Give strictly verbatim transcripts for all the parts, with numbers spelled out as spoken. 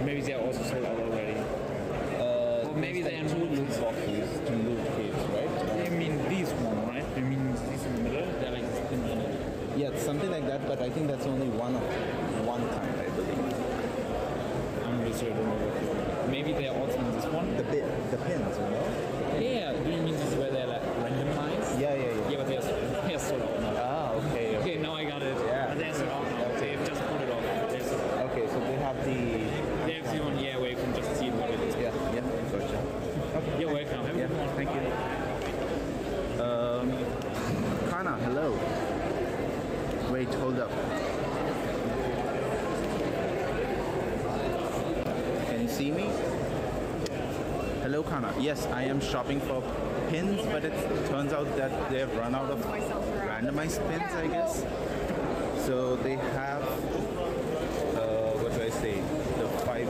maybe they are also sold out already. Uh, Or maybe there's they are like two loot boxes, two loot crates, right? I mean these one, right? I mean these in the middle. They're like in the middle. Yeah, it's something like that, but I think that's only one of one kind, I believe. I'm really sorry, I don't know what you want. Maybe they are also in this one. The bit, the pins, you know? Yeah, do you mean this is where they're like randomized? Yeah, yeah, yeah. Yeah, but they're, they're sold out now. Ah, okay. Okay, now I got it. Yeah. But they're sold out now. Okay. They've just put it off. There's, Okay, so they have the. they have the one, yeah, where you can just see what it is. Yeah, yeah, gotcha. Okay. You're welcome. Have a Yeah, good one. thank you. Um, Kana, hello. Wait, hold up. Can you see me? Hello, Kana. Yes, I am shopping for pins, but it turns out that they have run out of randomized pins, I guess. So they have, uh, what do I say, the five.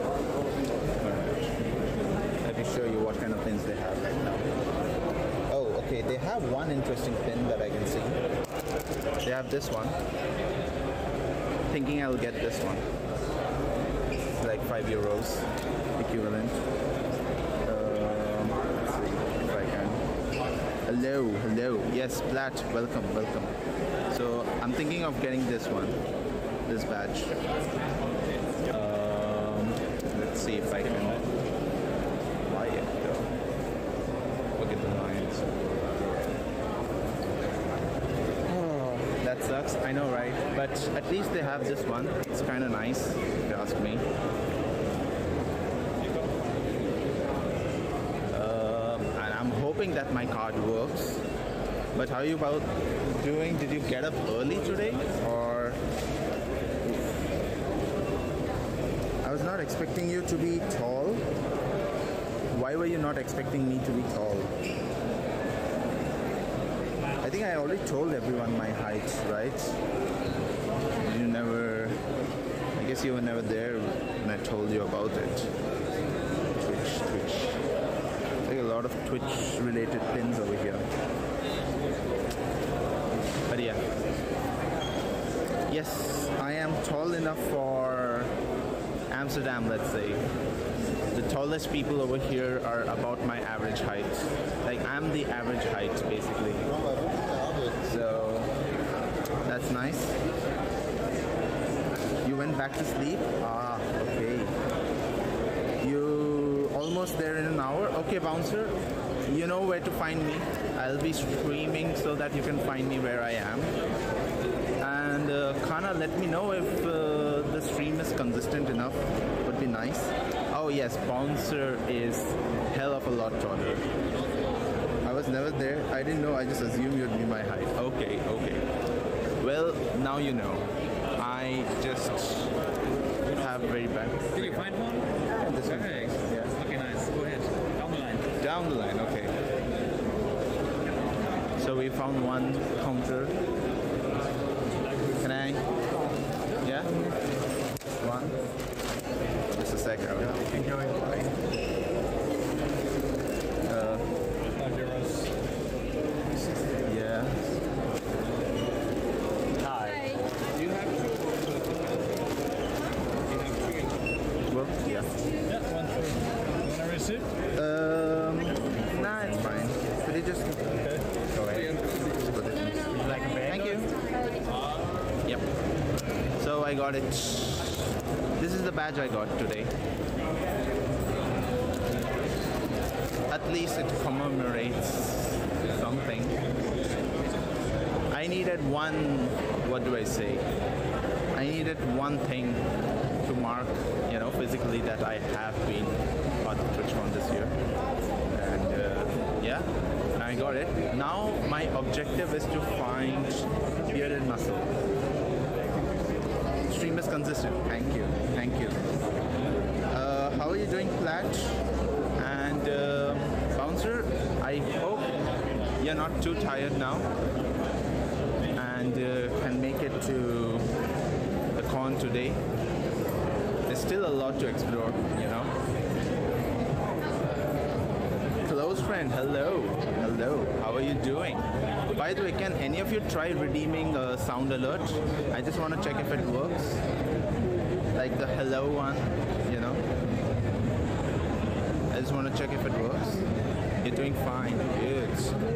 Let me show you what kind of pins they have right now. Oh, okay. They have one interesting pin that I can see. They have this one. Thinking I'll get this one. It's like five euros equivalent. Um, let's see if I can. Hello, hello. Yes, Plat, welcome, welcome. So I'm thinking of getting this one, this badge. Um, let's see if I can buy it though. Look at the lines. Oh, that sucks, I know, right? But at least they have this one. It's kind of nice, if you ask me. Um, and I'm hoping that my card works. But how are you about doing? Did you get up early today? Or I was not expecting you to be tall. Why were you not expecting me to be tall? I think I already told everyone my height, right? You never, I guess you were never there when I told you about it. Twitch, Twitch. Like a lot of Twitch related pins over here. But yeah. Yes, I am tall enough for Amsterdam, let's say. The tallest people over here are about my average height. Like, I'm the average height, basically. So, that's nice. You went back to sleep? Ah, okay. You almost there in an hour? Okay, Bouncer. You know where to find me. I'll be streaming so that you can find me where I am. And uh, Kana, let me know if uh, the stream is consistent enough. Would be nice. Oh yes, Bouncer is hell of a lot taller. I was never there. I didn't know. I just assumed you'd be my height. Okay, okay. Well, now you know. I just have very bad. Did you find one? Yeah, this one. Okay. Yeah. Okay, nice. Go ahead. Down the line. Down the line, okay. So we found one counter. Can I? Yeah? One? Just a sec. I will keep going. Uh, Five euros. yeah. Hi. Do you have two? Do you have two? Well, yeah. Yeah, one for. You want a receipt? Um, nah, it's fine. Could you just Okay. go ahead? Put it in. Would you like a bag? Thank you. Yep. So I got it. This is the badge I got today. At least it commemorates something. I needed one, what do I say? I needed one thing to mark, you know, physically that I have been part of TwitchCon this year. And uh, yeah, I got it. Now my objective is to find bearded muscle. Stream is consistent. Thank you. Thank you. Uh, how are you doing, Plat? And uh, Bouncer, I hope you're not too tired now and uh, can make it to the con today. There's still a lot to explore, you know. Close friend, hello. Hello. How are you doing? By the way, can any of you try redeeming a sound alert? I just want to check if it works. Like the hello one, you know. want to check if it works. You're doing fine. Good.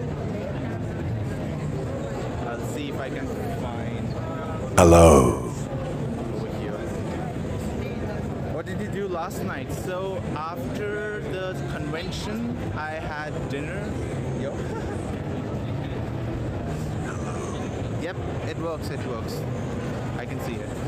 I'll see if I can find. Hello. Over here. What did you do last night? So after the convention, I had dinner. Yo. Yep, it works. It works. I can see it.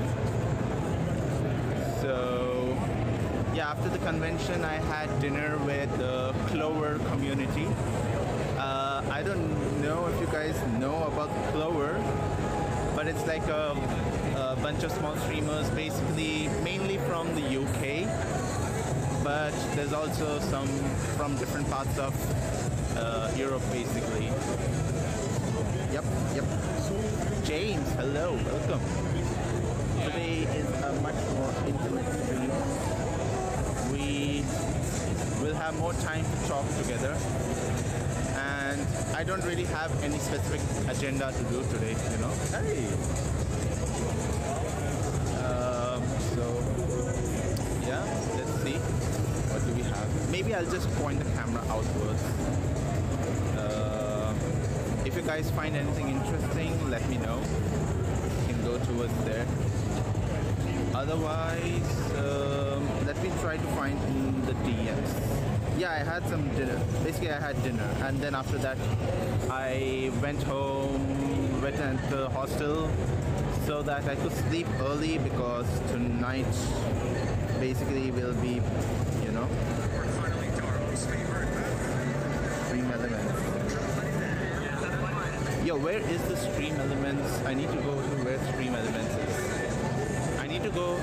So, yeah, after the convention, I had dinner with the Clover community. Uh, I don't know if you guys know about Clover, but it's like a, a bunch of small streamers, basically mainly from the U K, but there's also some from different parts of uh, Europe, basically. Yep, yep. James, hello, welcome. Today is a much more intimate stream. We will have more time to talk together, and I don't really have any specific agenda to do today, you know. Hey. Um, so yeah, let's see. What do we have? Maybe I'll just point the camera outwards. Uh, if you guys find anything interesting, let me know. You can go towards there. Otherwise, um, let me try to find the D Ms. Yeah, I had some dinner. Basically, I had dinner, and then after that, I went home, went into the hostel, so that I could sleep early because tonight, basically, will be, you know, Stream Elements. Yo, where is the Stream Elements? I need to go to where Stream Elements is. I need to go.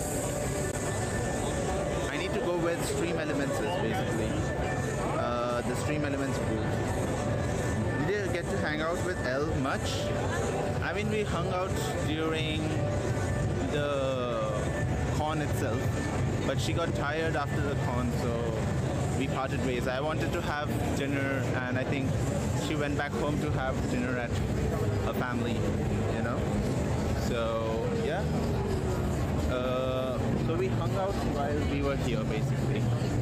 I need to go where Stream Elements is, basically. Uh, the Stream Elements booth. Did you get to hang out with Elle much? I mean, we hung out during the con itself, but she got tired after the con, so we parted ways. I wanted to have dinner, and I think she went back home to have dinner at her family, you know? So, yeah. Uh, so we hung out while we were here, basically.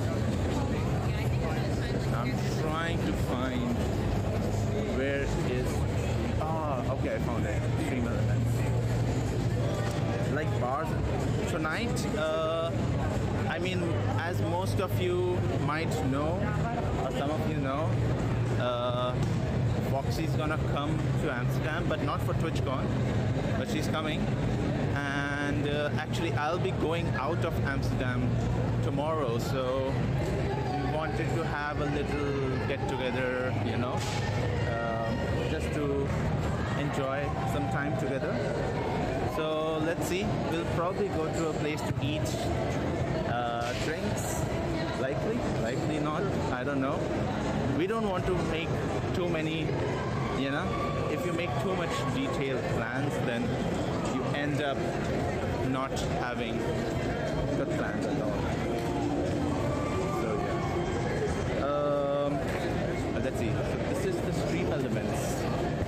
I'm trying to find where is... Ah, okay, I found it. Stream Elements. Like bars. Tonight, uh, I mean, as most of you might know, or some of you know, uh, Foxy's gonna come to Amsterdam, but not for TwitchCon, but she's coming. And uh, actually, I'll be going out of Amsterdam tomorrow, so we wanted to have a little get-together, you know, uh, just to enjoy some time together. So let's see, we'll probably go to a place to eat uh, drinks, likely, likely not, I don't know. We don't want to make too many, you know, if you make too much detailed plans, then you end up not having good plans at all. So yeah. Um, let's see, so this is the Stream Elements.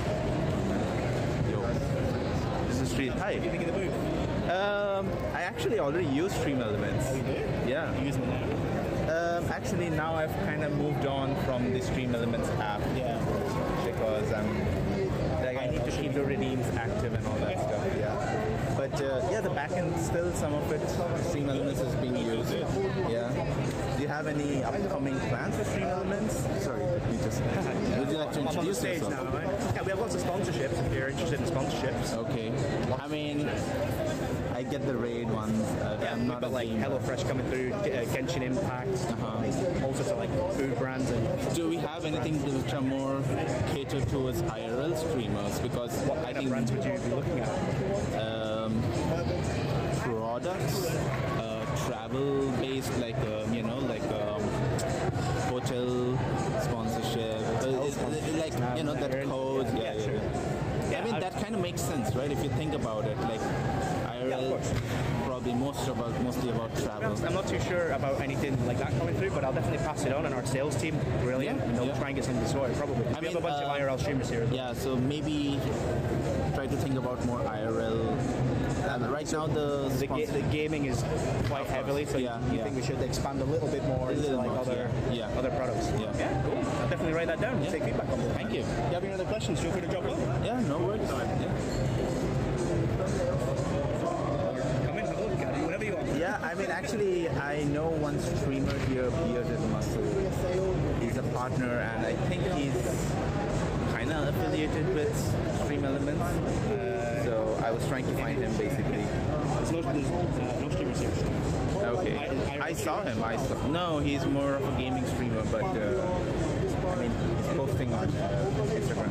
Yo. This is Stream, hi. What do you think of the booth? Um, I actually already use Stream Elements. Oh, you do? Yeah. You're using it now? Um, actually, now I've kind of moved on from the Stream Elements app Yeah. because I'm like I need to keep the redeems active and all that stuff. Yeah. But uh, yeah, the backend still some of it Stream Elements is being used. Yeah. Do you have any upcoming plans for Stream Elements? Sorry, let me just. Would you like to I'm on the introduce stage yourself? now, am I? Yeah, we have lots of sponsorships if you're interested in sponsorships. Okay. I mean, I get the raid ones. Uh, Yeah, I'm we've not got a like gamer. HelloFresh coming through, uh, Genshin Impact, Uh-huh. all sorts of like food brands and Do we have anything which are more catered towards I R L streamers? Because what I kind of think brands would you be looking at? um, products, uh, travel-based, like um, you know, like um, hotel sponsorship, uh, it- it- like you know that code. Yeah, yeah, sure. yeah. Yeah, I mean I- that kind of makes sense, right? If you think about it, like I R Yeah, of L, course. probably most about mostly about travel. I'm not too sure about anything like that coming through, but I'll definitely pass it on. And our sales team, brilliant, Yeah, and they'll yeah. try and get something sorted. Probably. I we mean, have a bunch of uh, I R L streamers here as well. Yeah, so maybe try to think about more I R L. Uh, right now the The, ga- the gaming is quite Of course, heavily, so yeah, you yeah. think we should expand a little bit more A into little like more, other yeah, yeah. other products. Yeah. yeah, cool. I'll definitely write that down. Yeah. Take feedback on board. Thank you. If you have any other questions, feel free to drop off. Yeah, no worries. Yeah. Come in, have a look at it, whatever you want. Yeah, I mean, actually, I know one streamer here, Bearded Muscle. He's a partner, and I think he's kind of affiliated with Stream Elements. So I was trying to find him, basically. There's no, there's, uh, no streamers here. Okay. I- I- I saw him. I saw. No, he's more of a gaming streamer, but uh, I mean, he's posting on uh, Instagram.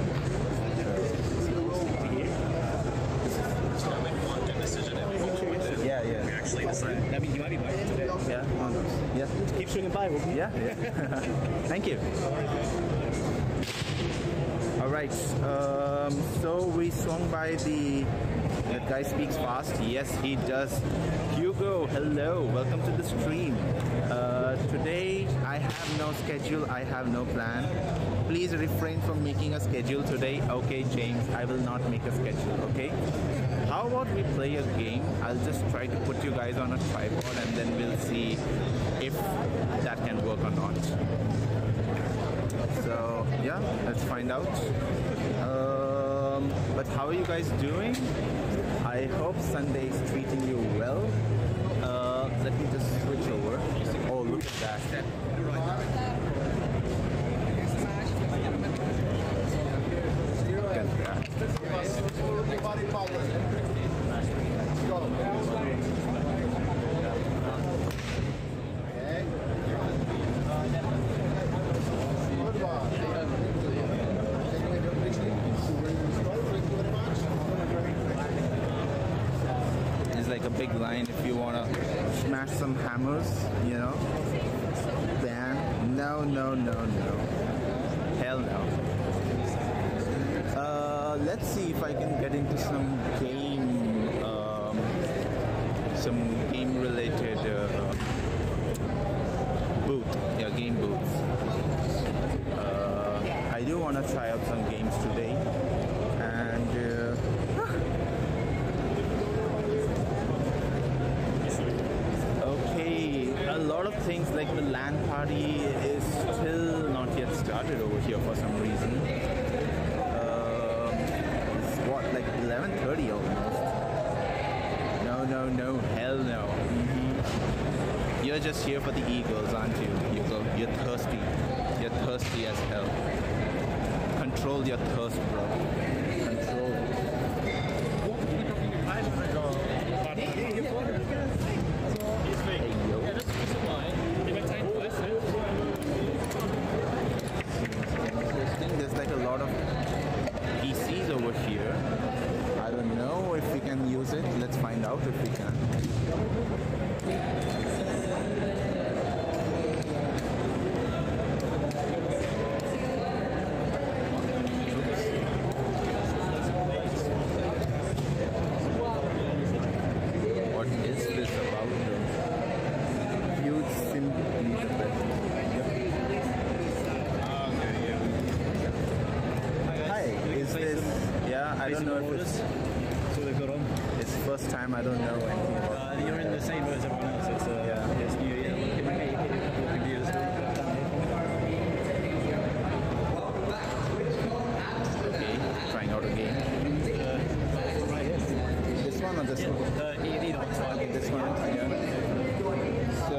Yeah, yeah. Actually, that means you might be back today. Yeah, who knows? Yeah. Keep swinging by, will you? Yeah, yeah. Thank you. All right. Um, so we swung by the. That guy speaks fast. Yes, he does. Hugo, hello. Welcome to the stream. Uh, today I have no schedule. I have no plan. Please refrain from making a schedule today. Okay, James. I will not make a schedule. Okay. How about we play a game? I'll just try to put you guys on a tripod and then we'll see if that can work or not. So yeah, let's find out. Um, but how are you guys doing? I hope Sunday is treating you well. Uh, let me just switch over. Oh, look at that. Look at that. It's like a big line if you wanna smash some hammers, you know. Bam. No, no, no, no. Hell no. Uh, let's see if I can get into some game, um, some game-related uh, booth. Yeah, game booths. Uh, I do want to try out some games today, and. Uh, Okay, a lot of things like the LAN party is still not yet started over here for some reason. Um, it's what, like eleven thirty almost? No, no, no, hell no. Mm-hmm. You're just here for the Eagles, aren't you? Hugo? You're thirsty. You're thirsty as hell. Control your thirst, bro. Control it. Hey, yo. Interesting. There's like a lot of P Cs over here. I don't know if we can use it. Let's find out if we can. What is this about? Huge sim interpret. Hi, is this? Yeah, I don't know if it's. So they've got on. It's first time. I don't know anything about. Uh, you're in the same boat as everyone else. It's, uh, Yeah. it's new. Yeah, it might be a couple of computers. Okay, trying out a game. Right here. This one or this one? Uh, E D dot Okay, this one. Yeah. So.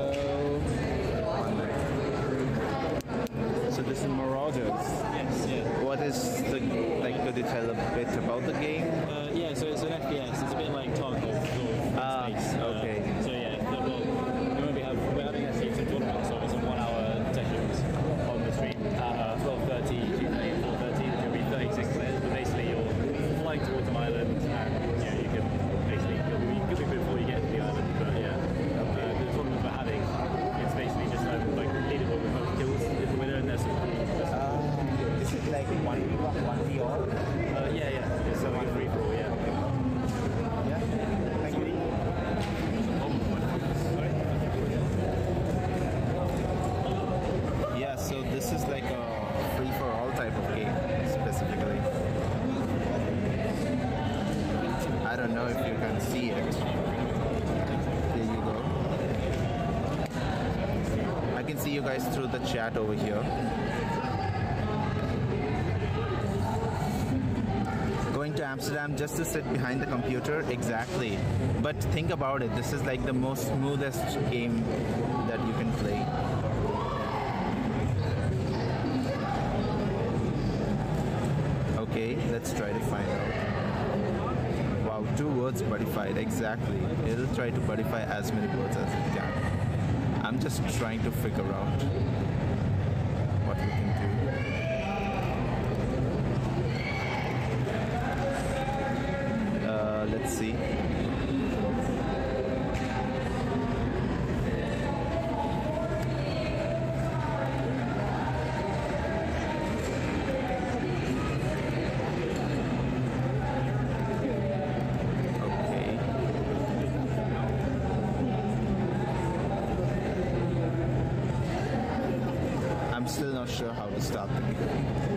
So this is Marauders. Yes, yeah. What is the like? Could you tell a bit about the game? Uh, yeah, so it's an F P S. It's a bit like Tarkov sort of Ah, space. Uh, okay. So yeah, the- well, we won't be have, we're having a season tournament, so it's a one-hour sessions on the stream at uh, twelve thirty, Tuesday, four thirty, which will be thirty-six players. But basically, you're flying towards an island, and you know you can basically you'll be, you'll be good before you get to the island. But yeah, uh, the tournament we're having, it's basically just um, like leaderboard with most kills is the winner, and there's some cool. There's some Uh, is it like one v one v all? Uh, yeah, yeah. It's uh, like a free for all, yeah. don't know if you can see it. There you go. I can see you guys through the chat over here. Going to Amsterdam just to sit behind the computer? Exactly. But think about it. This is like the most smoothest game that you can play. Okay, let's try to find out. Wow, two words buddified. Exactly. It'll try to buddify as many words as it can. I'm just trying to figure out what we can do. Uh, let's see. Still not sure how to start the game.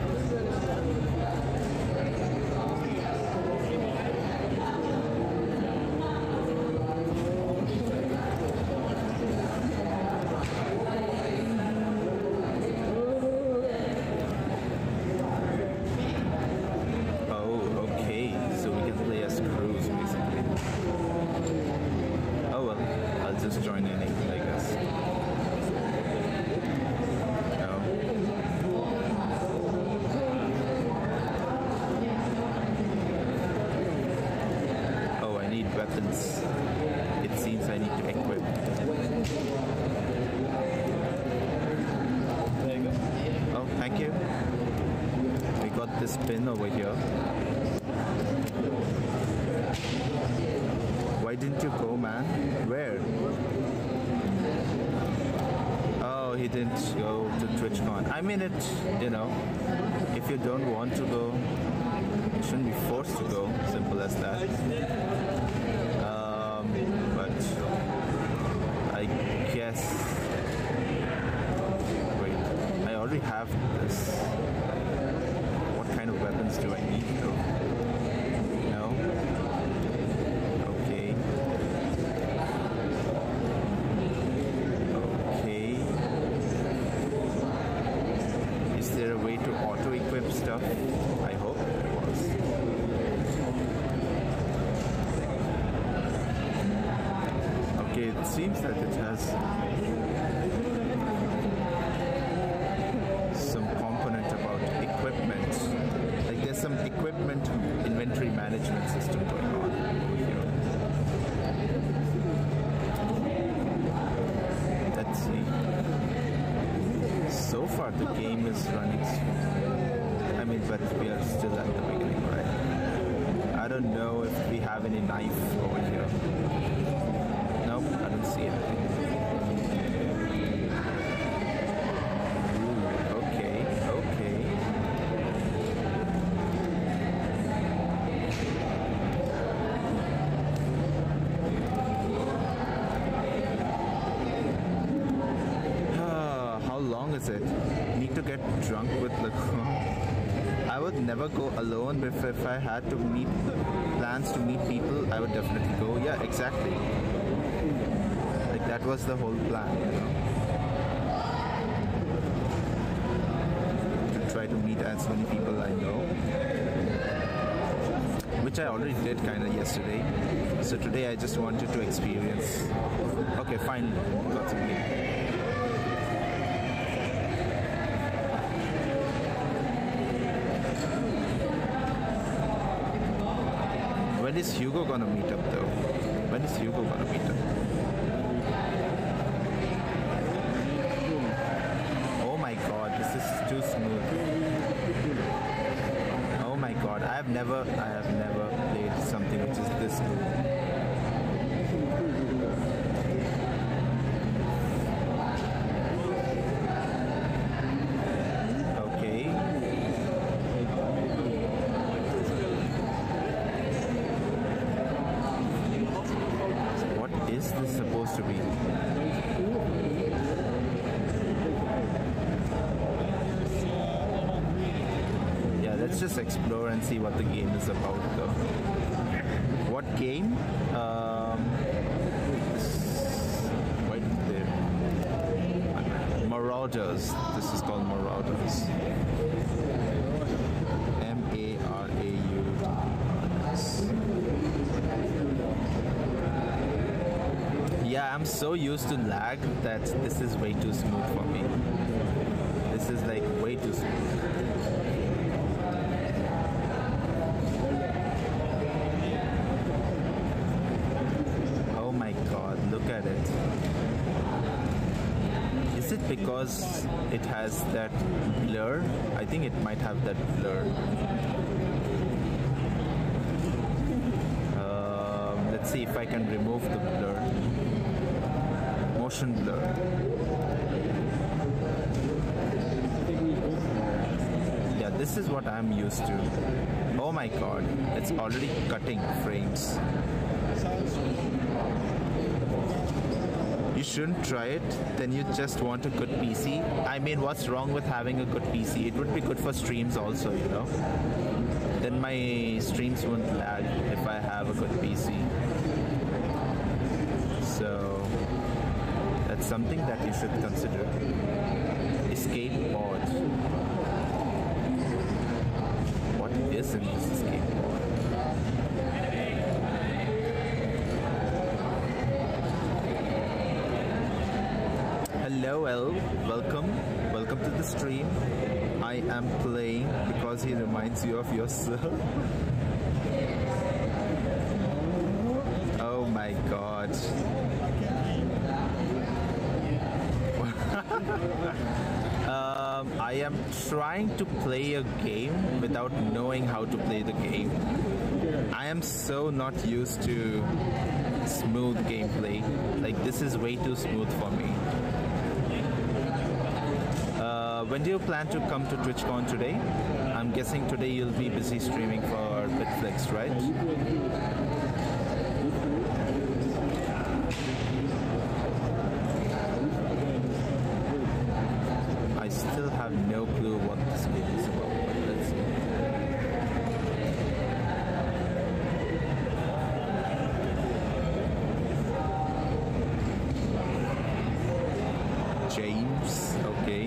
Oh, okay. So we can play as crews basically. Oh well, I'll just join in, I guess. Weapons. It seems I need to equip. There you go. Oh, thank you. We got this pin over here. Why didn't you go, man? Where? Oh, he didn't go to TwitchCon. I mean it, you know, if you don't want to go, you shouldn't be forced to go. Simple as that. But I guess, wait, I already have this. What kind of weapons do I need though? No? Okay. Okay. Is there a way to auto-equip stuff? I hope there was. It seems that it has some component about equipment. Like there's some equipment inventory management system going on here. Let's see. So far the game is running smooth. I mean, but we are still at the beginning, right? I don't know if we have any knife over here. Nope, I don't see anything. Ooh, okay, okay. Ah, how long is it? Need to get drunk with liquor. I would never go alone, but if, if I had to meet plans to meet people, I would definitely go. Yeah, exactly. Like that was the whole plan, you know. To try to meet as many people I know. Which I already did kind of yesterday. So today I just wanted to experience. Okay, fine. Got some game. When is Hugo gonna meet up though? When is Hugo gonna meet up? Oh my god, this is too smooth. Oh my god, I have never, I have never played something which is this smooth. To be. Yeah, let's just explore and see what the game is about though. What game. Um, wait there. Marauders. This is called Marauders. M A R A U D E R S. Yeah, I'm so used to lag that this is way too smooth for me. This is like way too smooth. Oh my god, look at it. Is it because it has that blur? I think it might have that blur. Um, let's see if I can remove the blur. Motion blur. Yeah, this is what I'm used to. Oh my god, it's already cutting frames. You shouldn't try it, then you just want a good P C. I mean, what's wrong with having a good P C? It would be good for streams also, you know. Then my streams won't lag if I have a good P C. So that's something that you should consider. Escape pod. What is in this escape pod? Hello L, welcome, welcome to the stream. I am playing because he reminds you of yourself. Oh my god. um, I am trying to play a game without knowing how to play the game. I am so not used to smooth gameplay. Like, this is way too smooth for me. Uh, when do you plan to come to TwitchCon today? I'm guessing today you'll be busy streaming for Bitflix, right? I still have no clue what this game is about, but let's see. James, okay.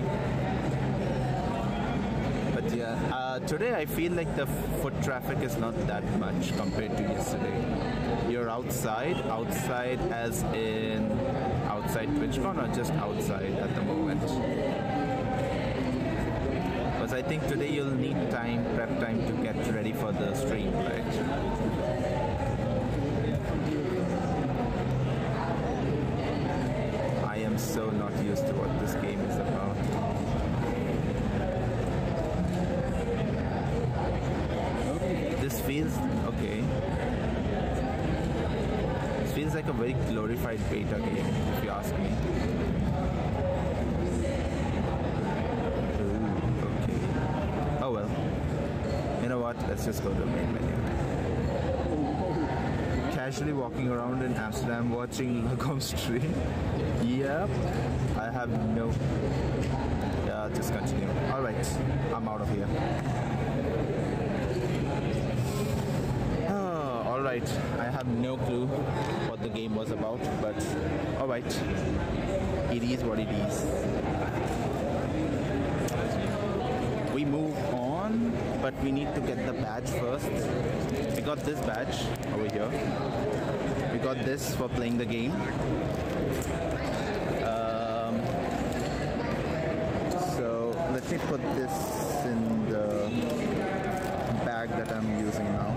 But yeah, uh, today I feel like the foot traffic is not that much compared to yesterday. You're outside, outside as in outside TwitchCon or just outside at the moment? Because I think today you'll need time, prep time to get ready for the stream, right? I am so not used to what this game is about. This feels okay. This feels like a very glorified beta game, if you ask me. Ooh, okay. Oh well. You know what? Let's just go to the main menu. Casually walking around in Amsterdam watching Lagom stream. Yep. I have no. Yeah, just continue. Alright. I'm out of here. Oh, alright. I have no clue what the game was about, but alright. It is what it is. We move on, but we need to get the badge first. We got this badge over here. We got this for playing the game. Um, so let me put this in the bag that I'm using now.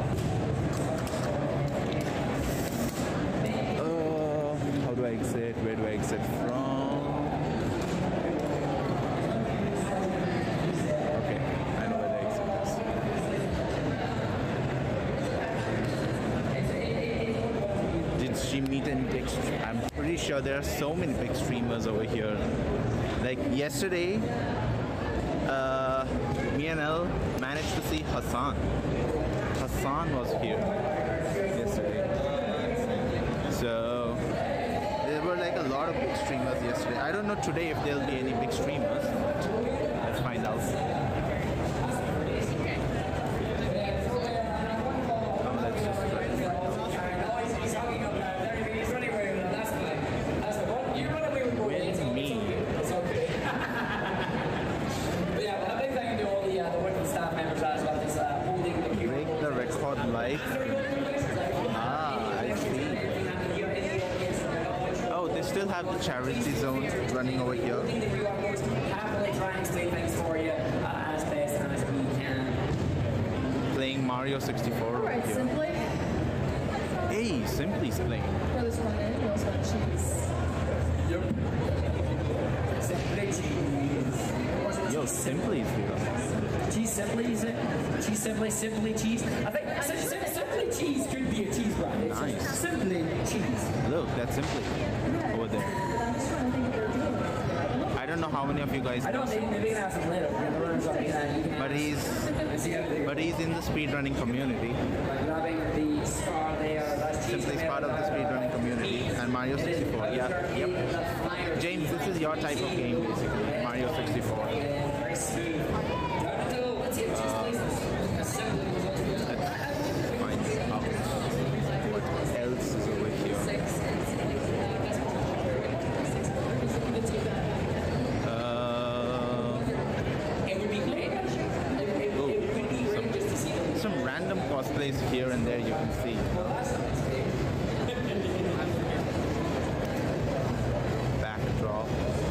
Uh, how do I exit? Where do I exit from? Meet any big stream. I'm pretty sure there are so many big streamers over here. Like yesterday, uh, me and Elle managed to see Hassan. Hassan was here yesterday. So there were like a lot of big streamers yesterday. I don't know today if there'll be any big streamers, but let's find out. Oh, let's just try. still have the charity zone running over here. Happily try and explain things for you uh, as best as we can. Playing Mario sixty-four over Alright, here. simply. Hey, Simply's playing. Throw this one in. You also want cheese. Simply cheese. Yo, Simply's here. Cheese simply, is it? Cheese simply, simply cheese. I think sim- sim- simply cheese could be a cheese brand. It's Nice. just simply cheese. Look, that's Simply over there. I'm just trying to think of their deal. I don't know how many of you guys I know don't think maybe have some later. The runners on that. You can but he's see how they but he's in the speedrunning community. like grabbing the star there. That's cheese. Simply's part of the speedrunning community and Mario sixty-four. Yeah, yep. James, this is your type of game basically. Mario sixty-four. Very smooth. Let's see if cheese plays. Let's find out what else is over here. Uh, It would be great. It oh, would be great just to see them. some random cosplays here and there you can see. Backdrop.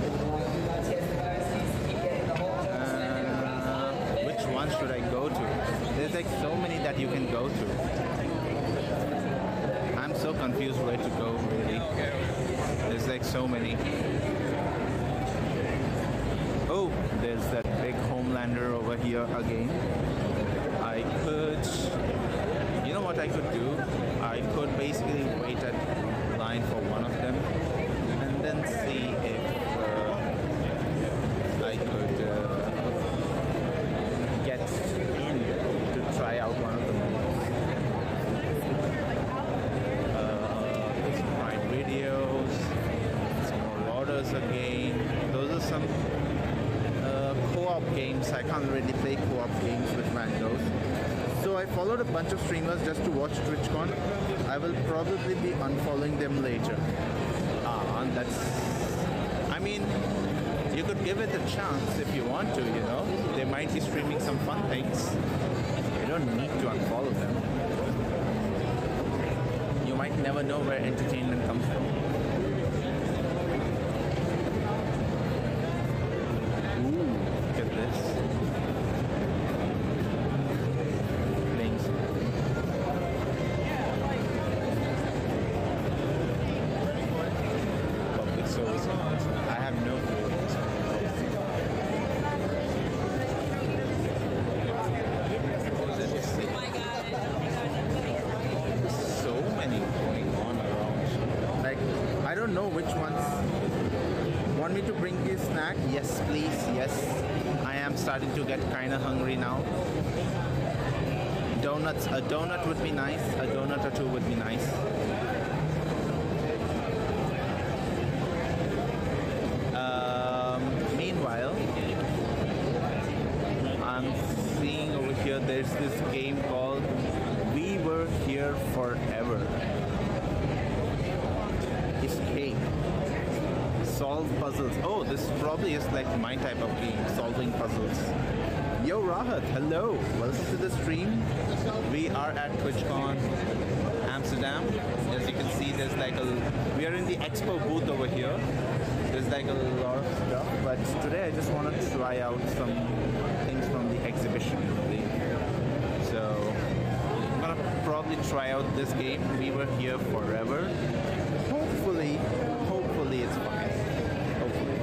Uh, which one should I go to? There's like so many that you can go to. I'm so confused where to go really. There's like so many. Oh, there's that big Homelander over here again. I could, you know what I could do? I could basically wait at line for one of them and then see if uh, I could uh, get in to try out one of the modes. Uh, some Prime videos, some more orders again. Those are some uh, co-op games. I can't really play co-op games with randos. So I followed a bunch of streamers just to watch TwitchCon. I will probably be unfollowing them later. Ah, and that's... I mean, you could give it a chance if you want to, you know. They might be streaming some fun things. You don't need to unfollow them. You might never know where entertainment comes from. Ooh, look at this. Playing some public service announcement. I have no clue what this is. So many going on around. Like, I don't know which ones. Want me to bring you a snack? Yes, please. Yes. I am starting to get kind of hungry now. Donuts. A donut would be nice. A donut or two would be nice. Um, meanwhile, I'm seeing over here there's this game called We Were Here Forever. Escape. Solve puzzles. Oh, this probably is like my type of game, solving puzzles. Yo, Rahat, hello. Welcome to the stream. We are at TwitchCon Amsterdam. As you can see, there's like a... We are in the expo booth over here. There's like a lot of stuff, but today I just want to try out some things from the exhibition. Really. So, I'm gonna probably try out this game. We Were Here Forever. Hopefully, hopefully it's fine. Hopefully.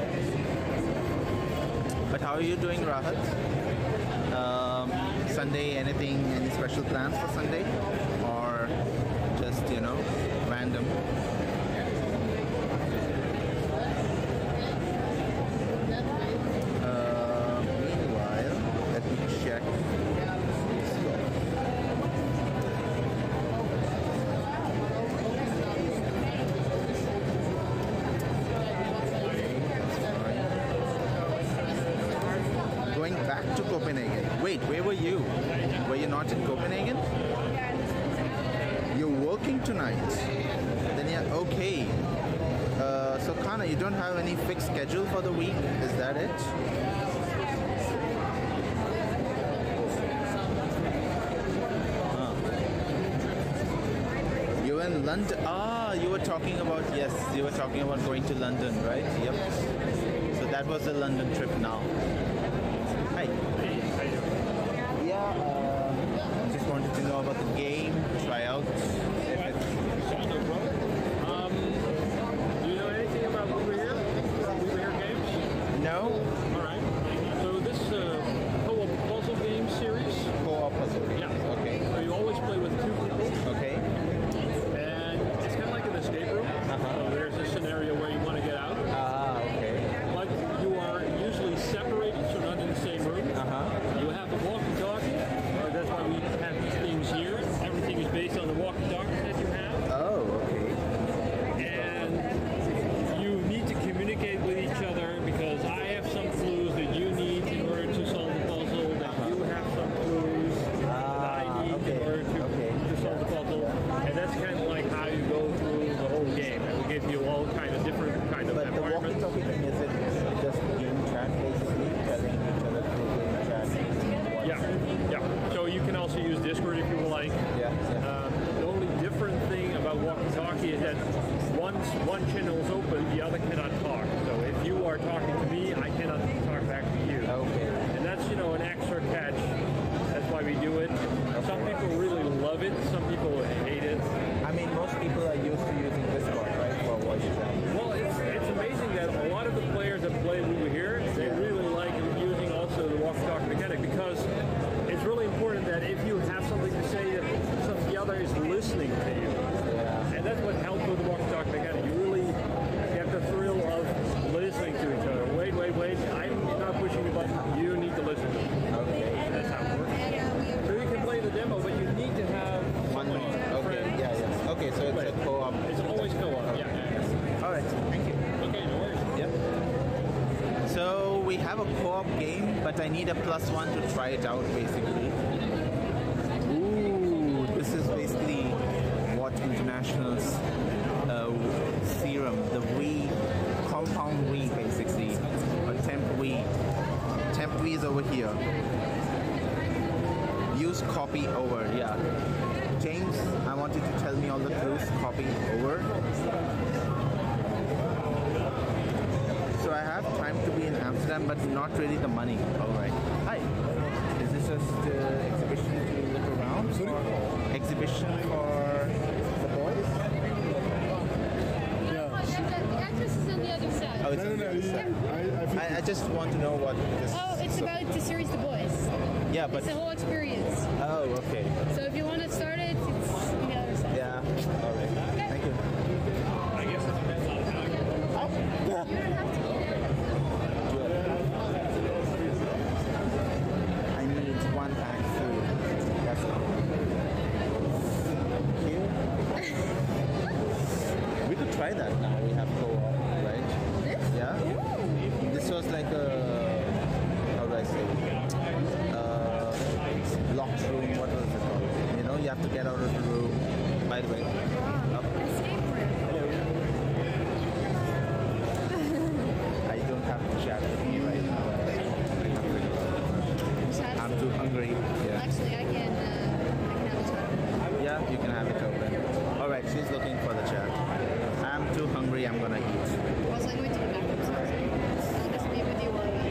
But how are you doing, Rahat? Um, Sunday, anything, any special plans for Sunday? Or just, you know, random? Uh, meanwhile, let me check. Going back to Copenhagen. Wait, where were you? Were you not in Copenhagen? You're working tonight. Then yeah, okay. Uh, so Kana, you don't have any fixed schedule for the week? Is that it? Huh. You're in London. Ah, Ah, you were talking about, yes, you were talking about going to London, right? Yep. So that was the London trip now. Hi. Yeah, uh, just wanted to know about the game, tryouts. If it's, Yeah, no problem. Um, do you know anything about Over Here? Over Here games? no? All right. So this uh, co-op puzzle game series. Co-op puzzle. Yeah. Okay. So you always play with two people, Okay. and it's kind of like an escape room. So there's a scenario where you want to get out, Ah, okay. but you are usually separated, so not in the same room. Uh-huh. You have the walkie-talkie. Uh, that's why we have these things here. Everything is based on the walkie-talkie that you have. Oh, okay. And you need to communicate with each other because I have some clues that you need in order to solve the puzzle, that you have some clues that I need okay, in order to, okay. to solve the puzzle. And that's kind of like how you go through the whole game. And we give you all kind of different kind of But the environments. walkie-talkie thing, is it just game chat basically, telling each other through game chat? Yeah, yeah. So you can also use Discord if you would like. Yeah, yeah. Um, the only different thing about walkie-talkie is that once one channel is open, the other cannot talk. So if you are talking to me, I cannot talk back to you. Okay. And that's, you know, an extra catch. That's why we do it. Some people really love it. Some people hate it. I mean, most people are used to using Discord, right, for voice chat. Well, it's, it's amazing that a lot of the players that play over here, they really like using also the walkie-talkie mechanic because it's really important that if you have something to say, that some, the other is listening to you. Yeah. And that's what helps with the walkie-talkie mechanic. You really get the thrill of listening to each other. Wait, wait, wait. I'm not pushing the button. You need to listen to me. Okay. That's how it works. So you can play the demo, but you need to have One more. somebody, a Okay. friend. Yeah, yeah. Okay, so it's Wait. a co-op. It's always co-op. Yeah. All right. Thank you. Okay, no worries. Yep. So we have a co-op game, but I need a plus one to try it out, basically. Ooh, this is basically what International's uh, serum, the Wii, compound Wii, basically, or temp Wii. Temp Wii is over here. Use copy over, yeah. James, I want you to tell me all the clues. Copy over. So I have time to be in Amsterdam, but not really the money. All right. Hi. Is this just uh, exhibition to look around? Or exhibition for the boys? The actress is on the other side. Oh, it's No, on no, the no. other side. I, I, I, I just want to know what this. Oh, it's so- about the series The Boys. Yeah, but It's the whole experience. oh, okay. So if you want to start it, it's on the other side. Yeah. All right. Thank you. I guess it depends on how you You don't have to. I need one pack food. That's all. Thank you. We could try that now. We have co-op, right? This? Yeah. This was like a, how do I say? Uh, locked room. What was it called? You know, you have to get out of the room. By the way. Up. Escape room. I don't have to chat with me right now. Chat. I'm too hungry. Yeah. Actually, I can, uh, I can have a chat. Yeah, you can have it open. All right, she's looking for the chat. I'm too hungry. I'm gonna eat. Also, I'm going to the bathroom, so I'll just be with you while you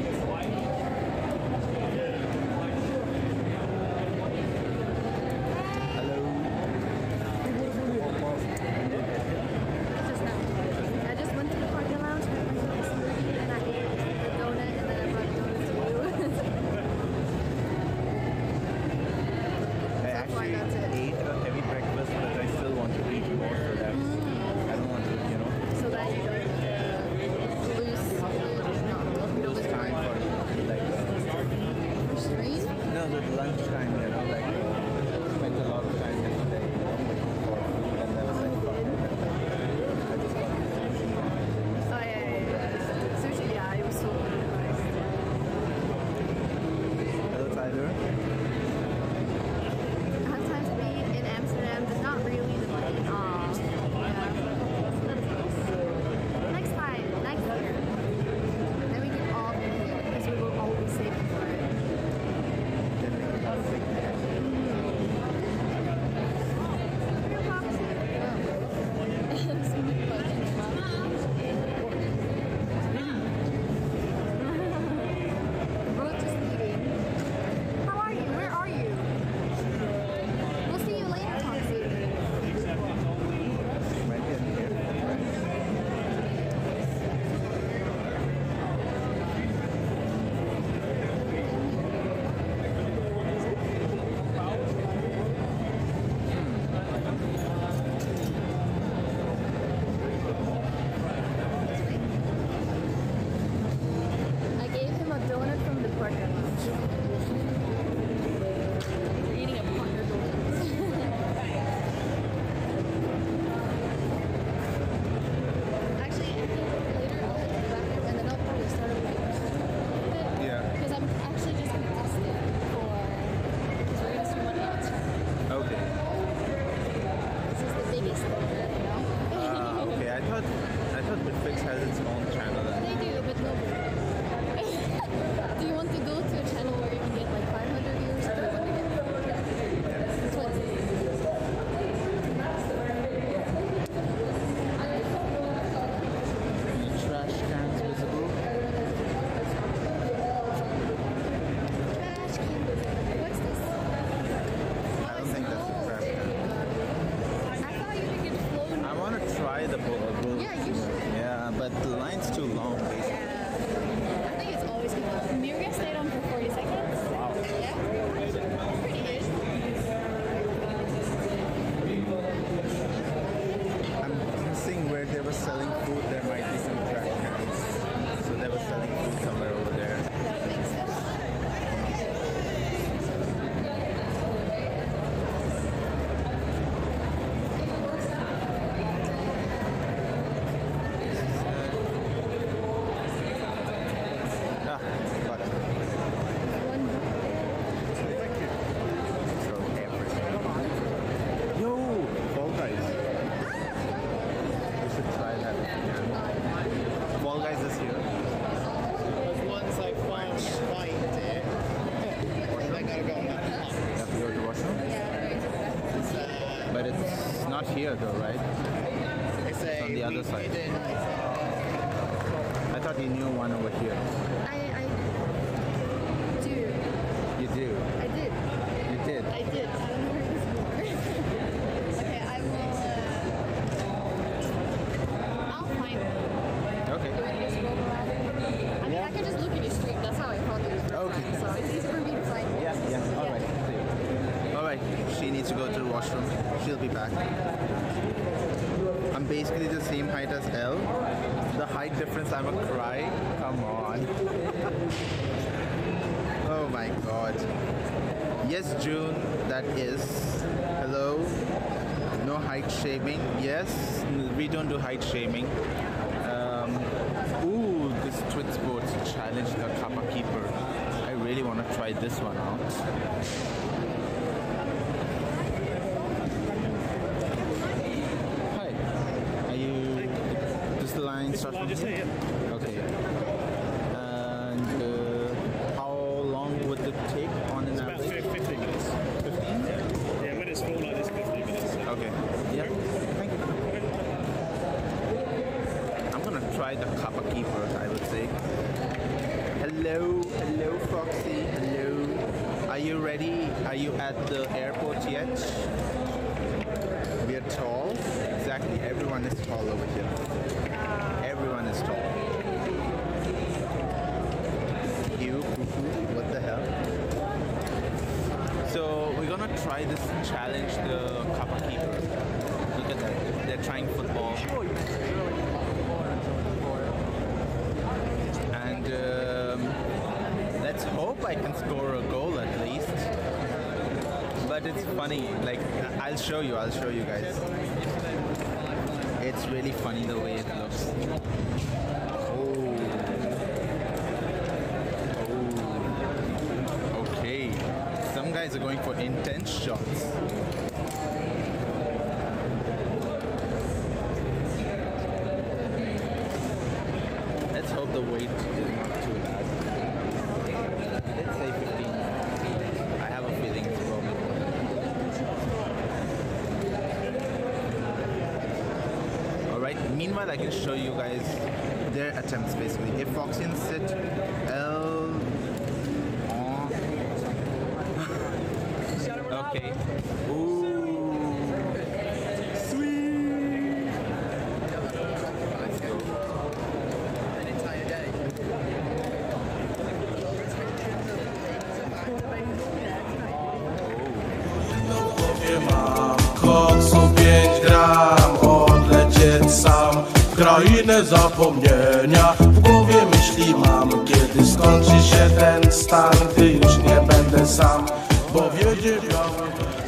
has its own channel. They do, but nobody. Do you want to go to a channel where you can get like five hundred views? Or do you want to get twenty? Any trash cans visible? Trash can. What's this? I don't think that's a trash can. I thought you could get flown. I want to try the bull. bull. Yeah, you should. Yeah, but the line's too long, basically. Yeah. I think it's always good. Miria stayed on for forty seconds. Wow. Yeah. Pretty good. I'm guessing where they were selling food, there might be some trash cans. So they were selling food somewhere over there. That makes sense. Ah, got it. One. So everything. Yo, Fall Guys. We should try that if we can. Fall Guys is here. Once I find find it, I gotta go. You have to go to the washroom? But it's not here though, right? It's It's on the other side. I thought you knew one over here. I, I do. You do. I did. You did. I did. I don't know where it is more. Okay, I will. Uh, I'll find it. Okay. I just roll around. I mean, I can just look at your stream. That's how I found you. Okay. So it's easy for me to find you. Yeah, yeah. All right. All right. She needs to go to the washroom. She'll be back. I'm basically the same height as Elle. The height difference, I'm a cry. Come on. Oh my god. Yes, June, that is. Hello. No height shaming. Yes, we don't do height shaming. Um, ooh, this Twit Sports challenge the Kappa Keeper. I really want to try this one out. Hi. Are you? Does the line start from Just say here? it. Okay. And uh, how long would it take on an About average? fifteen minutes. fifteen? Yeah, when it's full like this, fifteen minutes. Okay. Yeah. Thank you. I'm gonna try the Kappa Keeper, I would say. Hello, hello, Foxy. Hello. Are you ready? Are you at the airport yet? We are tall. Exactly. Everyone is tall over here. Everyone is tall. You, what the hell? So we're gonna try this challenge, the Kappa Keeper. Look at that. They're trying football. And um, let's hope I can score a goal at least. But it's funny, like, I'll show you, I'll show you guys. It's really funny the way it looks. Oh. Oh. Okay. Some guys are going for intense shots. Let's hope the weight is not too bad. Let's say fifteen. I have a feeling it's probably more. Alright, meanwhile I can show you guys their attempts basically. If Foxians sit L on. Okay. Ooh. Sweet. Let's go. Mam koksu pięć gram, odlecieć sam w krainę zapomnienia. W głowie myśli mam, kiedy skończy się ten stan, gdy już nie będę sam, bo wiedzie białe.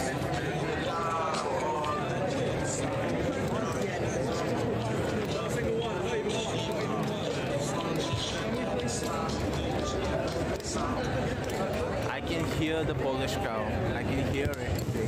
I can hear the Polish cow. I can hear everything.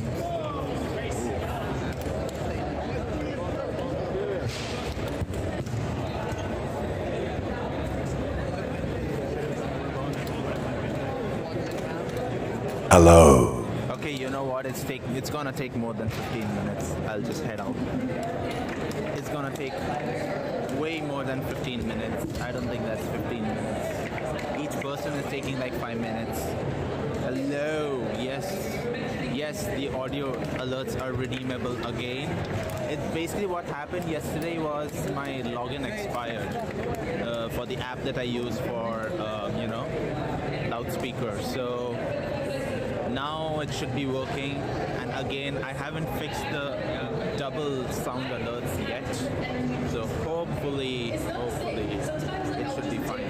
Hello. Okay, you know what? It's take. It's gonna take more than fifteen minutes. I'll just head out. It's gonna take way more than fifteen minutes. I don't think that's fifteen minutes. Each person is taking like five minutes. Hello. Yes. Yes, the audio alerts are redeemable again. It's basically what happened yesterday was my login expired uh, for the app that I use for, uh, you know, loudspeaker. So now it should be working. And again, I haven't fixed the double sound alerts yet. So hopefully, hopefully, it should be fine.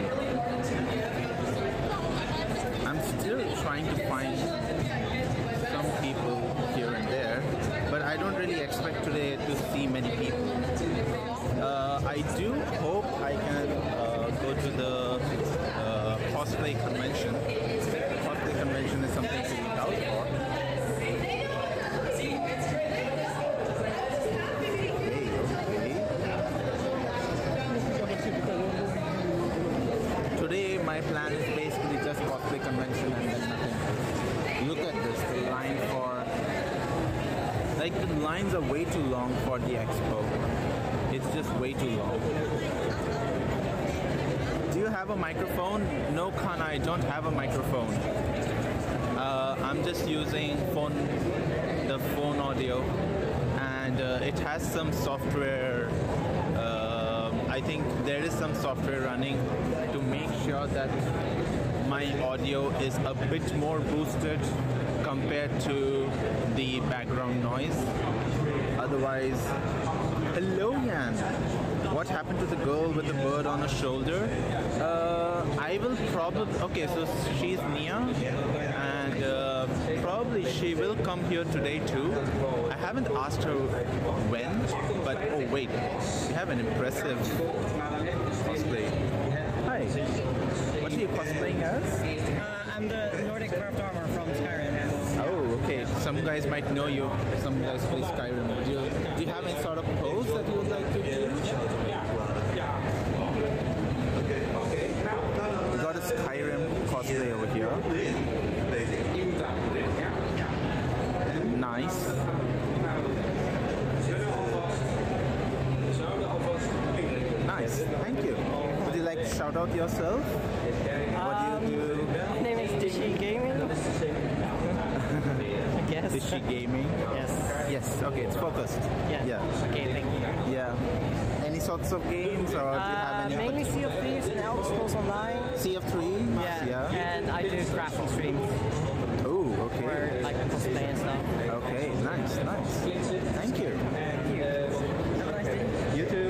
I'm still trying to find some people here and there, but I don't really expect today to see many people. Uh, I do hope I can uh, go to the uh, cosplay convention. Cosplay convention is something to look out for. Today my plan is basically just cosplay convention and then nothing. Look at this, the line for, like the lines are way too long for the expo. It's just way too long. Do you have a microphone? No, Khan, I don't have a microphone. Uh, I'm just using phone, the phone audio, and uh, it has some software. Uh, I think there is some software running to make sure that my audio is a bit more boosted compared to the background noise. Otherwise, hello Yan. What happened to the girl with the bird on her shoulder? Uh, I will probably, okay, so she's Nia, and uh, probably she will come here today too. I haven't asked her when, but oh wait, we have an impressive cosplay. Hi. What are you cosplaying as? Uh, I'm the Nordic Craft Armor from Skyrim. Oh, okay. Some guys might know you. Some guys play Skyrim. Do you, do you have any sort of pose that you would like to do? We got a Skyrim cosplay over here. Nice. Nice. Thank you. Would you like to shout out yourself? What do you do? My name is Dishi Gaming. I guess. Dishi Gaming? Yes. Yes. Okay, it's focused. Yeah. Yeah. Okay, thank you. Yeah. Any sorts of games, or do you have Uh, any? mainly Sea of Thieves and Elder Scrolls Online. Sea of Thieves. Yeah. Yeah. And I do crafting streams. Oh, okay. Where like cosplay and stuff. Okay, nice, nice. Thank you. Thank you. Have a nice day. You too.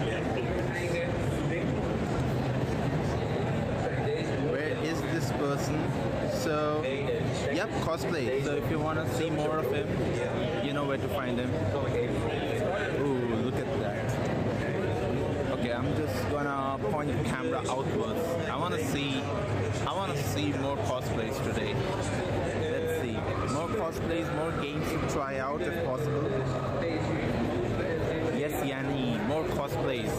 Where is this person? So, yep, cosplay. So if you want to see more of him, you know where to find him. Ooh, look at that. Okay, I'm just gonna point the camera outwards. I want to see, I want to see more cosplays today. Let's see, more cosplays, more games to try out if possible. Yes, Yanni, more cosplays.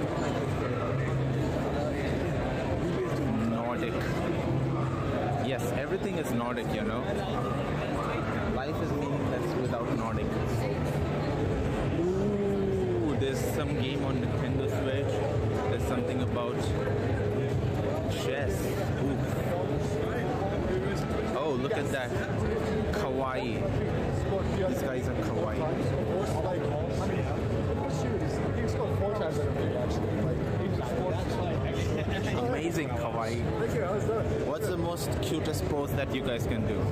Nordic. Yes, everything is Nordic, you know. Life is meaningless without Nordic. Ooh, there's some game on Nintendo Switch. There's something about chess. Ooh. Oh, look at that. Kawaii. These guys are kawaii. Amazing kawaii. What's the most cutest pose that you guys can do?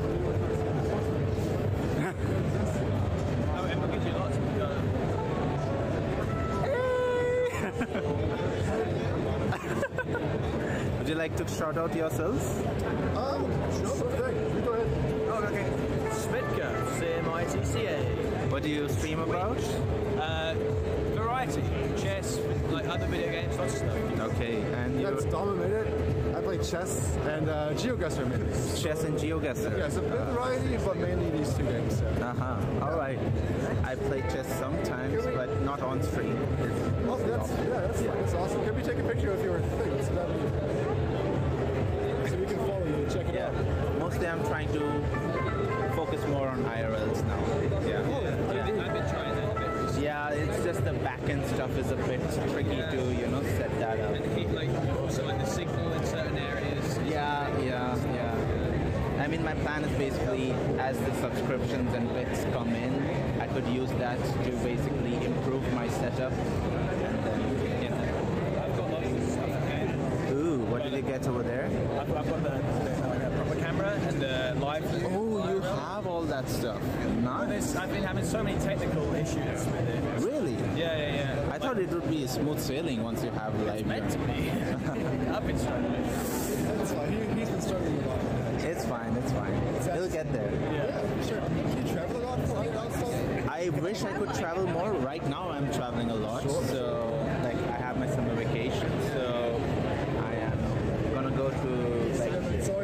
Would you like to shout out yourselves? Um, sure thing. You go ahead. Oh, okay. Smitka, C M I T C A. What do you stream about? Uh, variety. Chess, like other video games, lots of stuff. Okay, and you That's Dominated. I play chess and uh, GeoGuessr mainly. Chess and GeoGuessr. Yeah, it's a bit variety, but mainly these two games. So. Uh-huh. All right. I play chess sometimes, but not on stream. Oh, that's, yeah, that's, Yeah. that's awesome. Can we take a picture of your thing? What's that mean? So we can follow you and check it Yeah. out. Mostly I'm trying to on I R Ls now. Yeah. I've been trying that a bit recently. Yeah, it's just the back end stuff is a bit tricky to, you know, set that up. And he, like, also like the signal in certain areas. Yeah, yeah, yeah. I mean, my plan is basically as the subscriptions and bits come in, I could use that to basically improve my setup. And then, yeah. I've got lots of stuff. Okay. Ooh, what did you get over there? I've got, I've got the, the proper camera and the live. Oh, you have all that stuff. Well, Nice. I've been having so many technical issues with it. Really? Yeah, yeah, yeah. I thought it would be smooth sailing once you have live. Meant to be. I've been struggling. That's fine. He, he's been struggling a lot. It's fine, it's fine. He'll get there. Yeah, sure. Do you travel a lot for hundred dollars stuff? I wish I could travel more. Right now I'm traveling a lot. So, like, I have my summer vacation. So, I am gonna go to, like, Sorry.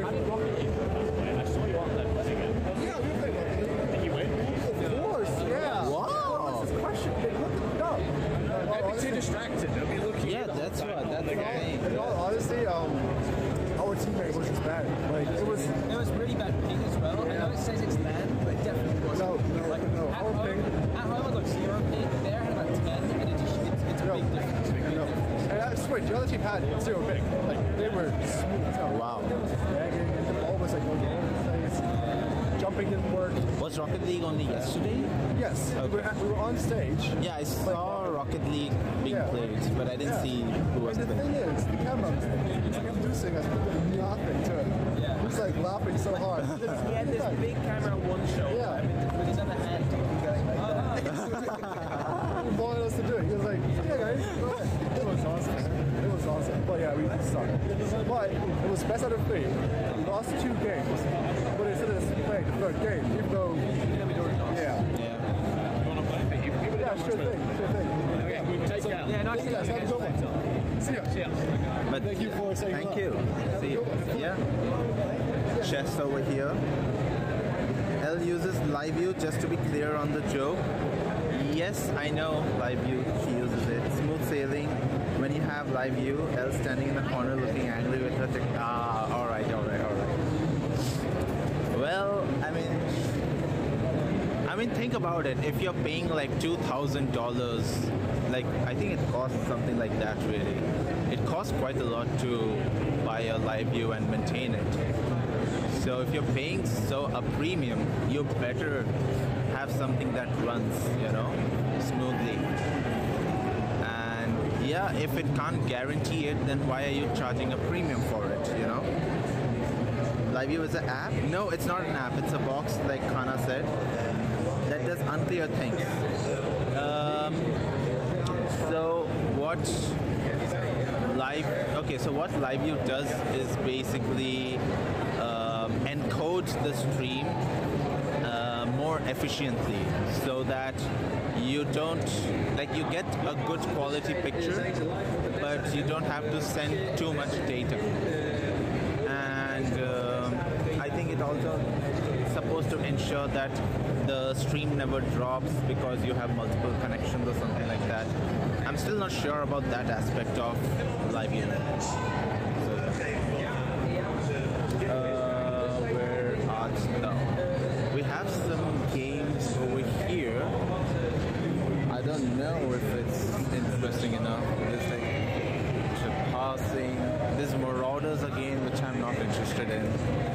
I saw you on that thing. Yeah, we played Rocket League. Did you win? Of course, yeah. Wow. This question, they looked it up. Don't be too distracted. Don't be looking. yeah, that's what, that's the thing. In all honesty, um, our teammate was just bad. Like, it was. It was really bad ping as well. I know it says it's land, but it definitely wasn't. No, no, like, no. At Our home, ping. at home I got zero ping. There I had about ten, and it just, it's, it's a No. big difference. No. And I swear, the other team had zero pick. Like, they were smooth as hell. Wow. They were dragging, and the ball was like going all over the place. Jumping didn't work. Was Rocket League only yesterday? Yes, we, were at, we were on stage. Yeah, I saw Rocket League being Yeah. played, but I didn't Yeah. see who was And the playing. thing is, the camera was introducing us laughing to it. Yeah. He was like laughing so hard. He had this big camera on one shoulder, Yeah. and with his other hand, he was going like that. He wanted us to do it. He was like, yeah, guys, go ahead. It was awesome. It was awesome. But yeah, we sucked. But it was best out of three. We lost two games. But instead of playing the third game, even though, yeah. Yeah. Yeah, sure thing. Sure thing. Okay, we take care. Yeah, nice Thank you guys. Have a good one. See ya. See ya. But Thank you for saying Thank hello. you. See you. Yeah. Chess over here. L uses live view, just to be clear on the joke. Yes, I know live view, she uses it. Smooth sailing. When you have live view, L standing in the corner looking angry with her tech. Ah, alright, alright, alright. Well, I mean, I mean, think about it. If you're paying like two thousand dollars, like, I think it costs something like that really. It costs quite a lot to buy a live view and maintain it. So if you're paying so a premium, you better have something that runs, you know, smoothly. And yeah, if it can't guarantee it, then why are you charging a premium for it, you know? LiveView is an app? No, it's not an app. It's a box, like Khana said, that does unclear things. Um, so what live? Okay, so what LiveView does is basically um, encodes the stream uh, more efficiently, so that you don't like you get a good quality picture, but you don't have to send too much data. And um, I think it also supposed to ensure that the stream never drops because you have multiple connections or something like that. I'm still not sure about that aspect of LiveView. So, uh, where are no. We have some games over here. I don't know if it's interesting enough. There's like passing. There's Marauders again, which I'm not interested in.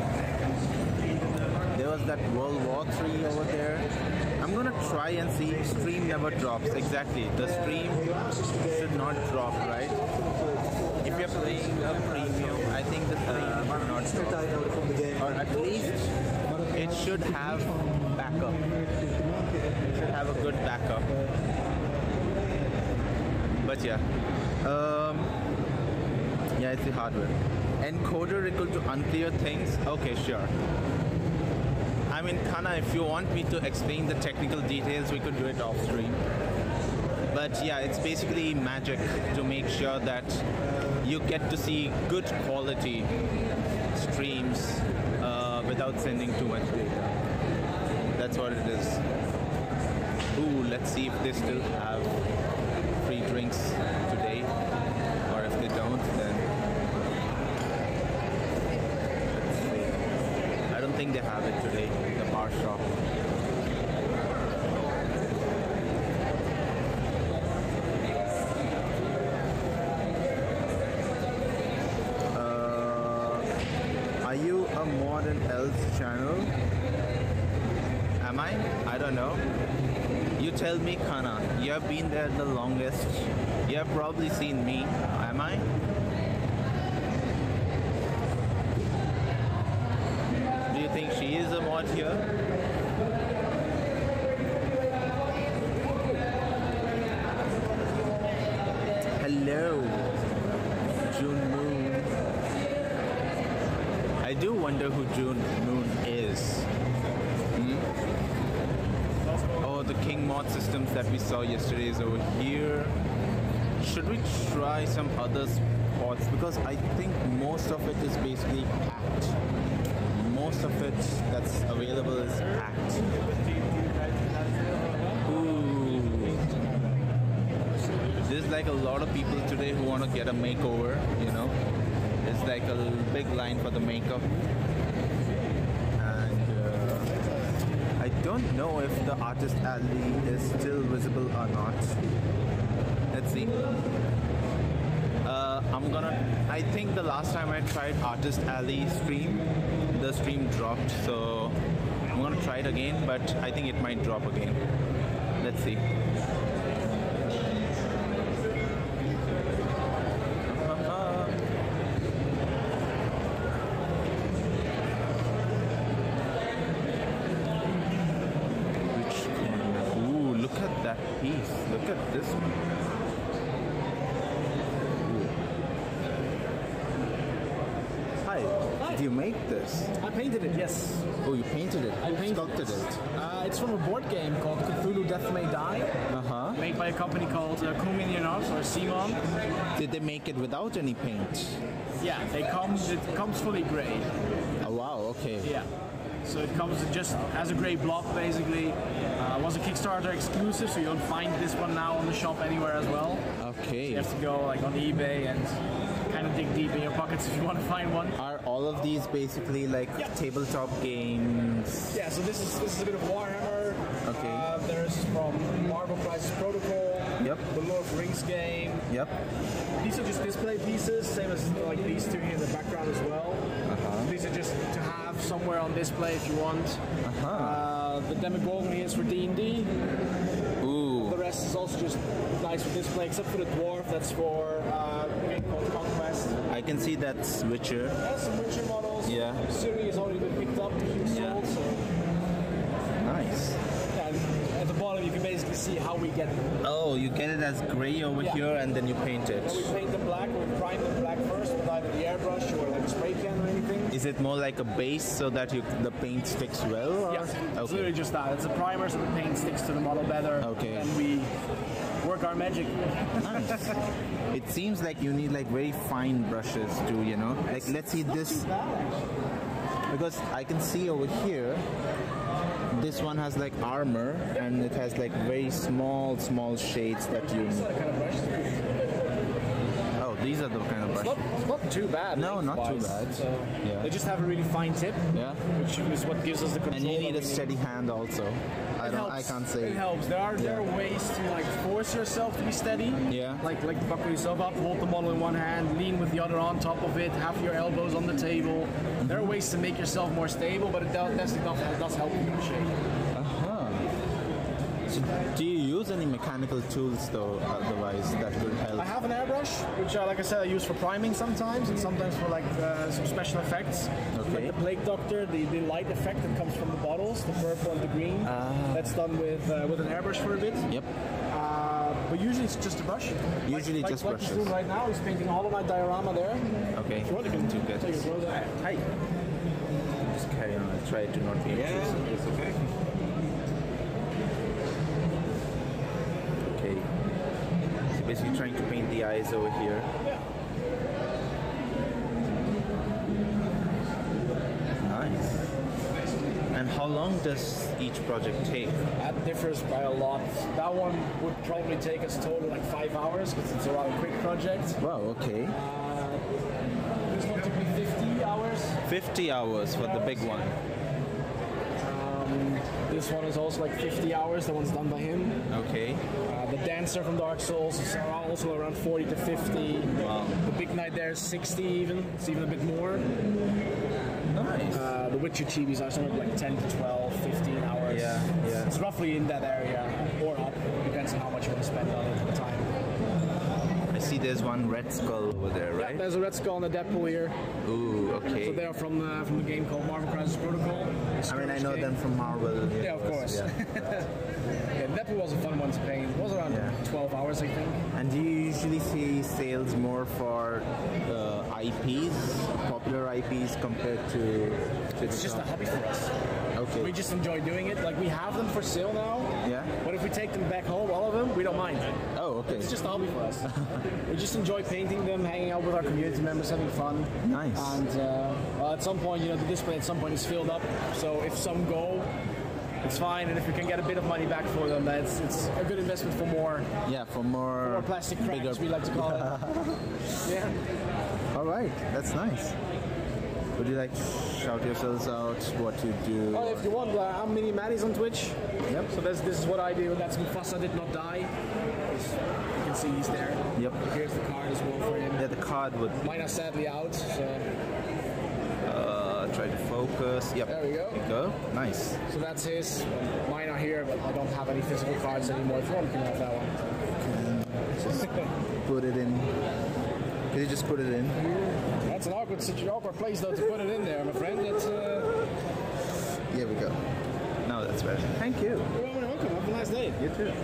There was that World War Three over there. I'm gonna try and see. Stream never drops. Exactly. The stream should not drop, right? If you're playing a premium, I think the stream should not drop. Or at least it should have backup. It should have a good backup. But yeah. Um, yeah, it's the hardware. Encoder equal to unclear things? Okay, sure. I mean, Khana, if you want me to explain the technical details, we could do it off stream. But yeah, it's basically magic to make sure that you get to see good quality streams uh, without sending too much data. That's what it is. Ooh, let's see if they still have free drinks today. Or if they don't, then let's see. I don't think they have it today, the bar shop. Channel's channel. Am I? I don't know. You tell me, Kana. You have been there the longest. You have probably seen me. Am I? Do you think she is a mod here? Hello, June Moon. I do wonder who June Moon is. Hmm? Oh, the King mod systems that we saw yesterday is over here. Should we try some other spots? Because I think most of it is basically packed. Most of it that's available is packed. Ooh. There's like a lot of people today who want to get a makeover, you know. It's like a big line for the makeup. And uh, I don't know if the Artist Alley is still visible or not. Let's see. Uh, I'm gonna, I think the last time I tried Artist Alley stream, the stream dropped, so I'm gonna try it again, but I think it might drop again. Let's see. Piece. Look at this one. Hi. Hi. Did you make this? I painted it, yes. Oh, you painted it? I painted sculpted it. it. Uh, it's from a board game called Cthulhu Death May Die. Uh-huh. Made by a company called uh, Cominion Arts or Simon. Did they make it without any paint? Yeah, they come. It comes fully grey. Oh wow. Okay. Yeah. So it comes just as a grey block, basically. Uh, it was a Kickstarter exclusive, so you don't find this one now on the shop anywhere as well. Okay. So you have to go like on eBay and kind of dig deep in your pockets if you want to find one. Are all of these basically like yep. tabletop games? Yeah. So this is this is a bit of Warhammer. Okay. Uh, there's from Marvel Crisis Protocol. Yep. The Lord of the Rings game. Yep. These are just display pieces, same as like these two here in the background as well. Uh-huh. These are just to have somewhere on display if you want. Uh-huh. Uh, the Demogorgon here is for D and D. Ooh. The rest is also just nice for display, except for the dwarf. That's for uh, a game called Conquest. I can see that's Witcher. Yeah, some Witcher models. Yeah. Ciri has already been picked up. Yeah. Sold, so. Nice. At the bottom, you can basically see how we get them. Oh, you get it as grey over yeah. here, and then you paint it. Well, we paint them black. We prime them black first with either the airbrush or like a spray can or anything. Is it more like a base so that you the paint sticks well? Or? Yeah, it's okay. literally just that. It's a primer so the paint sticks to the model better. Okay. And we work our magic. Nice. It seems like you need like very fine brushes to, you know, like let's see this. Because I can see over here. This one has like armor, and it has like very small, small shades that you. Oh, these are the kind of It's brushes. not, it's not too bad. No, not too lengthwise. bad. So Yeah. They just have a really fine tip, Yeah. which is what gives us the control. And you need that a we steady hand also. I It don't. helps. I can't say. It helps. There are there are Yeah. ways to like force yourself to be steady. Yeah. Like like buckle yourself up, hold the model in one hand, lean with the other on top of it, have your elbows on the table. Mm-hmm. There are ways to make yourself more stable, but it does that's enough. It does help you in shape. So do you use any mechanical tools though, otherwise that could help? I have an airbrush, which uh, like I said, I use for priming sometimes, and sometimes for like uh, some special effects. Okay. Like the Plague Doctor, the, the light effect that comes from the bottles, the purple and the green. Ah. That's done with uh, with an airbrush for a bit. Yep. Uh, but usually it's just a brush. Usually like, just like, brushes. Like he's doing right now, he's painting all of my diorama there. Okay. If you want, you can To get take it. your clothes off. Hi. Just carry on. I'll try to not be intrusive. it's okay. Okay. So basically trying to paint the eyes over here. Yeah. Nice. And how long does each project take? That differs by a lot. That one would probably take us total like five hours because it's a rather quick project. Wow, okay. Uh, this one took me fifty hours. fifty hours for the big one. Um, And this one is also like fifty hours. The one's done by him. Okay. Uh, the Dancer from Dark Souls is also around forty to fifty. Wow. The Big Knight there is sixty even. It's even a bit more. Nice. Uh, the Witcher chibis are somewhere like ten to twelve, fifteen hours. Yeah, yeah. It's roughly in that area or up. Depends on how much you want to spend on it at the time. I see there's one Red Skull over there, right? Yeah, there's a Red Skull and a Deadpool here. Ooh, okay. So they're from uh, from the game called Marvel Crisis Protocol. I mean, I know them from Marvel. Yeah, of course. Yeah. Yeah, Deadpool was a fun one to paint. It was around Yeah. twelve hours, I think. And do you usually see sales more for uh, I Ps, popular I Ps, compared to? to It's just a hobby for us. Okay. We just enjoy doing it. Like we have them for sale now. Yeah. But if we take them back home, all of them, we don't mind. Oh, okay. It's just a hobby for us. We just enjoy painting them, hanging out with our community members, having fun. Nice. And uh, well, at some point, you know, the display at some point is filled up. So if some go, it's fine. And if we can get a bit of money back for them, then it's, it's a good investment for more. Yeah, for more. More plastic cracks, bigger- we like to call it. Yeah. All right, that's nice. Would you like to shout yourselves out what you do? Oh, if you want, uh, I'm Mini Maddies on Twitch. Yep. So that's, this is what I do. That's Mufasa Did Not Die. You can see he's there. Yep. Here's the card as well for him. Yeah, the card would. Mine are sadly out, so Uh, try to focus. Yep. there we go. There you go. Nice. So that's his. Mine are here, but I don't have any physical cards anymore. If you want, you can have that one. Just put it in. Can you just put it in? That's an awkward, situ- awkward place, though, to put it in there, my friend. That's. Uh... Here we go. No, that's better. Thank you. You're welcome. Have a nice day. You too.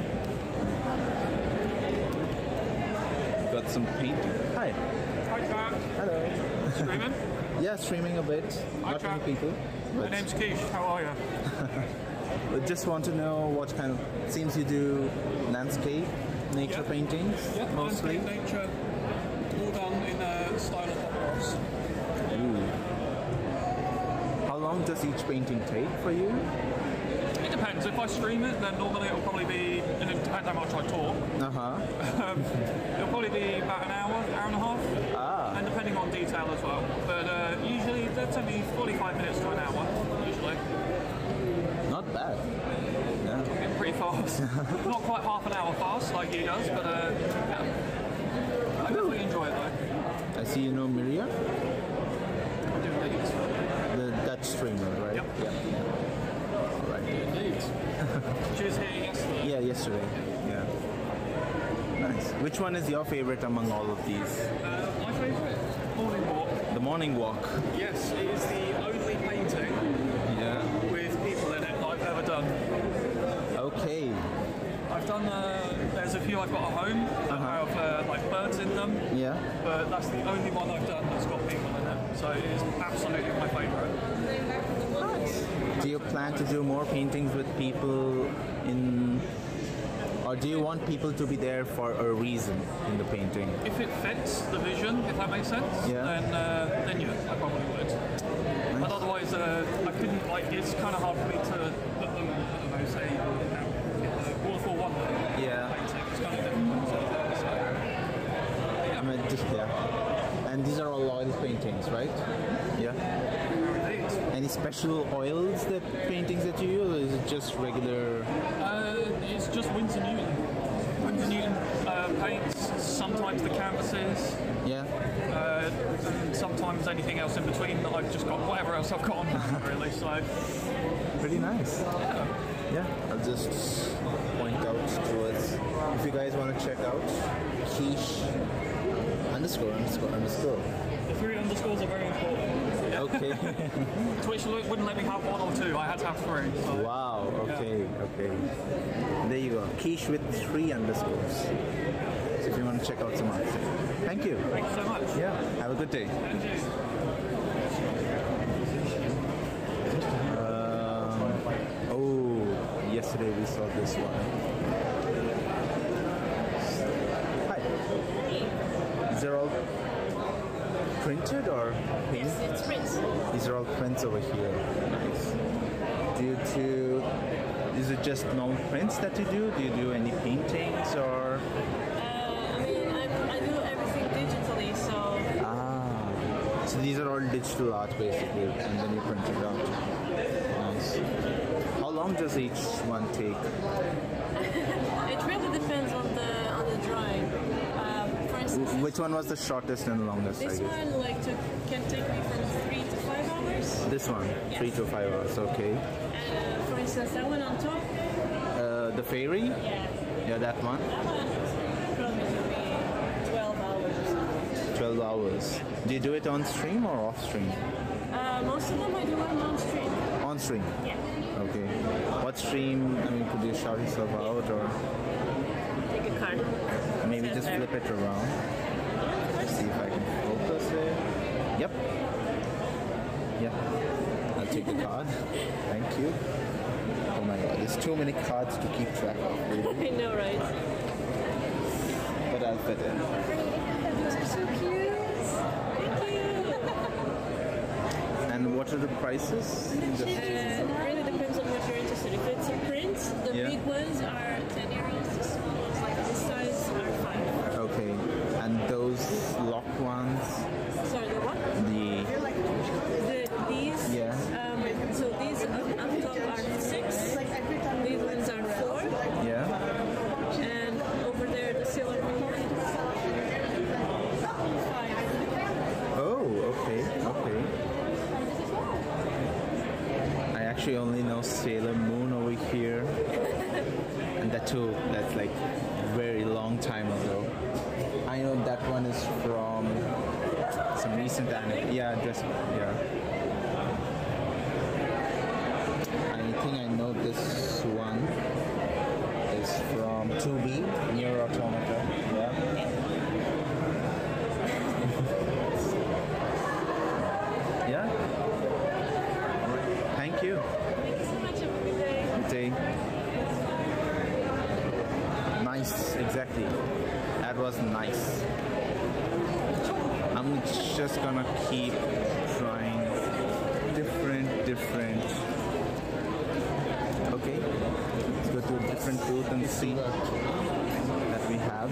Got some paint. Hi. Hi, Jack. Hello. Streaming? Yeah, streaming a bit. Hi, Not many Jack. people. My But name's Keish. How are you? but just want to know what kind of. It seems you do landscape, nature Yeah. paintings Yeah, mostly. landscape, nature, all done in the style of Hot Box. Ooh. How long does each painting take for you? It depends. If I stream it, then normally it'll probably be, and it depends how much I talk. Uh huh. Um, it'll probably be about an hour, hour and a half. Ah. And depending on detail as well. But uh, usually that's only forty-five minutes to an hour, usually. Not bad. Yeah. Getting pretty fast. Not quite half an hour fast like he does, but uh, yeah. I definitely enjoy it though. I see you know Miria, I do think it's the Dutch streamer, right? Yep. Yeah. All right. indeed. She was here yesterday. Yeah, yesterday. Yeah. Nice. Which one is your favorite among all of these? Uh, my favourite? Morning Walk. The Morning Walk. Yes, it is the only painting Yeah. with people in it that I've ever done. Okay. I've done, uh, there's a few I've got at home that have uh, like birds in them, Yeah. but that's the only one I've done that's got people in it. So it is absolutely my favourite. Do you plan to do more paintings with people in, or do you want people to be there for a reason in the painting? If it fits the vision, if that makes sense, Yeah. then uh, then yeah, I probably would. But otherwise, uh, I couldn't, like, it's kind of hard for me to put them, I don't know, say, you know, uh, Waterfall Wonder Yeah. painting. It's kind of difficult. So, I mean, just, yeah. And these are all oil paintings, right? Yeah. Any special oils that paintings that you use, or is it just regular? Uh, it's just Winsor Newton. Winsor Newton uh, paints, sometimes the canvases, Yeah. uh, and sometimes anything else in between that I've just got, whatever else I've got on hand, really. So, Pretty nice. yeah. Yeah. I'll just point out to us if you guys want to check out Keish underscore underscore underscore. The three underscores are very important. Yeah. Okay. Twitch wouldn't let me have one or two. I had to have three. So. Wow. Okay. Okay. There you go. Keish with three underscores. So if you want to check out some art. Thank you. Thank you so much. Yeah. Have a good day. And you. Um, oh, yesterday we saw this one. Hi. These are all printed or painted? It's prints. These are all prints over here. Nice. Do you do? Is it just normal prints that you do? Do you do any paintings or? I mean, I, I do everything digitally, so Ah. So these are all digital art basically, and then you print it out. Nice. How long does each one take? It really depends on the on the drawing. Um, for instance, Wh- Which one was the shortest and longest? I this guess. one like took, can take me from three to five hours. This one, three to five hours. Okay. And uh, for instance, that one on top, Uh, the fairy? yeah, Yeah, that one. that one probably took me twelve hours or something. Twelve hours. Do you do it on stream or off stream? Uh, most of them I do them on stream. On stream. Yeah. Okay. What stream? I mean, could you shout yourself out or Take a card. maybe Says just there. flip it around? Let's see if I can focus it. Yep. Yep. I'll take the card. Thank you. Oh my god, there's too many cards to keep track of. Really. I know, right? But I'll fit in. Those are so cute. Thank you. And what are the prices? Uh, it really depends on what you're interested in. If it's a print, the Yeah. big ones are ten euros, the small ones like this size are five. Okay. And those lock ones? Sorry, the what? The The, these? Yeah. Um, so these up, up top are six, these ones are four, yeah. and over there the silver one five. Oh, okay, okay. I actually only know Sailor Moon over here, and that too. That's like very long time ago. I know that one is from some recent anime. Yeah, just yeah. I think I know this one is from two B, Nier Automata. Yeah. Yeah. Thank you. Thank you so much. Have a good day. Good day. Nice, exactly. That was nice. I'm just gonna keep trying different, different. Okay, let's go to a different booth and see that we have.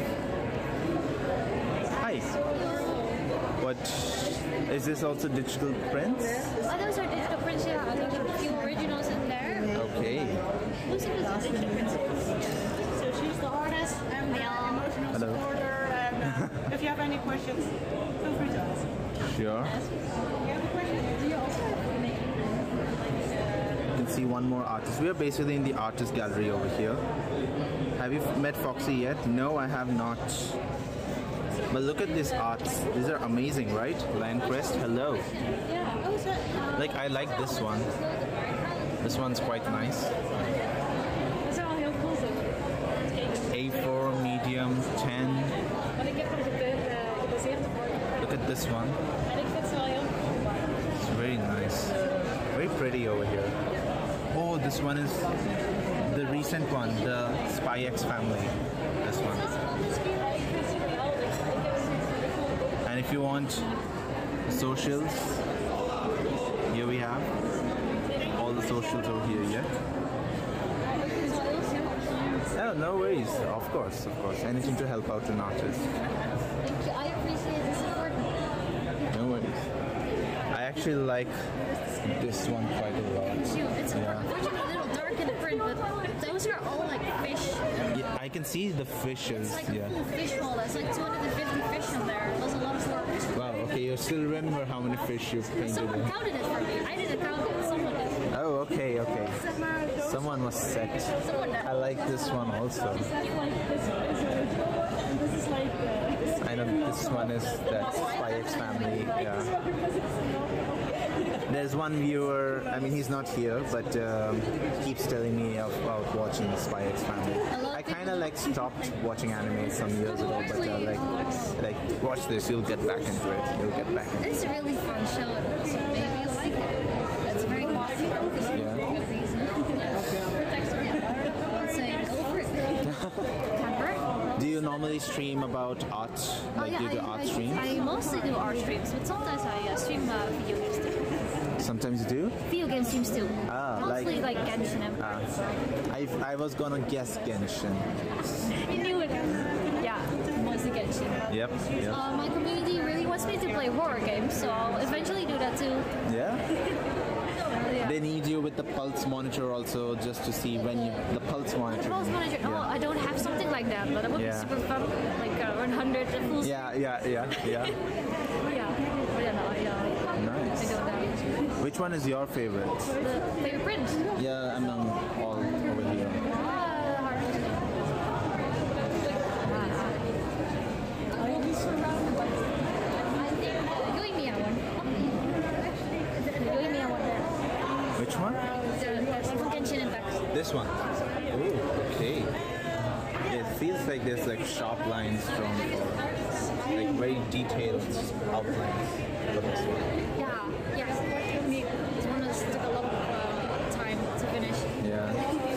Hi. What is this? Also digital prints? Oh, those are digital prints, yeah. I think there are a few originals in there. Okay. Who's in the digital prints? So she's the artist, I'm the emotional Hello. supporter, and uh, if you have any questions, feel free to ask. Sure. You have a question? Do you also have making? You can see one more artist. We are basically in the artist gallery over here. Have you met Foxy yet? No, I have not. But look at these arts. These are amazing, right? Landcrest, hello. Yeah. Like, I like this one. This one's quite nice. Dat is wel heel cool zo. A four, medium, ten. Want ik heb hem gebe- eh, gebaseerd op worden. Look at this one. En ik vind ze wel heel cool. It's very nice. Very pretty over here. Oh, this one is the recent one, the Spy X family. This one. And if you want socials, here we have all the socials over here, yeah? Oh, no worries. Of course, of course. Anything to help out an artist. Thank you. I appreciate the support. No worries. I actually like this one quite a lot. It's Yeah. unfortunately a little dark in the print, but those are all like fish. Yeah, I can see the fishes. It's like Yeah. a full fish bowl. There's like two hundred fifty fish in there. It was a lot of work. Wow. Okay, you still remember how many fish you've painted? Someone in? counted it for me. I didn't count it. Someone did. Oh, okay, okay. Someone was set. I like this one also. You like this one is original one, and this is like uh, I know this one is that Spy X family. Yeah. There's one viewer. I mean, he's not here, but um, keeps telling me about watching the Spy X family. I kind of like stopped watching anime some years ago, but uh, like, like watch this, you'll get back into it. You'll get back into it. It's a really fun show. So maybe you like it. It's very popular. Yeah. Good reason. I'd say go for it. Camera? Do you normally stream about art? Oh, Like yeah, do you do I, art I, stream? I mostly do art streams, but sometimes I uh, stream uh, video games too. Sometimes you do? Video game streams too. Ah, mostly like- like, Genshin Impact. Ah. I, I was gonna guess Genshin. You knew it. Yeah, mostly Genshin. Yep, yep. Uh, my community really wants me to play horror games, so I'll eventually do that too. Yeah? Uh, yeah. They need you with the pulse monitor also, just to see when you the pulse monitor. Pulse monitor. Oh, I don't have something like that, but that would Yeah. be super fun. Like uh, one hundred full. Yeah, yeah, yeah, yeah. Yeah. But yeah, no, I, uh, Nice. I don't have. Which one is your favorite? The favorite print. Yeah, I'm um, all over here. Which one? This one. Oh, okay. It feels like there's like sharp lines drawn for like very detailed outlines for this one. Yeah, yeah. This one has took a lot of uh, time to finish. Yeah.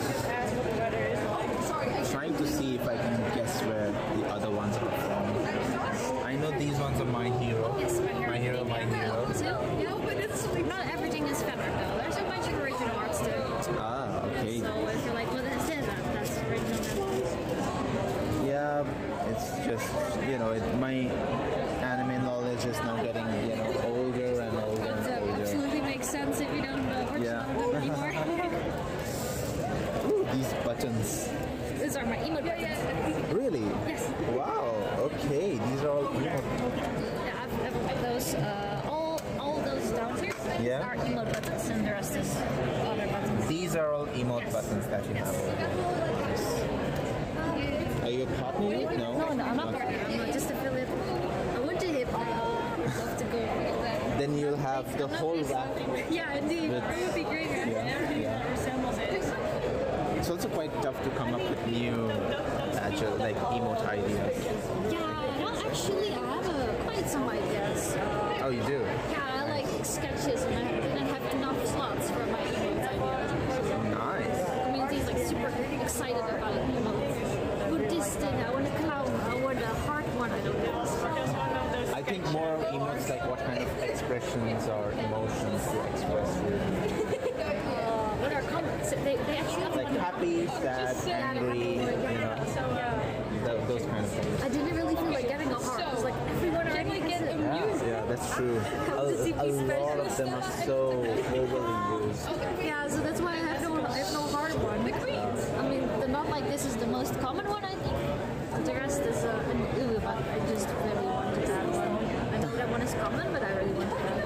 Trying to see if I can guess where the other ones are from. I know these ones are My Hero. Yes, My Hero. My Hero, My Hero. Yeah, but it's not everything is fabric though. There's a bunch of original arts too. Ah, okay. So if you're like, well, that's it, that- that's original. Yeah, it's just, you know, it, my anime knowledge is now getting, you know, older and older and That older. absolutely makes sense if you don't know original Yeah. anymore. Ooh, these buttons. These are my emote buttons. Really? Yes. Wow, okay, these are all emote. Yeah, I've, I've got those, uh, all, all those down here Yeah. are emote buttons, and the rest is other buttons. These are all emote buttons that you have over here. Nice. Are you a partner yet? No? No, no, I'm not Okay. partner. I'm not just affiliate. I want to hip hop. I'd love to go. Then you'll have the whole rack. Yeah, indeed. With- It would be great. Yeah, yeah. It's also quite tough to come up with new agile, like emote ideas. Yeah, well, actually, I have uh, quite some ideas. Uh, Oh, you do? yeah, I like sketches, and I didn't have enough slots for my emote ideas. Nice. Community's like super excited about it. You know, Buddhist thing. I want a clown. I want a heart one. I don't know. I think more emotes like what kind of expressions or emotions to express. Uh, what are comments? They, they actually have Like happy, sad, angry, you know, th- those kind of things. I didn't really feel like getting a heart. It was like everyone already has it. Yeah, yeah, that's true. A, a lot of them are so overly used. Yeah, so that's why I have no, I have no hard one. I mean, the not like this is the most common one, I think. But the rest is uh, an ooh, but I just really wanted that one. I know that one is common, but I really wanted that.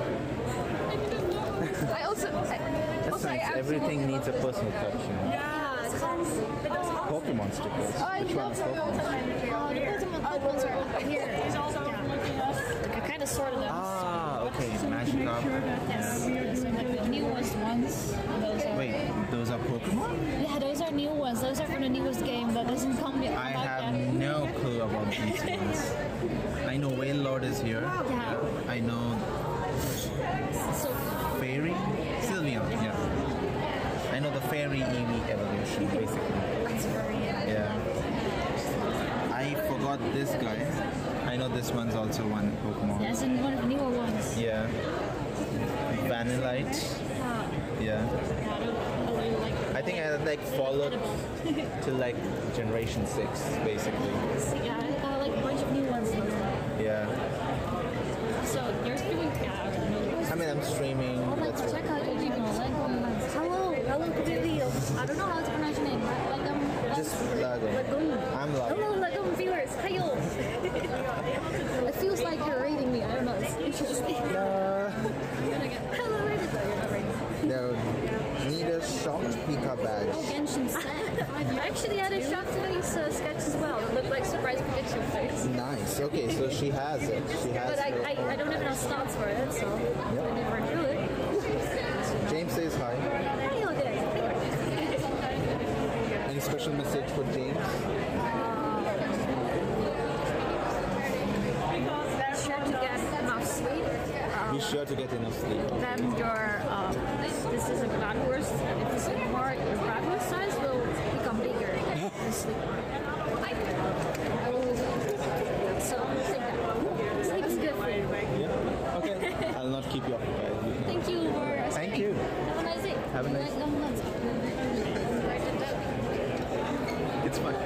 I also, I, That's also I nice. absolutely Everything needs a personal touch, you know. Yeah, exactly. Pokemon stickers. Oh, I Which one? love Pokemon. Oh, the Pokemon Pokemons are over here. Like, I kind of sorted them. Ah, okay. Magikarp. Yes. So like the newest ones. Those are, Wait, those are Pokemon? yeah, those are new ones. Those are from the newest game that doesn't come yet. I come out have yet. no clue about these ones. I know Whale Lord is here. Yeah. I know So Fairy? Sylveon, yeah. I know the Fairy Eevee evolution, basically. it's very Yeah. I forgot this guy. I know this one's also one Pokemon. yeah, it's in one of the newer ones. Yeah. Vanillite. Uh, Yeah. yeah, I don't, I don't really like it. I think I like followed to like generation six, basically. Yeah, I got like a bunch of new ones. Yeah. So you're streaming? Yeah, I don't know. I mean, I'm streaming. Oh, let's That's check out your email. Hello, hello, Leo. I don't know how to pronounce your name. Like um, Just Lago. I'm Lago. hello, Lagom viewers. Hiyo. It feels like you're reading me. I don't know. It's interesting. Uh, Hello, reading. You're not reading. no, need a shocked Pika badge. Oh, Genshin Sen. I actually had a shot to these uh, sketches as well. It looked like surprise Pikachu face. Nice. Okay, so she has it. She has But I, her I, I don't have enough slots for it, so I never do it. James says hi. Hello there. Any special message for James? Sure to get enough sleep. Be sure to get enough sleep. Then your um, this is a bratwurst. If you sleep more, your bratwurst size will become bigger. If you sleep more. So take that. Sleep is good for you. Yeah. Okay. I'll not keep you occupied. Thank you for. Thank you. Have a nice day. Have a nice day. It's fine.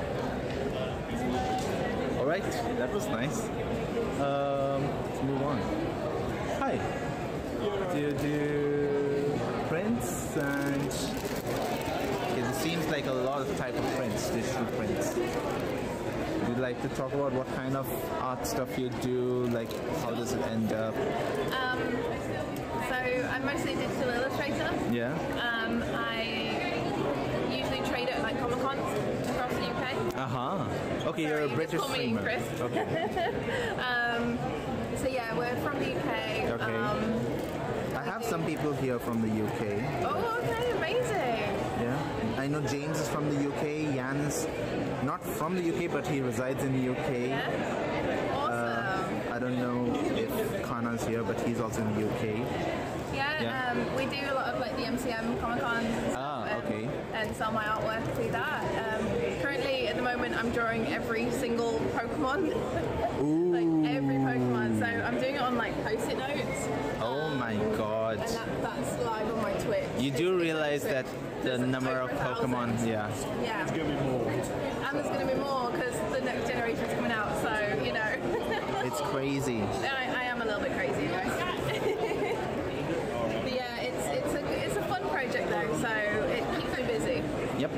All right, that was nice. Um, let's move on. Hi. Do you do Prince? and okay, this seems like a lot of type of prints, digital prints. Would you like to talk about what kind of art stuff you do? Like, how does it end up? Um, so I'm mostly a digital illustrator. Yeah. Um, I usually trade at like Comic Cons across the U K. Uh huh. Okay, you're a Sorry, British just call me streamer. Chris. Okay. um, so yeah, we're from the U K. Okay. Um, I have some people here from the U K. oh, okay, amazing. Yeah. I know James is from the U K. Jan is not from the U K, but he resides in the U K. Yeah. Awesome. Uh, I don't know if Kana's here, but he's also in the U K. Yeah, Yeah. Um, we do a lot of like the M C M Comic Cons and, Ah, stuff, okay. and, and sell my artwork through that. Um, currently, at the moment, I'm drawing every single Pokemon. like every Pokemon. So I'm doing it on like post-it notes. Oh my god. And that, that's live on my Twitch. You do realize that the number of over a Pokemon, thousand. yeah. Yeah. It's gonna be more. And there's going to be more because the next generation's coming out. So you know. It's crazy. I, I am a little bit crazy anyway. But yeah, it's it's a it's a fun project though, so it keeps me busy. Yep.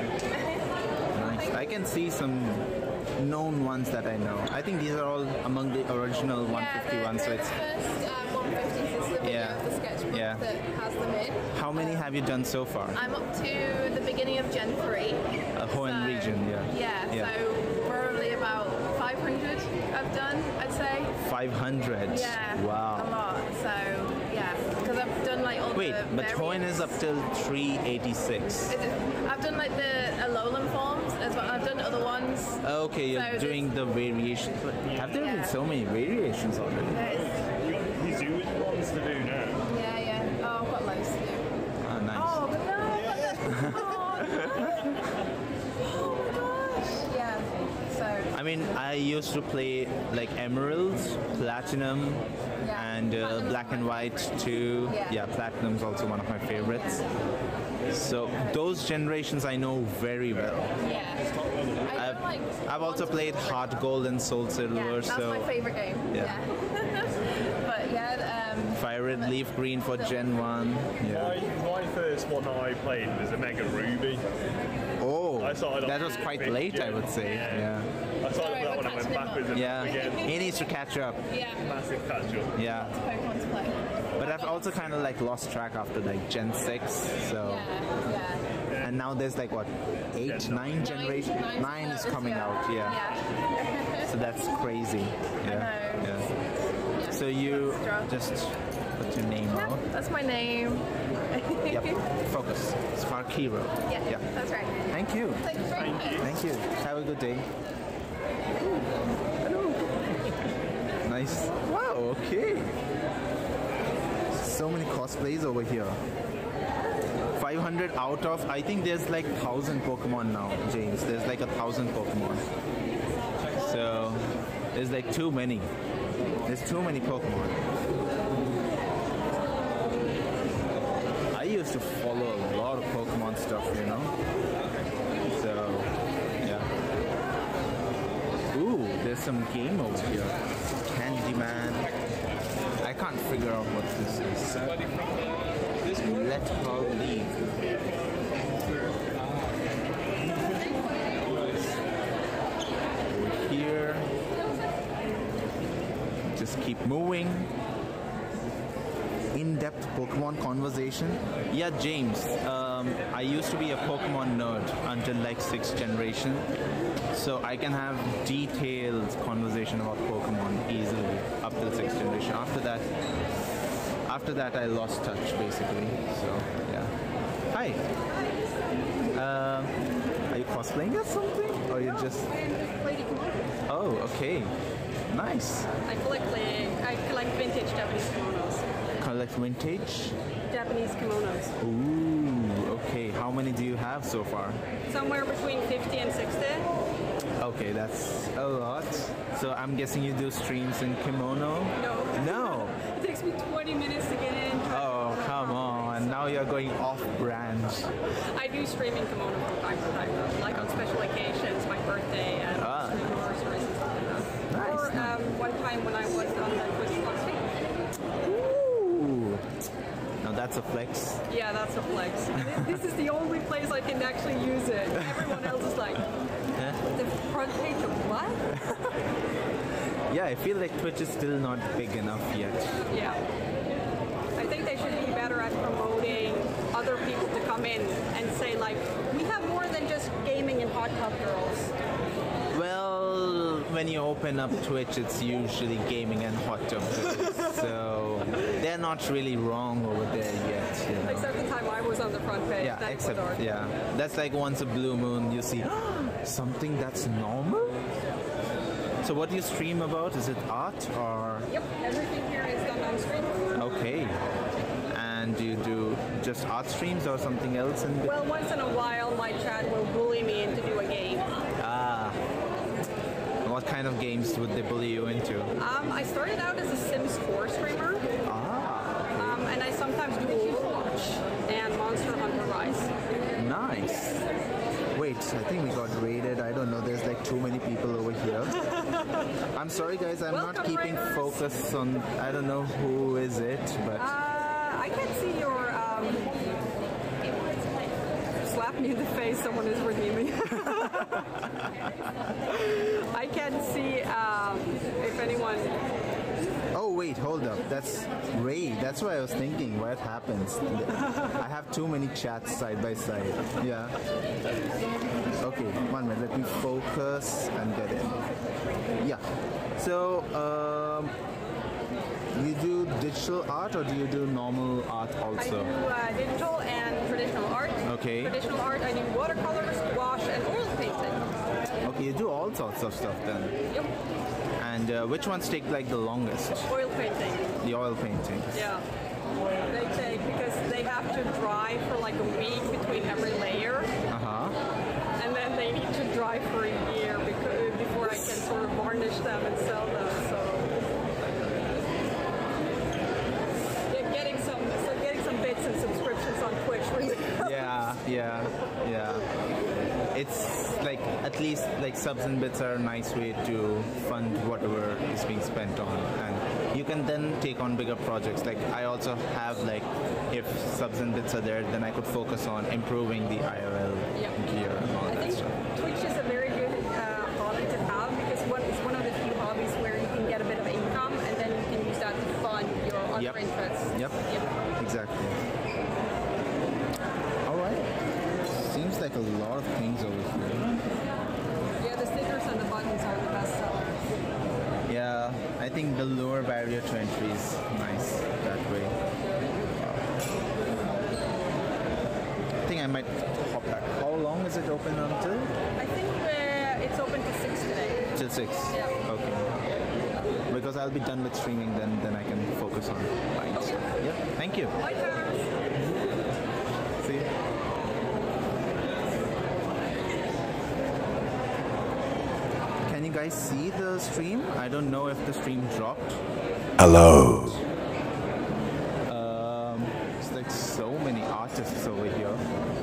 Yeah. Nice. I can see some known ones that I know. I think these are all among the original one fifty yeah, ones, so the, it's the first um, one fifties is the video Yeah. of the sketchbook Yeah. that has them in. how many have you done so far? I'm up to the beginning of Gen three. A Hoenn region, yeah. Yeah, Yeah. so probably about five hundred I've done, I'd say. five hundred. Yeah, a Wow. lot. So yeah, because I've done like all Wait, the but Hoenn is up till three eighty-six. It is- I've done like the Alolan forms as well. I've done other ones. Okay, you're So doing the variations. But have there been Yeah. so many variations already? There's- He's doing ones to do now. Yeah, yeah. Oh, I've got loads to do. Ah, nice. Oh, but no. Oh, no. Oh my gosh. Yeah. So. I mean, I used to play like Emeralds, Platinum, and uh, Black and White too. Yeah. Yeah, Platinum's also one of my favorites. So those generations I know very well. Yeah. I I've, don't like. I've also played Heart Gold and Soul Silver, Yeah, that's so my favorite game. Yeah. Yeah. But yeah, um, Fire Red Leaf Green for Gen one. Yeah. My, my first one I played was a Mega Ruby. Oh, I started that off was quite with- late, I yeah. would say. Yeah. I started with that when I went backwards and Yeah. again. He needs to catch up. yeah. Massive catch up. Yeah. Pokemon to play. But I've also kind of like lost track after like Gen six, so. Yeah. Yeah. And now there's like what, eight, nine generation? nine's Nine is this coming year. out, yeah. Yeah. So that's crazy. Yeah. know. Yeah. So you just put your name out. That's my name. Yep. Focus. Spark Hero. Yeah, Yeah. that's right. Thank you. Thank you very much. Thank you. Have a good day. Nice. Wow, okay. So many cosplays over here. five hundred out of, I think there's like one thousand Pokemon now, James. There's like a one thousand Pokemon. So, there's like too many. There's too many Pokemon. I used to follow a lot of Pokemon stuff, you know? So, yeah. Ooh, there's some game over here. Candyman. I can't figure out what this is. Let her leave. Over here. Just keep moving. In-depth Pokemon conversation. Yeah, James. Um, I used to be a Pokemon nerd until like sixth generation, so I can have detailed conversation about Pokemon easily up till sixth generation. After that, after that, I lost touch basically. So yeah. Hi. Uh, are you cosplaying or something, or you just? Lady Kimono. Oh, okay. Nice. I collect la- I collect vintage Japanese kimonos. Collect vintage. Japanese kimonos. Ooh, okay. How many do you have so far? Somewhere between fifty and sixty. Okay, that's a lot. So I'm guessing you do streams in kimono? No. No. It takes me twenty minutes to get in. Oh, come on. Now you're going off-brand. I do stream in kimono from time to time, though. Like on special occasions, my birthday and Ah. anniversaries and stuff like that. Nice, Or um, one time when I was on the Twitch Plus. Ooh. Now Now that's a flex. Yeah, that's a flex. And it- this is the only place I can actually use it. Everyone else is like, the front page of what? Yeah, I feel like Twitch is still not big enough yet. Yeah. I think they should be better at promoting other people to come in and say like, we have more than just gaming and hot tub girls. Well, when you open up Twitch, it's usually gaming and hot tub girls, so they're not really wrong over there yet. You know? Except the time I was on the front page. Yeah, that except was art. yeah, that's like once a blue moon you see something that's normal. So what do you stream about? Is it art or? Yep, everything here is done on stream. Okay. And do you do just art streams or something else? In Well, once in a while, my chat will bully me into do a game. Ah. What kind of games would they bully you into? Um, I started out as a Sims four streamer. Ah. Um, and I sometimes do Overwatch and Monster Hunter Rise. Nice. Wait, I think we got raided. I don't know. There's like too many people over here. I'm sorry, guys. I'm not Welcome, keeping raiders. focus on. I don't know who is it, but Uh, I can see your. Um, slap me in the face. Someone is redeeming. I can see um, if anyone. oh wait, hold up. That's Ray. That's what I was thinking. What happens? I have too many chats side by side. Yeah. Okay, one minute. Let me focus and get in. Yeah. So, um, you do digital art or do you do normal art I do also? uh, digital and traditional art. Okay. Traditional art, I do watercolors, wash, and oil painting. Okay, you do all sorts of stuff then. Yep. And uh, which ones take like the longest? Oil painting. The oil paintings. Yeah. They take because they have to dry for like a week between every layer, Uh huh. and then they need to dry for a year because, before I can sort of varnish them and sell them. So, yeah, getting some so getting some bits and subscriptions on Twitch really. Yeah, yeah, yeah. It's like at least like subs and bits are a nice way to fund whatever is being spent on, and you can then take on bigger projects. Like I also have like if subs and bits are there, then I could focus on improving the I R L gear and all I that think stuff. Twitch is a very good uh, hobby to have because one, it's one of the few hobbies where you can get a bit of income and then you can use that to fund your other Yep. interests. Yep. Exactly. All right. Seems like a lot of things over here. Yeah, the stickers and the buttons are the best sellers. Yeah, I think the lower barrier to entry is nice that way. I think I might hop back. How long is it open until? I think uh, it's open to six today. Till six. Yeah. Okay. Because I'll be done with streaming, then then I can focus on buying. Okay. Yeah. Thank you. Bye, Paris. See you. Can you guys see the stream? I don't know if the stream dropped. Hello. Um, it's like so many artists over here.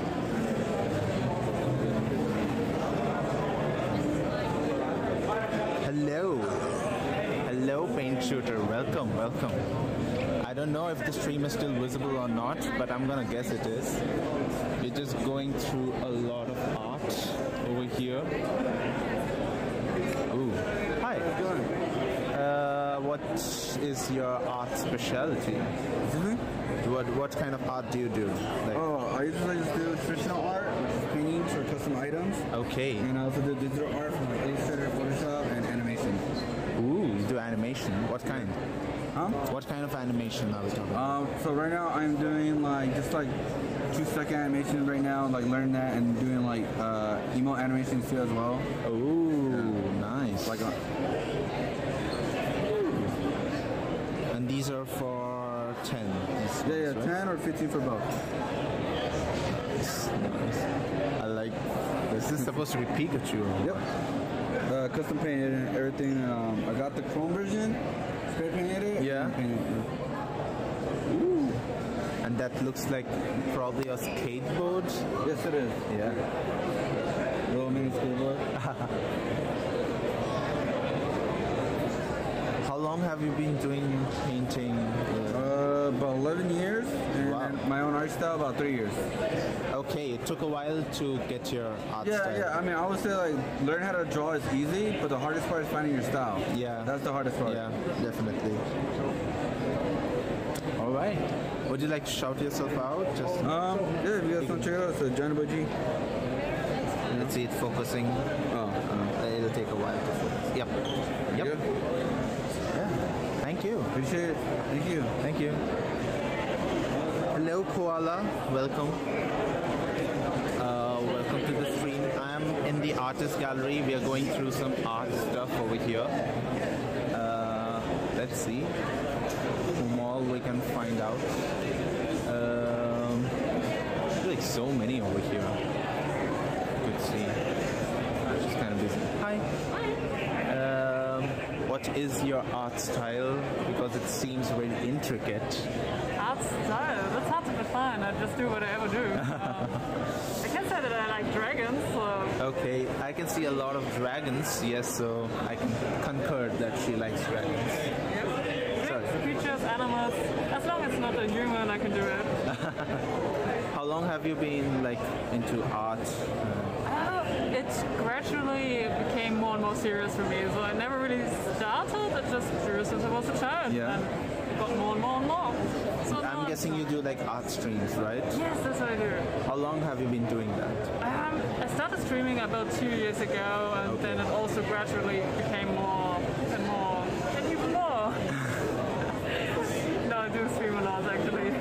Hello. Hello, Paint Shooter. Welcome, welcome. I don't know if the stream is still visible or not, but I'm gonna guess it is. We're just going through a lot of art over here. Ooh. Hi. How you doing? Uh, what is your art specialty? Mm-hmm. What what kind of art do you do? Like, Oh, I usually just do traditional art, which is paintings or custom items. Okay. And I also do digital art from like Illustrator, Photoshop, and animation. Ooh, you do animation. What kind? Huh? What kind of animation are we talking about? Um, so right now I'm doing like just like two second animations right now, like learning that and doing like uh, emo animations too as well. Ooh, nice. Like uh, And these are for ten. These yeah, yeah, ones, right? ten or fifteen for both. Nice. I like. This is supposed to be Pikachu. Yep. Uh, custom painted and everything. Um, I got the Chrome version. Spray painted it. Yeah. And painted it. Ooh. And that looks like probably a skateboard. Yes, it is. Yeah. Little mini skateboard. How long have you been doing painting? Uh, about eleven years, and then my own art style about three years. Okay, it took a while to get your art Yeah, style. yeah. I mean, I would say like learn how to draw is easy, but the hardest part is finding your style. Yeah, that's the hardest part. Yeah, definitely. All right. Would you like to shout yourself out? Just um, yeah, if you guys want to check it out, it's a Johnny G. Let's see it focusing. Oh, uh, it'll take a while to focus. Yep. Yep. Good? Yeah. Thank you. Appreciate it. Thank you. Thank you. Hello, Koala. Welcome. Uh, welcome to the stream. I'm in the artist gallery. We are going through some art stuff over here. Uh, let's see whom all we can find out. Um, there's like so many over here. Good see. She's kind of busy. Hi. Um, what is your art style? Because it seems very intricate. Art style? That's hard to define. I just do what I ever do. Um, I can say that I like dragons. So. Okay, I can see a lot of dragons. Yes, so I can concur that she likes dragons. Yep. Sorry. Creatures, animals. As long as it's not a human, I can do it. How long have you been like into art? Uh, it gradually became more and more serious for me. So I never really started. I just drew since I was a child. Yeah. And it got more and more and more. So I'm guessing you do like art streams, right? Yes, that's what I do. How long have you been doing that? Um, I started streaming about two years ago, and Okay. then it also gradually became more and more, and even more. No, I do stream a lot, actually.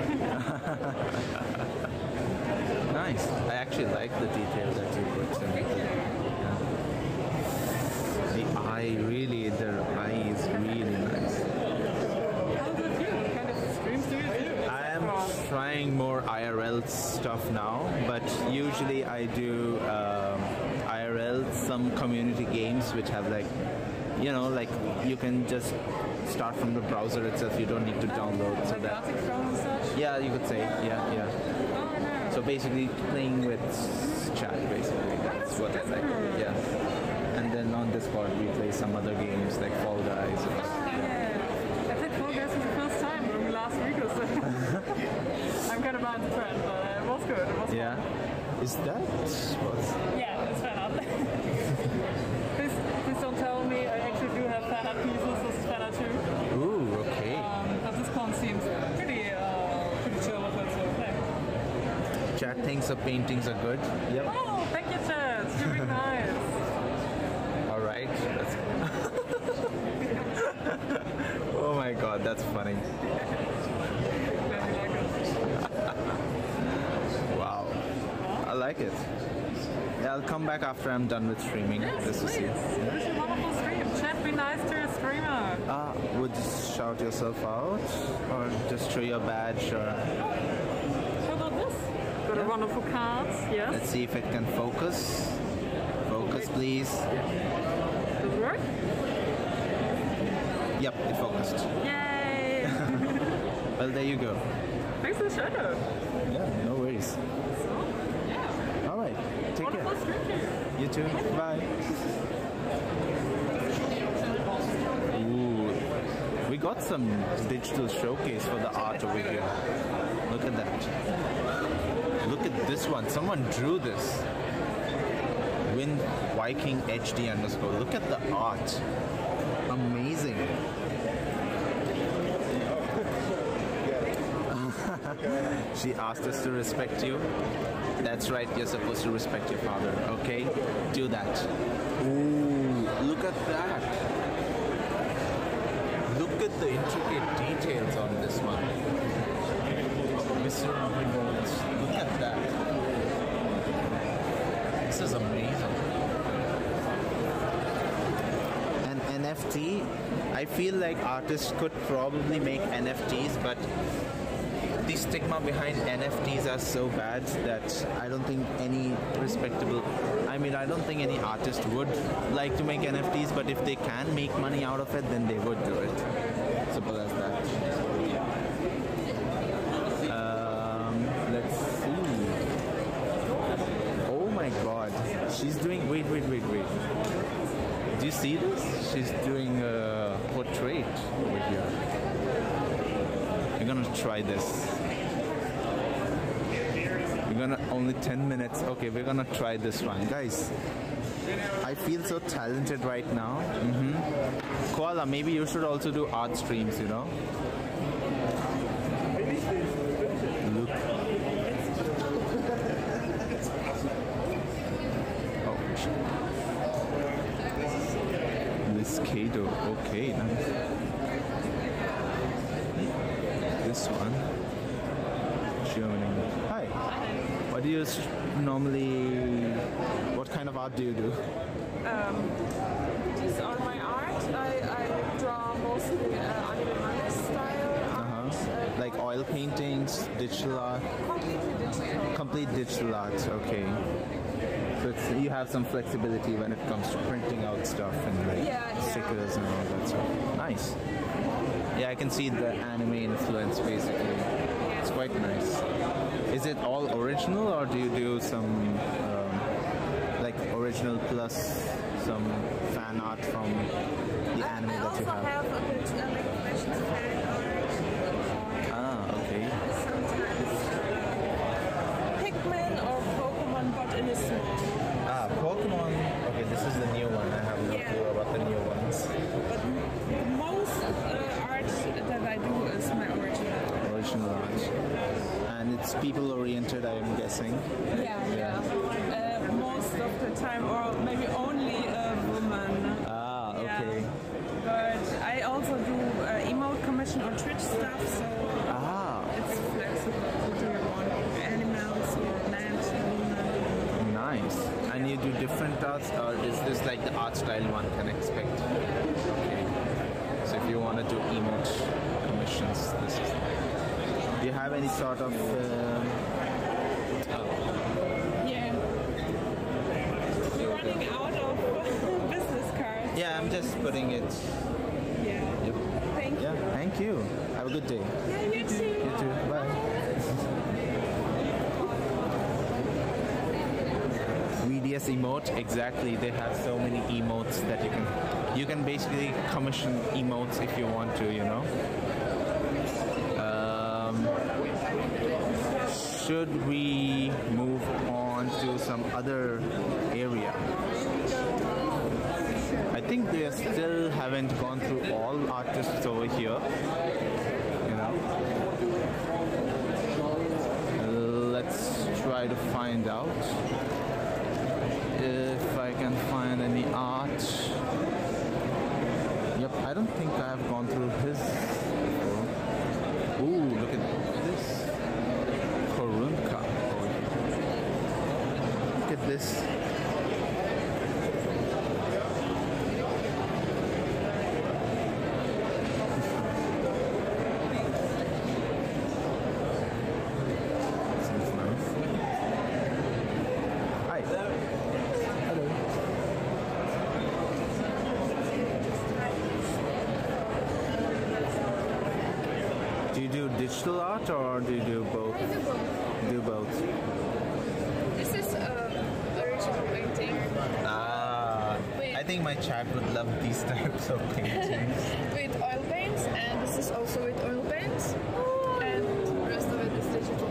Nice. I actually like the detail that you put in. The eye, really, the eye is really nice. How about you? What kind of streams do you do? I am trying more I R L stuff now, but usually I do um, I R L, some community games which have like, you know, like you can just start from the browser itself. You don't need to download. So that, yeah, you could say, yeah, yeah. So basically playing with chat, basically. That's what it's like, yeah. And then on Discord we play some other games like Fall Guys. Or, Yeah. I played Fall Guys for the first time maybe last week or so. I'm kind of behind the trend, but uh, it was good. It was yeah. Is that what's... Yeah, it's fan art. please, please don't tell me. I actually do have fan art pieces. This is fan art too. Ooh, okay. Um, but this con seems pretty, uh, pretty chill with it, so yeah. Chat thinks the paintings are good. Yep. Oh, thank you, Chad. You're being nice. All right. That's... oh my god, that's funny. Wow. I like it. Yeah, I'll come back after I'm done with streaming. Yes, just to please. see. Yeah. This is a wonderful stream. Chat, be nice to a streamer. Ah, would you shout yourself out? Or just show your badge? Or... How about this? Got a wonderful cards, yes. Let's see if it can focus. Focus, please. Does it work? Yep, it focused. Yay! Well, there you go. Thanks for the shout out. Yeah, no worries. All right, take Wonderful care. stream to you. You too. Bye. Ooh, we got some digital showcase for the art over here. Look at that. Look at this one. Someone drew this. Win Viking H D underscore. Look at the art. Amazing. She asked us to respect you. That's right, you're supposed to respect your father, okay? Do that. Ooh, look at that. Look at the intricate details on this one. Mister Revolts, look at that. This is amazing. An N F T, I feel like artists could probably make N F Ts, but the stigma behind N F Ts are so bad that I don't think any respectable, I mean, I don't think any artist would like to make N F Ts, but if they can make money out of it, then they would do it. Simple as that. Um, let's see. Oh my god. She's doing, wait, wait, wait, wait. Do you see this? She's doing a portrait over here. You gonna try this. We're gonna only ten minutes. Okay, we're gonna try this one, guys. I feel so talented right now. Mm-hmm. Koala, maybe you should also do art streams, you know? Look. Oh. Liscado. Okay, nice. This one. Germany. Hi. What do you s- normally... What kind of art do you do? Um, these are my art. I, I draw mostly uh, anime manga style art. Uh-huh. Like oil paintings, digital art? Completely digital. Complete digital art, okay. So it's, you have some flexibility when it comes to printing out stuff and like Yeah, yeah. stickers and all that stuff. Nice. Yeah, I can see the anime influence basically. It's quite nice. Is it all original or do you do some um, like original plus some fan art from the anime I that also you have? have a bit uh, League of Legends fan art. Ah, okay. Sometimes Pikmin or Pokemon, but in a small. Ah, Pokemon. Okay, this is the new one. I have no Yeah. clue about the new ones. But most uh, art that I do is my original. Original art. And it's people oriented, I am guessing. Yeah, yeah. Uh, most of the time, or maybe only a woman. Ah, Yeah. okay. But I also do uh, emote commission or Twitch stuff, so Ah. it's flexible. What do you want? Animals or land, woman? Nice. And you do different arts, or is this like the art style one can expect? Okay. So if you want to do emote commissions, this is. Do you have any sort of? Um, Yeah. We're running out of business cards. yeah, I'm just putting it. Yeah. Yep. Thank Yeah. Thank you. Have a good day. Yeah, you too. You too. Bye. V D S emote, exactly. They have so many emotes that you can you can basically commission emotes if you want to, you know. Um, should we move on to some other area? I think they still haven't gone through all artists over here. You know. Let's try to find out if I can find any art. Yep, I don't think I have gone through his before. Ooh, look at this. Korunka. Look at this. Seems nice. Hi. Hello. Do you do digital art or do you do both? I do both. Do both. This is uh, original painting. Ah, I think my chat would love these types of paintings. With oil paints, and this is also with oil paints. And the rest of it is digital.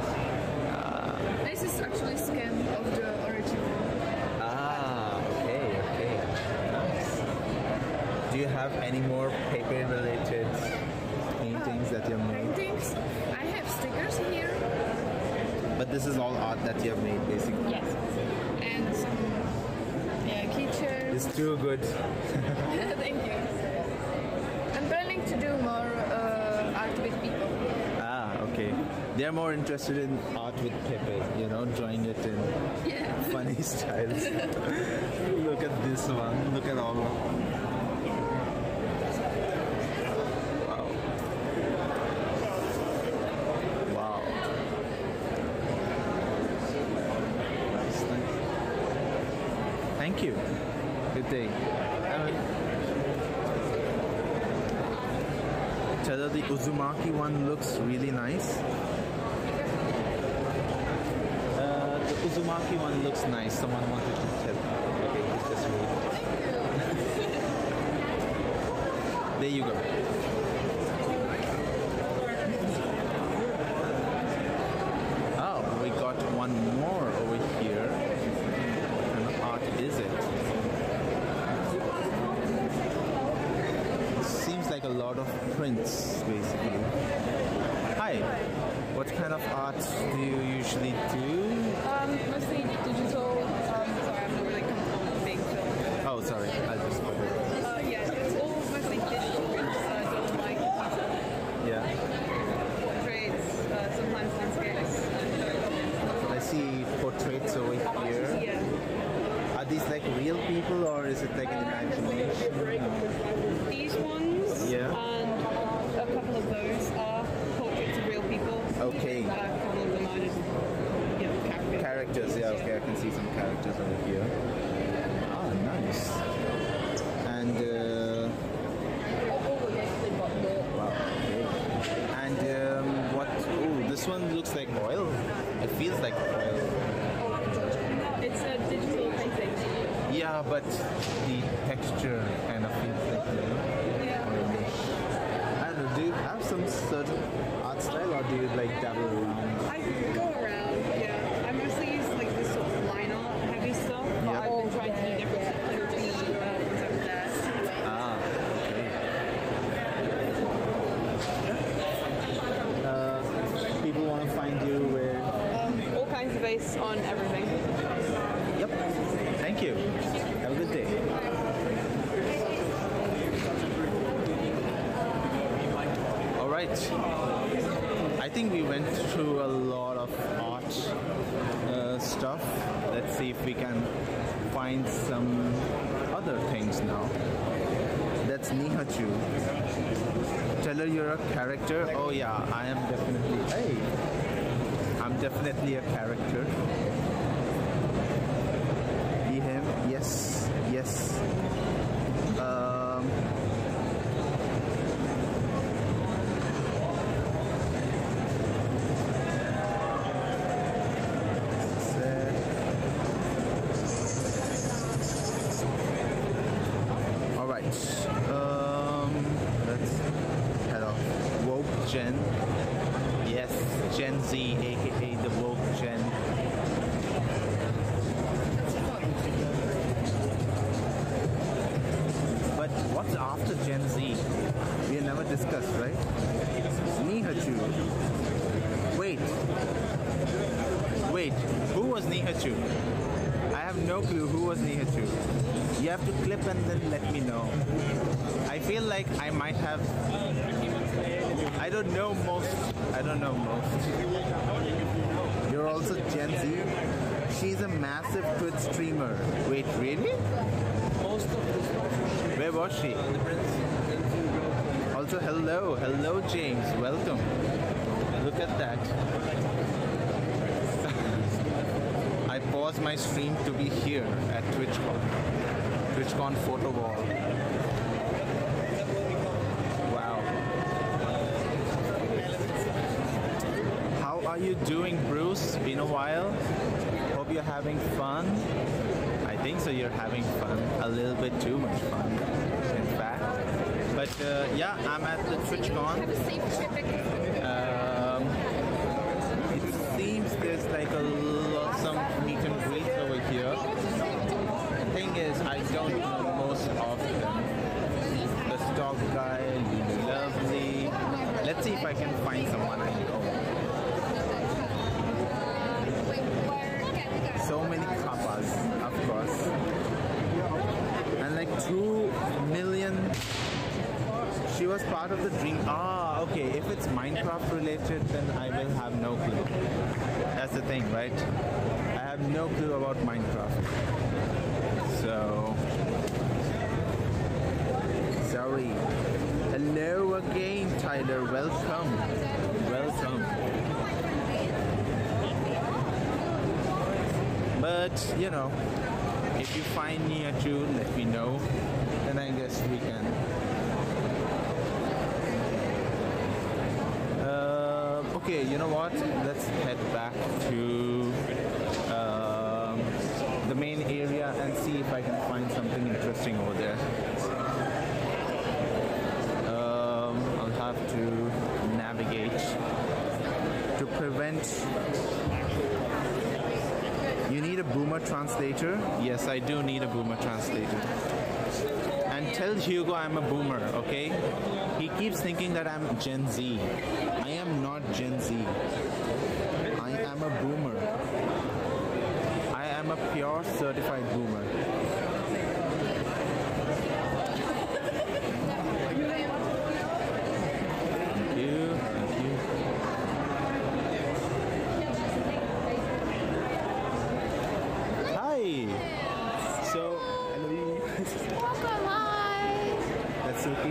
This is actually scan of the original. Ah, okay, okay. Nice. Do you have any more paper-related paintings that you've made? Paintings. I have stickers here. But this is all art that you have made, basically. Yes. And some yeah, keychains. It's too good. Thank you. I'm planning to do more uh, art with people. Ah, okay. They're more interested in art with paper, you know, drawing it in Yeah. funny styles. Look at this one. Look at all of them. Wow. Wow. Nice, nice. Thank you. Good day. Tada, the Uzumaki one looks really nice. Uh, the Uzumaki one looks nice. Someone wanted to tell. Okay, it's just wait. There you go. a lot of prints, basically. Hi. What kind of art do you usually do? Um, mostly digital. Um, sorry, I'm not really comfortable with being filmed. Oh, sorry. I'll just put it. Uh, yeah, it's all mostly digital prints. Uh, done like Yeah. portraits, uh, sometimes landscapes. I see portraits over here. Yeah. Are these like real people or is it like an imagination? These ones Yeah. and a couple of those are portraits of real people. Okay. Uh, a couple of them are just you know, characters. Characters, yeah, okay, I can see some characters over here. Ah, nice. And, uh, wow, okay. And, um, what, oh, this one looks like oil. It feels like oil. It's a digital painting. Yeah, but the texture kind of feels like, you know, oilish. I don't know, do you have some certain art style or do you like dabble around? I go around, yeah. I mostly use like this sort of line art heavy stuff, but Yeah. I've been trying to do different photography uh, ones over there. Ah, okay. Uh, people want to find you where? Um, all kinds of base on everything. Yep. Thank you. Have a good day. All right. I think we went through a lot of art uh, stuff. Let's see if we can find some other things now. That's Nihachu. Tell her you're a character. Oh yeah, I am definitely. Hey, I'm definitely a character. Be him. Yes. Yes. Um. All right. Um. Let's head off. Woke Gen. Yes, Gen Z, aka the Woke Gen. But what's after Gen Z? We never discussed, right? Nihachu. Wait. Wait, who was Nihachu? I have no clue who was Nihachu. You have to clip and then let me know. I feel like I might have... I don't know most. I don't know most. You're also Gen Z? She's a massive Twitch streamer. Wait, really? Where was she? Also, hello. Hello, James. Welcome. Look at that. I paused my stream to be here at TwitchCon. TwitchCon photo wall. Wow. How are you doing, Bruce? Been a while. Hope you're having fun. I think so. You're having fun. A little bit too much fun, in fact. But uh, yeah, I'm at the TwitchCon. Um, it seems there's like a lot, some meet and greets over here. The thing is, I don't know most of them. The stock guy, lovely. Let's see if I can find someone I know. So many kappas, of course. And like two million. She was part of the dream. Ah, okay. If it's Minecraft related, then I will have no clue. That's the thing, right? I have no clue about Minecraft. So, sorry. Hello again, Tyler. Welcome. Welcome. But, you know, if you find Nihachu, let me know. Then I guess we can. Uh, okay, you know what? Let's head back to um, the main area and see if I can find something interesting over there. Um, I'll have to navigate to prevent. You need a boomer translator? Yes, I do need a boomer translator. And tell Hugo I'm a boomer, okay? He keeps thinking that I'm Gen Z. I am not Gen Z. I am a boomer. I am a pure certified boomer. Thank you. Thank you. Hi. So, hello. Welcome, hi. That's Silky.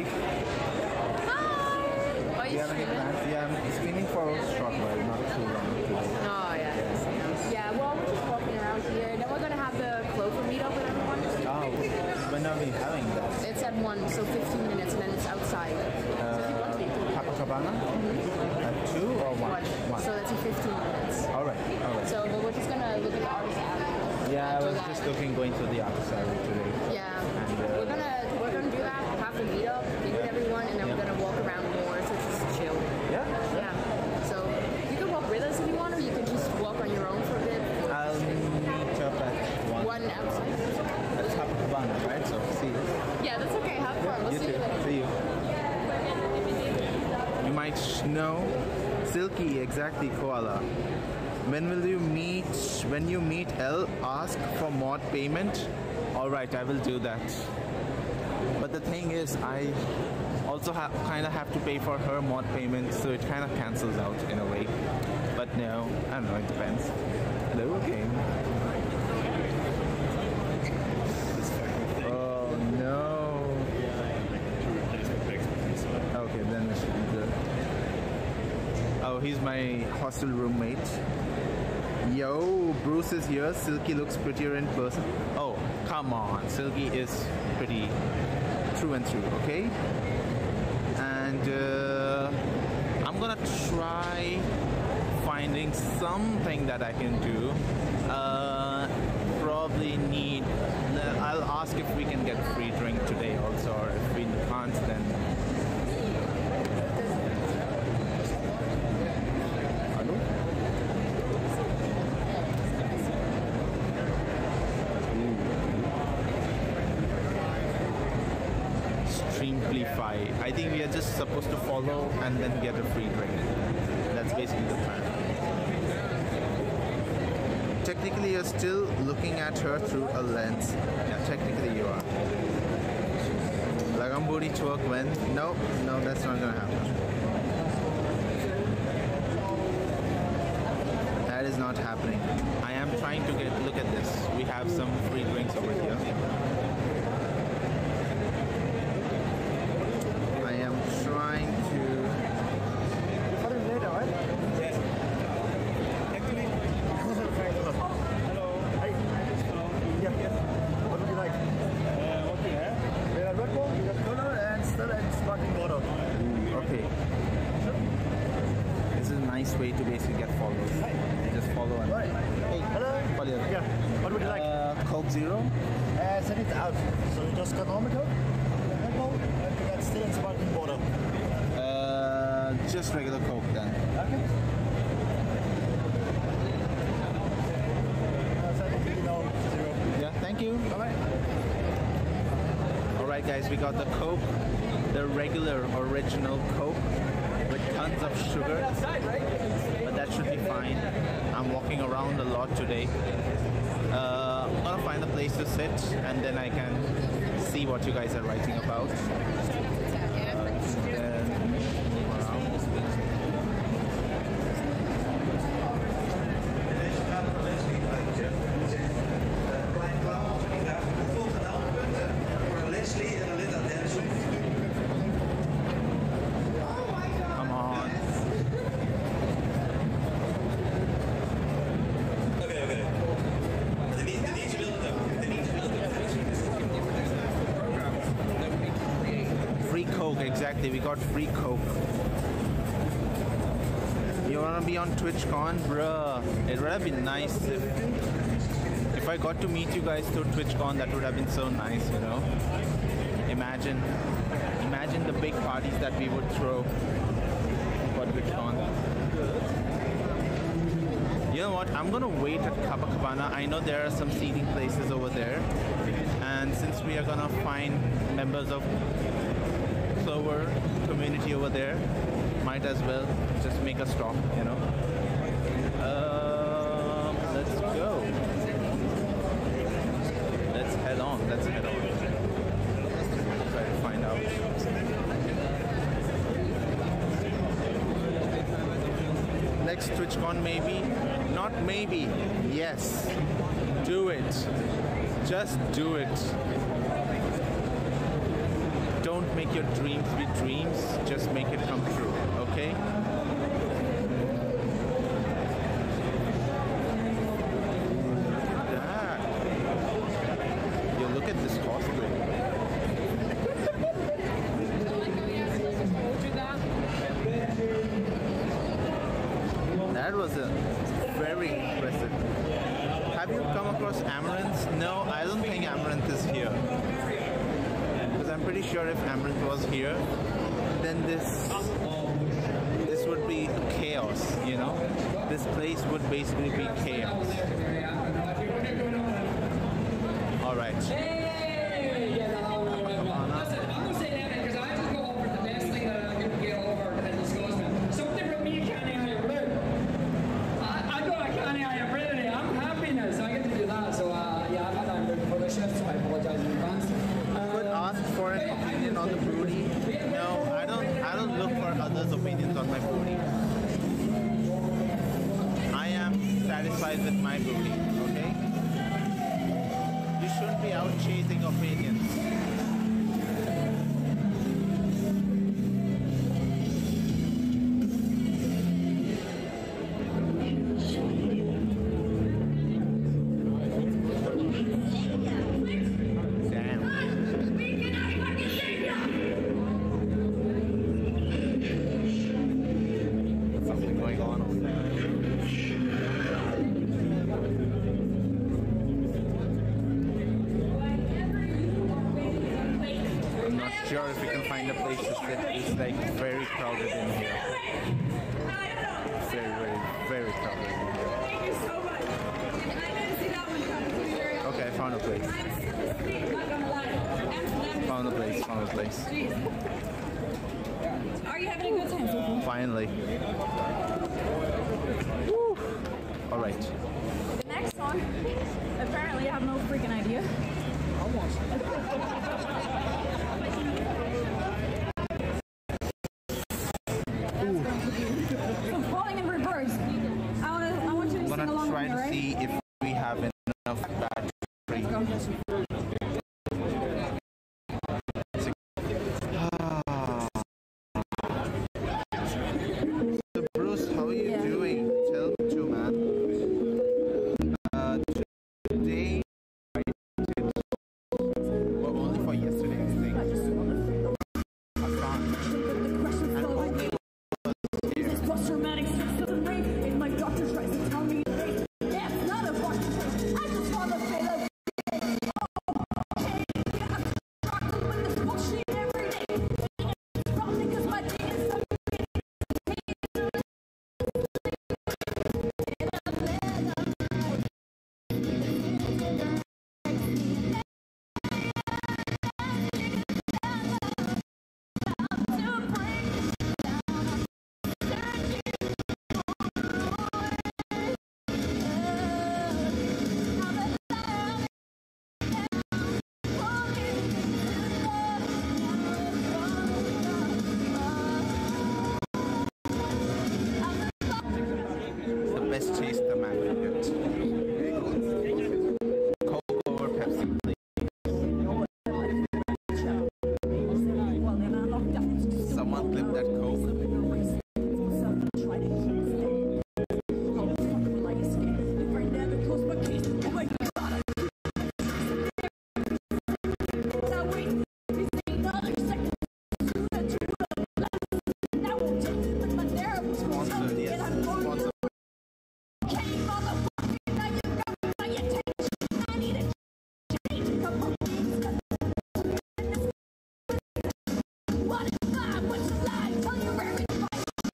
Hi. Are Do you you have any streaming? plans? Yeah, I'm streaming for a short while, not too long. Oh, yeah. Yeah, well, we're just walking around here. Then we're going to have the Clover meetup with everyone. Oh, when are we having that? It's at one, so fifteen minutes, and then it's outside. So if you want to, you can do Copacabana? At two or one? one. So that's in fifteen minutes. All right, all right. So but we're just going to look at the artist alley. Yeah, I do was that. just looking, going through the artist alley today. Yeah. And, uh, We're gonna we're gonna do that, have the meetup, meet with everyone, and then we're Yeah. gonna walk around more, so it's just chill. Yeah. Yeah. So you can walk with us if you want, or you can just walk on your own for a bit. I'll meet up at one. One outside. That's Copacabana, right? So see you. Yeah, that's okay. Have fun. We'll You see too. you later. See you. You might sh- know Silky, exactly, Koala. When will you meet? When you meet L, ask for mod payment. All right, I will do that. But the thing is, I also ha- kind of have to pay for her mod payment, so it kind of cancels out in a way. But no, I don't know. It depends. Hello, game. Oh no. Okay, then it should be good. Oh, he's my hostel roommate. Yo, Bruce is here. Silky looks prettier in person. Oh, come on. Silky is pretty through and through, okay? And uh, I'm gonna try finding something that I can do. Uh, probably need. I'll ask if we can get free drink today also, or if we can't, then. Hello? Streamplify. I think we are just supposed to follow and then get a free drink. That's basically the plan. Technically, you're still looking at her through a lens. Yeah, technically you are. Lagam booty twerk when? No, no, that's not gonna happen. That is not happening. I am trying to get, look at this. We have some free drinks over here. I am trying to... What would you like? Uh, what do you have? We have Red Bull, we have Cola, and Stella and sparkling water. Okay. This is a nice way to basically get followers. Just follow and... Right. Hey, hello. What do you Yeah. What would you like? Uh, Coke Zero. Uh, send it out. So you just got normal Coke, Red Bull, and we got Stella and sparkling water. Uh, just regular Coke then. Okay. Uh, send it to you now, zero. Yeah, thank you. Bye-bye. Alright guys, we got the Coke, the regular original Coke with tons of sugar. But that should be fine. I'm walking around a lot today. Uh, I'm gonna find a place to sit and then I can see what you guys are writing about. Then, come on. Free Coke, exactly. We got free Coke. You wanna be on TwitchCon? Bruh, it would have been nice if if I got to meet you guys through TwitchCon. That would have been so nice, you know. Imagine, imagine the big parties that we would throw for TwitchCon. You know what? I'm gonna wait at Copacabana. I know there are some seating places over there, and And since we are gonna find members of Clover community over there, might as well just make a stop, you know. Um, let's go. Let's head on. Let's head on. Try to find out. Next TwitchCon maybe? Not maybe. Yes. Do it. Just do it. Don't make your dreams be dreams. Just make it come true. Okay? Ah. Yo, look at this cosplay. That was a very impressive. Have you come across Amaranth? No, I don't think Amaranth is here. Because I'm pretty sure if Amaranth was here, then this this would be chaos, you know? This place would basically be chaos. Alright. On the broody. No, I don't I don't look for others' opinions on my broody. I am satisfied with my broody, okay? You shouldn't be out chasing opinions. Sure if we can find a place to sit. It's like very crowded in here. Very, very, very crowded in here. Okay, I found a place. Found a place, found a place. Are you having a good time so far? Finally. Woo. All right. The next one, apparently I have no freaking idea. Almost. I'm falling in reverse. I want to. I want you to I'm sing gonna along try with me, to right? see if we have enough battery. So Bruce, how are you Yeah. doing? Tell me too, man. Uh, today, well, only for yesterday's thing. I can't. And only This post-traumatic stress doesn't ring. If my doctor tries to tell me it's yeah, it's not a part. I just want to feel like oh, okay, yeah, I'm struggling with this bullshit every day. It's wrong because my day is so the best taste the man can get. Coke over Pepsi, please. Someone clip that Coke. Sponsored, yes. Sponsored. What is life? What's a lie? Tell your very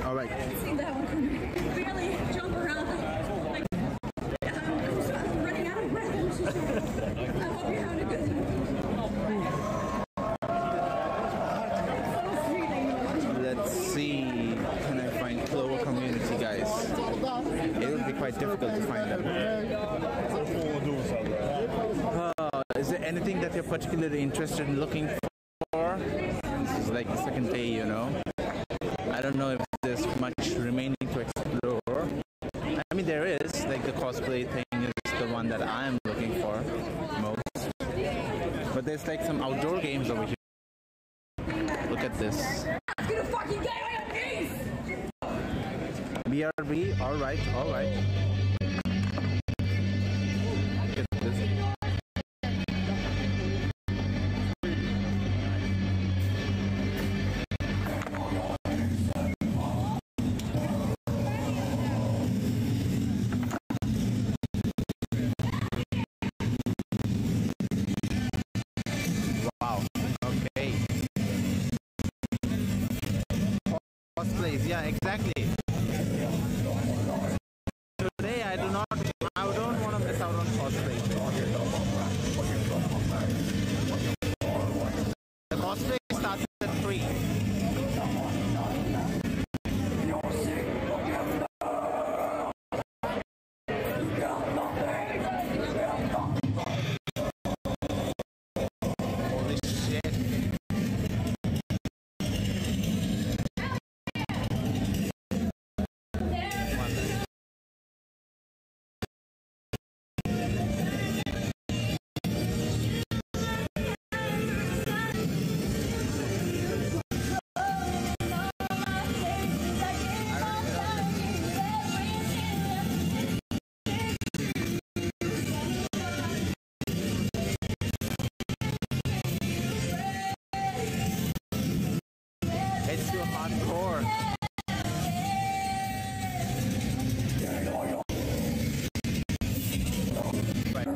All right. I've seen that one barely jump around. Like, I'm, so- I'm running out of breath. I'm so sorry. I hope you're having a good time. Let's see. Can I find Clover Community, guys? It would be quite difficult to find them. Uh, is there anything that you're particularly interested in looking for? This is like the second day, you know. I don't know if there's much remaining to explore. I mean, there is. Like the cosplay thing is the one that I'm looking for most. But there's like some outdoor games over here. Look at this. I'm gonna fucking get on your knees! B R B, alright, alright. Look at this. Wow, okay. Cosplays, yeah, exactly. Today I do not, I don't want to miss out on cosplay. The cosplay starts at three. Holy shit. It's too hardcore. Right.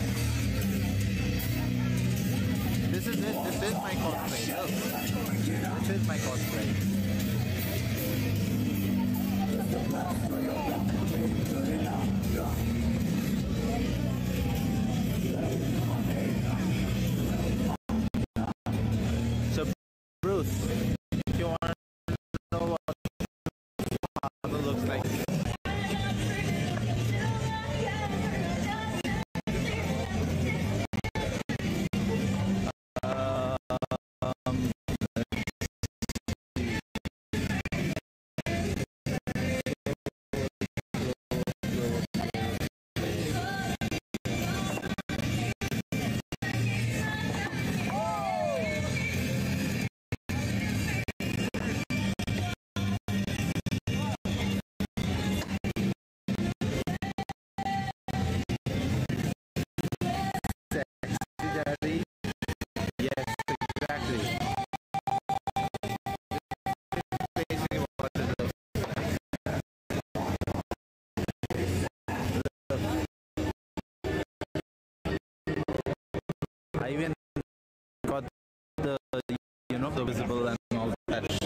This is it. This is my cosplay. Look. This is my cosplay. So, Bruce, if you want to know what father looks like. Uh, um, Daddy. Yes, exactly. Basically what it looks like. I even got the, you know, the visible and all that shit.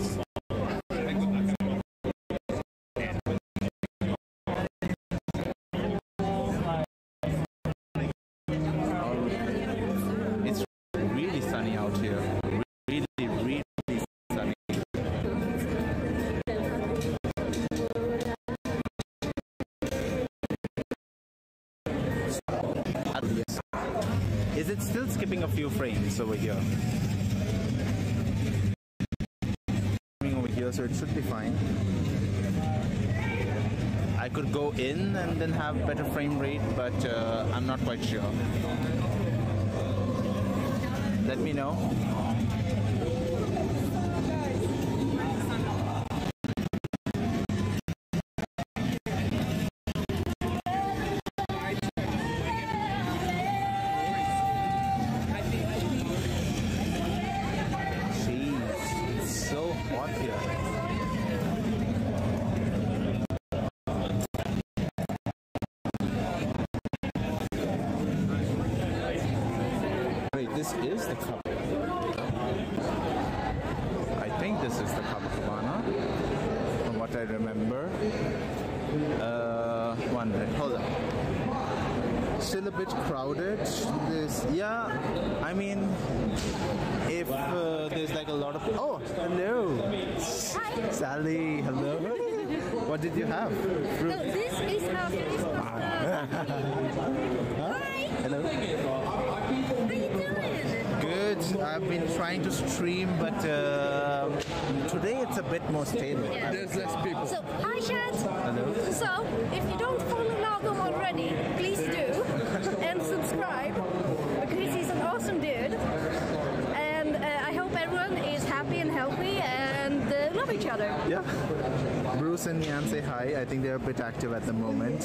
It's really sunny out here. Really, really sunny. Ah, yes. Is it still skipping a few frames over here? Over here, so it should be fine. I could go in and then have better frame rate, but uh, I'm not quite sure. Let me know. Jeez, it's so hot here. Wait, this is the cup. I think this is the Copacabana, from what remember. Uh, one minute, hold on. Still a bit crowded. This, yeah. I mean, if uh, there's like a lot of. Oh, hello. Hi. Sally, hello. What did you have? Fruit. So this is how it is. Hi. Hello. How you doing? Good. I've been trying to stream, but uh, today it's a bit more stable. Yeah. There's less people. So, hi, chat. Hello. So, if you don't follow Lagom already, please do. And subscribe, because he's an awesome dude. And uh, I hope everyone is happy and healthy and uh, love each other. Yeah. Bruce and Yan say hi. I think they're a bit active at the moment.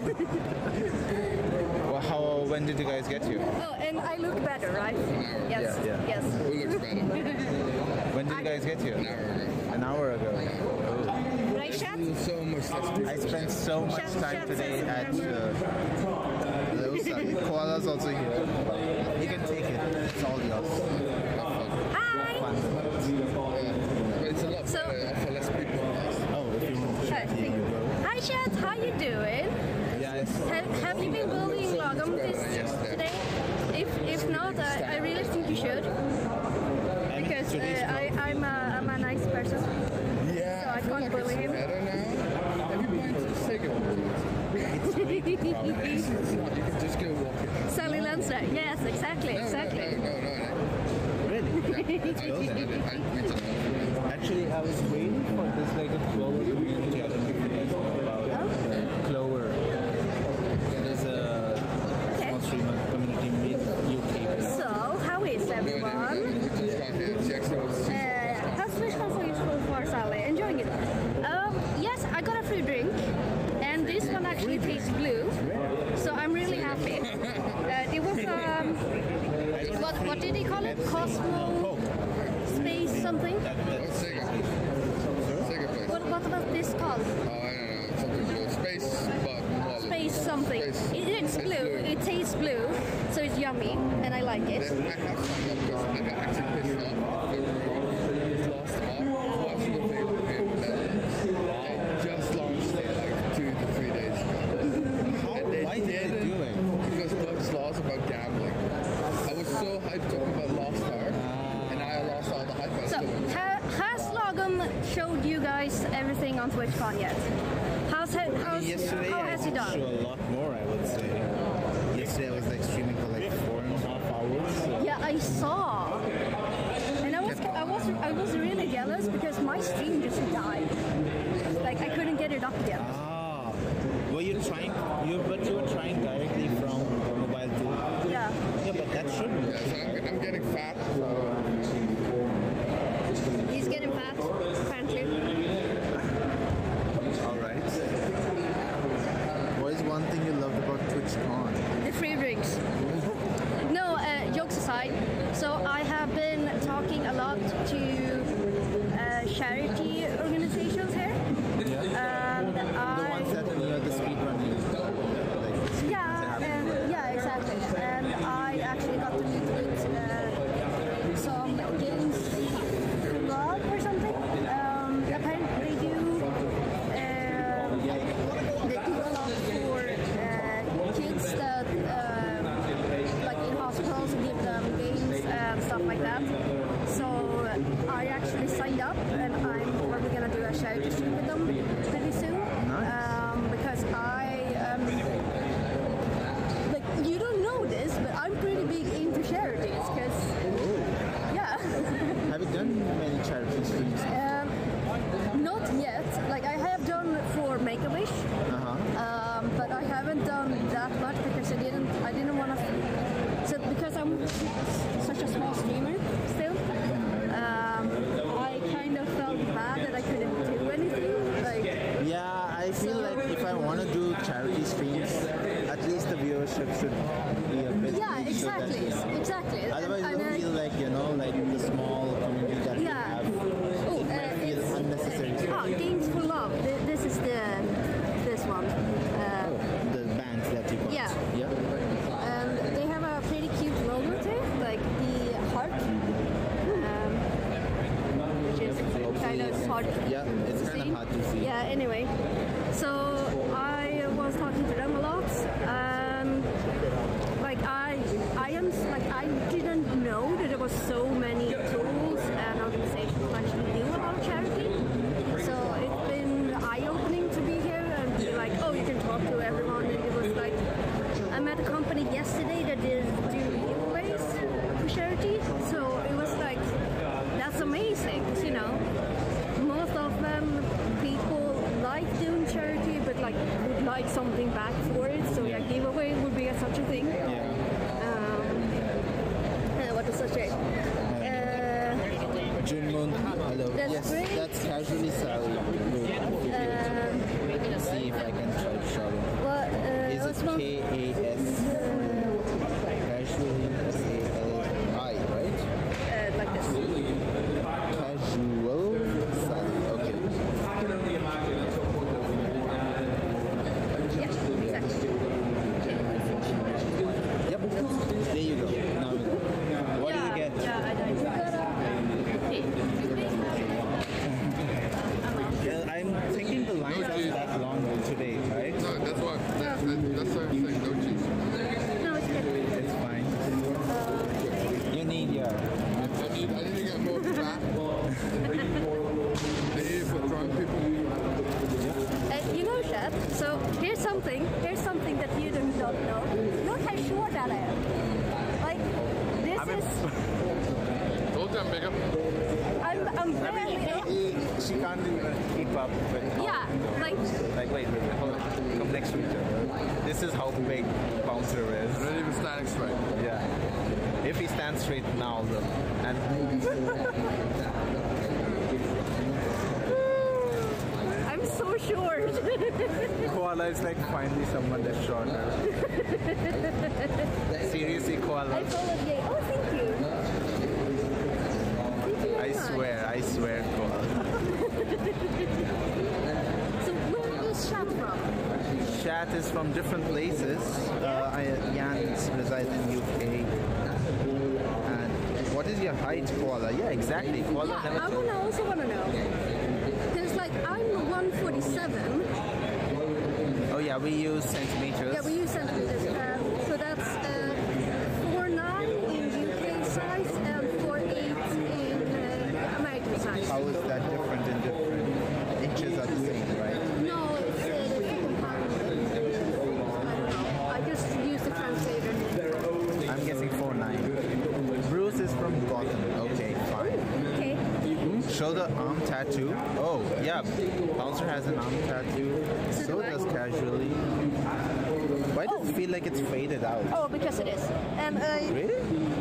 Well, how? When did you guys get here? Oh, and I look better, right? Yes. Yeah, yeah. Yes. Who looks better? When did you guys get here? An hour ago. An hour ago. Oh. Right, chat? So much. I spent so much time today at uh, those uh, koalas also here. You can take it. It's all yours. Hi. Fun. But it's a lot So, for less people. Oh, if you want to Hi, chat, here you go. Hi, chat. How you doing? Yes. Have, have you been building Lagom this today? If if not, I, I really think you should. Because uh, I, I'm, a, I'm a nice person. Yeah. So I can't bully him. Better now. Have you been to the Sega? It's not. You can just go walking. Sally Lancer. Yes, exactly, exactly. No, no, no. Really? Yeah, let's go then. I, we just Actually, I was waiting for this like a Clover community. I don't know if you guys know about uh, Clover. There's a small streamer community in U K. So, how is everyone? Uh, how's Twitch console useful for Sally? Enjoying it? Um, yes, I got a free drink, and this one actually tastes blue, so I'm really happy. Uh, it was um, what what did he call it? Cosmo Space something? What what was this called? Space, but Space something. It, it's blue. It tastes blue, so it's yummy, and I like it. Just launched it like two to three days ago. And they Why did did they it do it? because Bugs Law is about gambling. I was so hyped talking about Lost Ark, and I lost all the hype. I So, still- ha, has Lagom showed you guys everything on TwitchCon yet? How's it? How's, Yesterday how I has he did done? show a lot more, I would say. Yesterday I was like streaming for like four and a half hours. So. Yeah, I saw. And I was, I was, I was really jealous because my stream just died. Like I couldn't get it up yet. Ah, were you trying? You but you were trying directly from mobile too. Yeah. Yeah, but that shouldn't. Yeah, so I'm, I'm getting fat. So. He's getting fat, apparently. All right. What is one thing you loved about TwitchCon? The free drinks. No, uh, jokes aside. So I have been talking a lot to uh, charity organizations here. And The I, ones that are near the speedrun. Like, yeah, and, yeah, exactly. And I actually got to meet with uh, some games club or something. Um, apparently they do, um, they do a lot for uh, kids that uh, like in hospitals and give them games and stuff like that. So I actually signed up and I'm probably gonna do a charity stream with them pretty soon. Um, because I um, like you don't know this, but I'm pretty big into charities. Because yeah. have you done many charity streams? Um, not yet. Like I have done for Make-A-Wish, Uh-huh. um, but I haven't done that much because I didn't. I didn't want to. So because I'm such a small streamer still, um, I kind of felt bad that I couldn't do anything. Like Yeah, I feel like if I want to do charity streams, at least the viewership should be a bit yeah, big so that, exactly, you know, exactly. Otherwise, And you'll I- feel like, you know, like the small community that we Yeah. have. Oh, It uh, might feel it's- unnecessary. Ah, Games for Love. Th- This is the this one. Uh, The bands that you got. Yeah. Yeah. and they have a pretty cute logo too, like the heart, um, which is kind of hard. Yeah, it's to kind of see. hard to see. yeah, anyway. So I was talking to them a lot. Um, like I, I am like I didn't know that there was so many tools and organizations who actually knew about charity. So it's been eye-opening to be here and be like, oh, you can talk to everyone. And it was like I met a company yesterday that did do giveaways for charity. So it was like that's amazing, you know. Most of them people like doing charity, but like would like something back for it. So yeah, giveaway would be a, such a thing. Yeah. Um, uh, what was I say? Uh, June Moon, hello. That's yes, great. that's casually Sally. Um, See if I can try to show it. What? Uh, Is what's it one? K A S? Casually S A L I, right? Uh, like this. Casual Sally. Okay. Yeah, exactly. Yep. There you go. Now we go. What yeah, did you get? Yeah, I know. Well, I'm thinking the lines aren't that long today, right? No, that's what. That's, that, that's what I'm saying. No cheese. No, it's good. It's fine. You need your. I need. I need to get more fat. I need it for drunk people. Uh, you know, Chef, so here's something, here's something that you don't know. Look how short I am. Like, this I'm is... Told you I'm bigger. I'm, I'm I barely... mean, he, she can't even keep up with. Yeah, like... Like, wait, wait, wait, hold on. Come next to each other. This is how big Bouncer is. Not even standing straight. Yeah. If he stands straight now, though, and I'm so short. Koala is like finally someone that's shorter. Seriously, Koala. I followed you. Oh, thank you. Thank you I very much. swear, I swear, Koala. So where is Chat from? Chat is from different places. Uh, I, Jan resides in U K. And what is your height, Koala? Yeah, exactly. Koala Yeah, never I told. wanna also want to know. Because like I'm one forty-seven. Oh yeah, we use centimeters. Yeah, we use centimeters. Uh, so that's uh, four nine in U K size and four eight in uh, American size. How is that different in different inches are the same, right? No, it's uh, the different pounds. I don't know. I just use the translator. I'm guessing four nine. Bruce is from Gotham. Okay, fine. Okay. Shoulder arm tattoo. Oh, yeah. Bouncer has an arm tattoo. So does Casually. Why does it feel like it's faded out? Oh, because it is. And I, Really?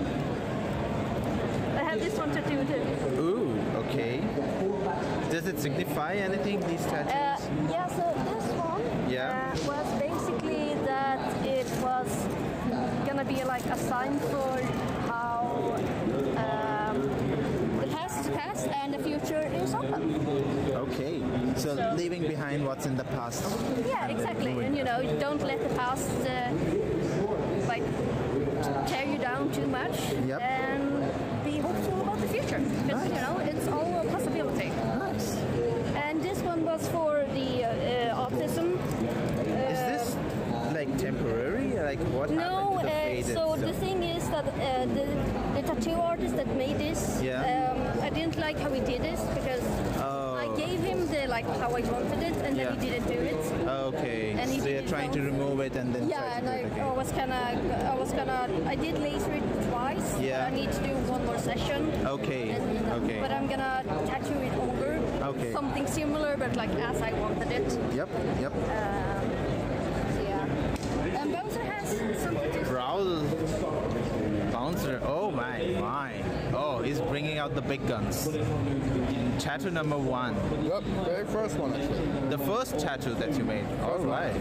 I have this one tattooed too. Ooh, okay. Does it signify anything, these Uh, tattoos? yeah, so this one Yeah. uh, was basically that it was gonna be like a sign for how um, the past is past and the future is open. Okay. So, So- leaving behind what's in the past. Yeah, and then exactly. moving And you know, don't let the past uh, like tear you down too much. Yep. And be hopeful about the future because you know it's all a possibility. Nice. And this one was for the uh, uh, autism. Is this like temporary? Like what No, happened to the uh, faded so the stuff? thing is that uh, the, the tattoo artist that made this, Yeah. um, I didn't like how he did this because Oh. I gave him the like how I wanted it, and then Yeah. he didn't do it. Okay. And he So did you're it trying to wrong. remove it and then Yeah, try to and do I, it I again. was gonna, I was gonna, I did laser it twice. but Yeah. I need to do one more session. Okay. And- Okay. But I'm gonna tattoo it over. Okay. Something similar, but like as I wanted it. Yep. Yep. Um, so yeah. And Bowser has some tattoos. Growl. Bouncer. Oh my, my. Oh, he's bringing out the big guns. Tattoo number one. Yep, very first one actually. The first tattoo that you made. All right.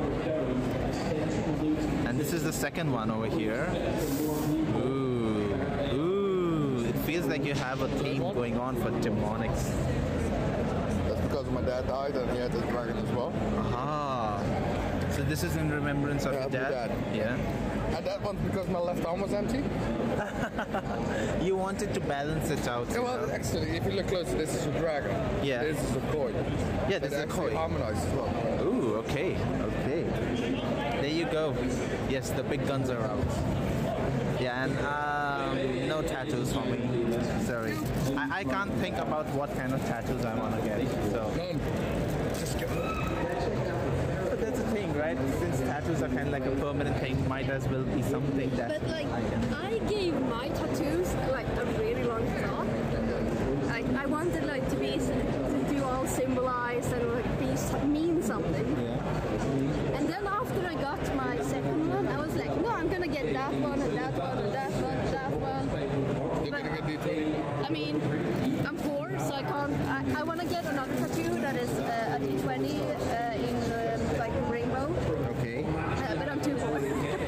And this is the second one over here. Ooh. Ooh. It feels like you have a theme going on for demonics. That's because my dad died and he had his dragon as well. Aha. So this is in remembrance of Yeah, your of my dad? dad. Yeah. And that one's because my left arm was empty. You wanted to balance it out. Yeah, you well, know? actually, if you look closer, this is a dragon. Yeah. This is a koi. Yeah, this It is a actually koi. harmonized as well. Ooh, okay, okay. There you go. Yes, the big guns are out. Yeah, and um, no tattoos for me. Sorry. I, I can't think about what kind of tattoos I want to get. So. Just get But that's the thing, right? Since tattoos are kind of like a permanent thing, might as well be something that. But like, I gave my tattoos like a really long thought. Like, I wanted like to be to do all symbolized and like be mean something. Yeah. And then after I got my second one, I was like, no, I'm gonna get that one and that one and that one and that one. You're gonna get D twenty. I mean, I'm poor, so I can't. I, I want to get another tattoo that is uh, a D twenty uh, in uh, like a rainbow. Okay. Uh, but I'm too poor.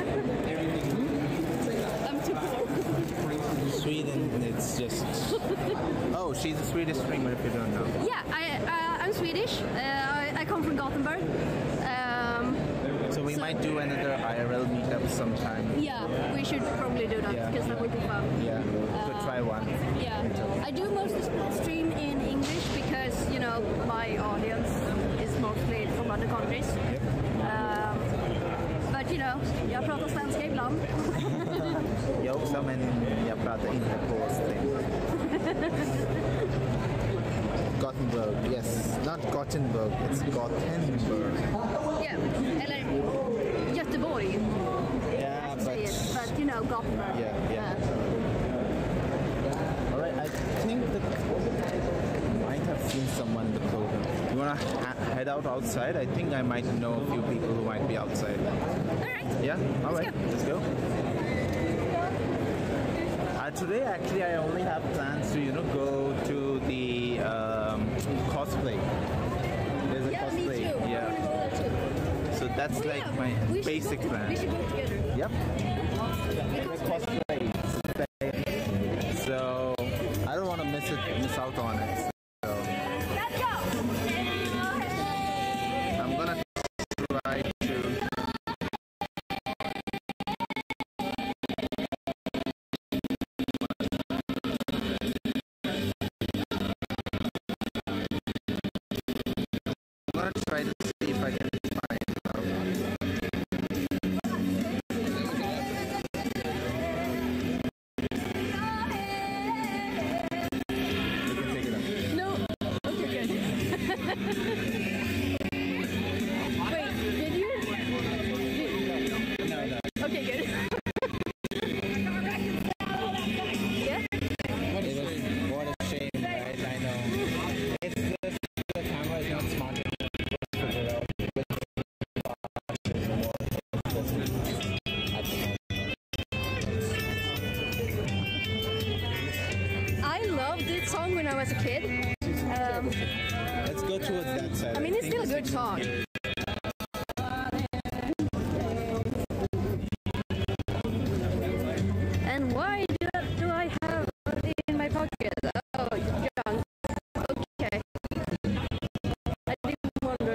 I'm too poor. Sweden, it's just. Oh, she's a Swedish streamer if you don't know. Yeah, I, uh, I'm Swedish. Uh, I, I come from Gothenburg. Um, So we might do another I R L meetup sometime. yeah, we should probably do that Yeah. because that would be fun. Yeah, could Uh, try one. Yeah, I do mostly stream in English because you know my audience is mostly from other countries. Um, but you know, jag pratar svenska ibland. Jag också, men jag pratar inte polska. Gothenburg, yes, not Gothenburg, it's Gothenburg. Yeah, eller Göteborg. Yeah, Say but it, but you know Gothenburg. yeah, yeah. All right, I think that I might have seen someone in the program. You wanna ha- head out outside? I think I might know a few people who might be outside. All right. Yeah. All right. Let's go. Uh, today, actually, I only have plans to, you know, go to the um, cosplay. There's a Yeah, me cosplay. too. I Yeah. wanna go there too. So that's Oh, like yeah, my we should basic go to- plan. We should go together. Yep. Cosplay. So I don't want to miss it, miss out on it. So I'm gonna try to. I'm gonna try to see if I can find out. No. Okay, good. Wait, did you? No, no. Okay, good. Yeah. What a shame. What a shame, right? I know. It's just the camera is not smart enough to figure out which I loved this song when I was a kid. Um, Let's go towards that side. I mean, it's think still a good song. And why do, do I have it in my pocket? Oh, junk. Okay. I didn't wonder.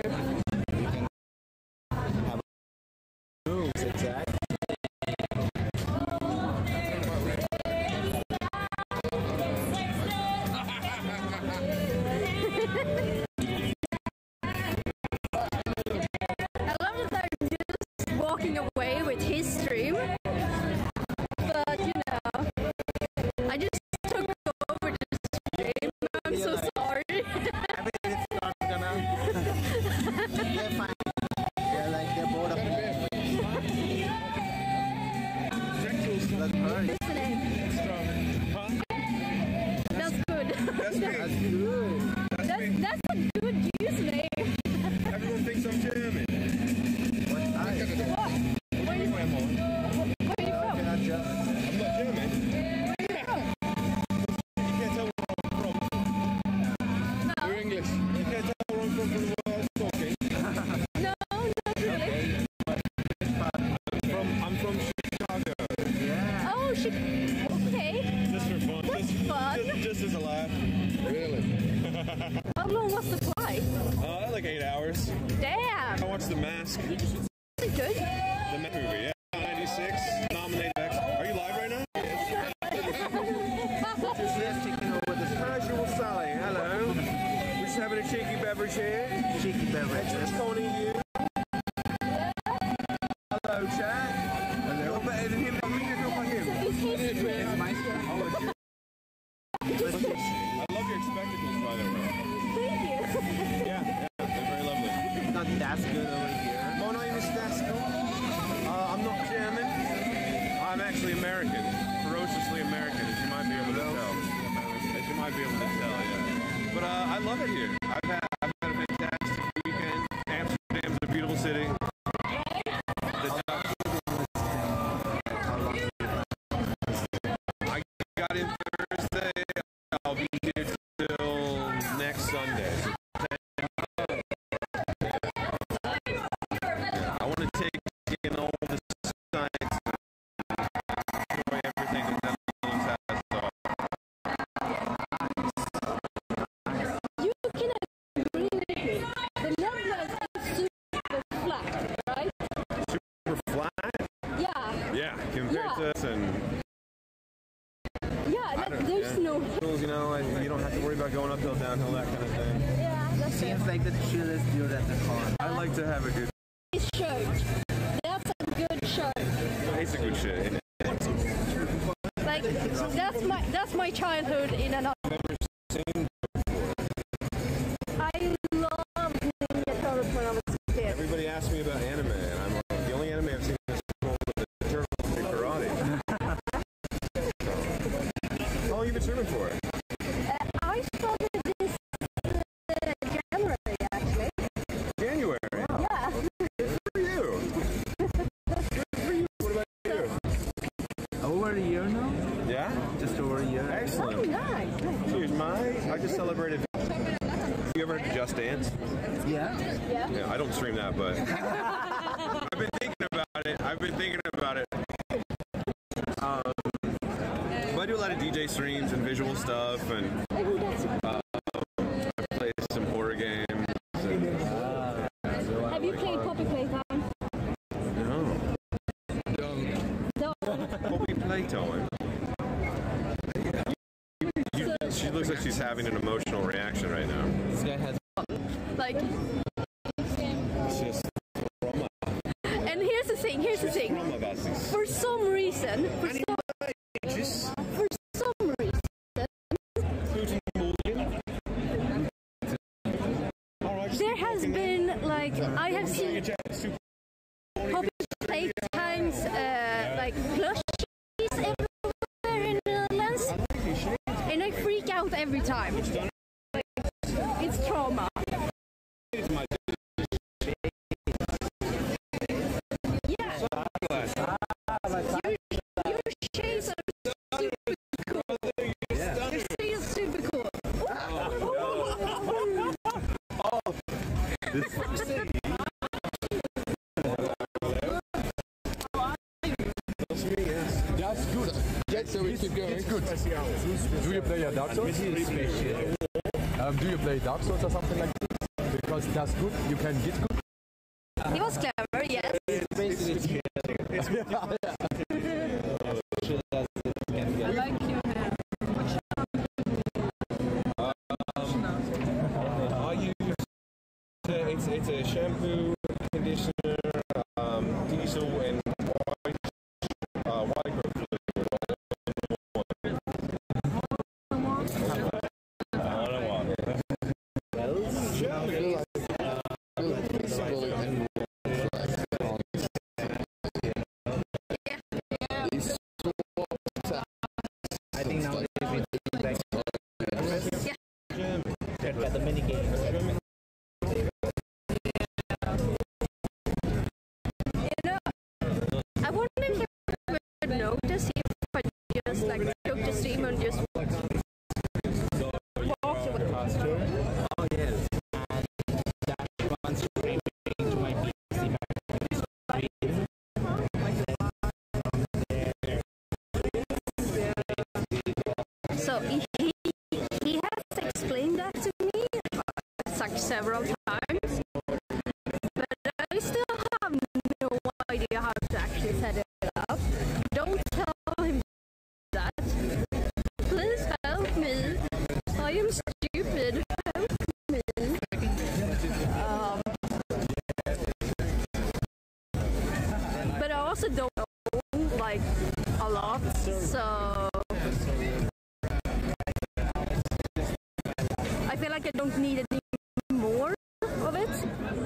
moves, exactly. I love that they're just walking away with his stream. But you know, I just took over the stream. I'm so sorry. I mean, it's not gonna. They're fine. They're like, they're bored of it. Look, hurry. That's good. That's good. That's, that's a good username. Everyone thinks I'm German. What? Where are you from? Where are you from? I'm not German. Where are you from? You can't tell where I'm from. No. You're English. You can't tell where I'm from from the way I was talking. No, not really. From, I'm from Chicago. Oh, she. Okay. Just for fun. That's just, fun. Just, just as a laugh. Really? How long was the flight? uh, like eight hours. Damn. I watched The Mask. cheeky beverages. Hello, chat. Hello. But isn't him not me? It's not him. It's my son. I love your spectacles, by the way. Thank you. Yeah, yeah, they're very lovely. Not that good over here. My name is Dasko. Uh, I'm not German. I'm actually American. Ferociously American, as you might be able to tell. As you might be able to tell, yeah. But uh, I love it here. I've had, I've had a fantastic weekend. Amsterdam's a beautiful city. The Dutch. I got in Thursday. I'll be here till next Sunday. I want to take in all the sights and enjoy everything that Netherlands has to offer. You can agree with me. The Netherlands is super flat, right? Super flat? Yeah. Yeah, compared Yeah. to us and Yeah, I that, don't- there's yeah. no. You know, and you don't have to worry about going uphill, downhill, that kind of thing. Yeah, that's Seems it. like the chillest dude at the con. I like to have a good. It's shirt. That's a good shirt. It's a good shit. Isn't it? Like that's my that's my childhood in another. I love Ninja Turtles when I was a kid. Everybody asks me about anime, and I'm like, the only anime I've seen is the Turtles and karate. How long have you been serving for? Uh, I started this uh, January actually. January. Yeah. Good for you. Good for you. What about you? Over a year now? Yeah. Just over a year. Excellent. Oh, nice. Here's my. I just celebrated. You ever heard of Just Dance? Yeah. Yeah. Yeah, I don't stream that, but I've been thinking about it. I've been thinking about it. Um, but I do a lot of D J streams and visual stuff, and uh, I play some horror games. And, Have you played Poppy Playtime? no. No. Poppy Playtime. You, you, she looks like she's having an emotional reaction right now. This guy has. Like. It's just trauma. And here's the thing. Here's the thing. Trauma about this. For some reason. For some. For some reason. There has been like I have seen Poppy Playtime's uh, like plushies everywhere in the Netherlands, and I freak out every time. Like, it's trauma. Yeah. Your, your shades are super cool. Your shades are super cool. This That's good. Get so we keep going. It's good. Do you play a Dark Souls? Um, do you play Dark Souls or something like that? Because that's good. You can get good. He was clever, yes. I like your hair. I use it's it's a shampoo, conditioner, um, diesel, and white uh, white growth fluid. I don't want it. I think now we back to the mini games. You know, I wonder if you would notice if I just like took the stream and just walked away. Oh yes. And that one streaming to my P C So he he has explained that to me like several times, but I still have no idea how to actually set it up. Don't tell him that. Please help me. I am stupid. Help me. also don't know like a lot, so I feel like I don't need any more of it.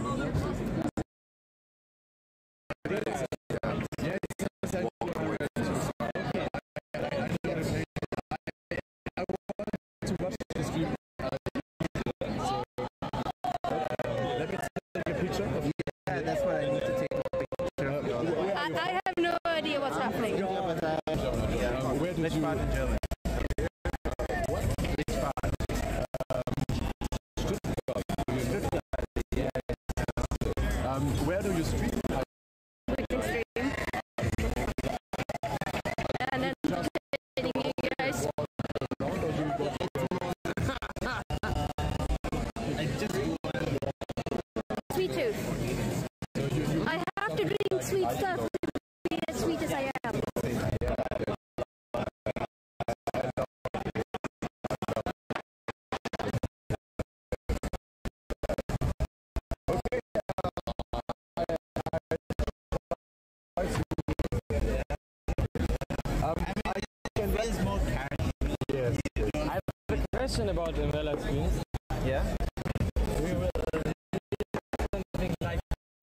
Yeah, that's what I need to take a picture of. I, I have no idea what's happening. Where did you... part in German? Which part? Um, where do you stream? And then hitting you guys. Sweet tooth. I have to drink sweet stuff to be as sweet as I am. I have a question about envelope screens. Yeah? We will uh, something like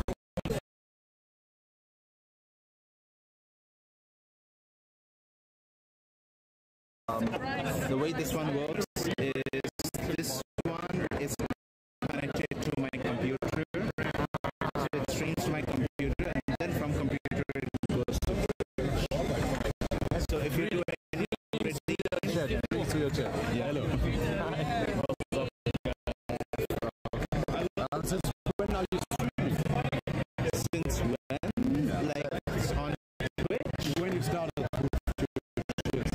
Um, the way this one works is this one is connected to my computer, so it streams to my computer, and then from computer it goes to Twitch. So if you do any Thanks for your chat. Yeah, hello. Uh, since when are you streaming? Since when? Like on Twitch? When you started with Twitch?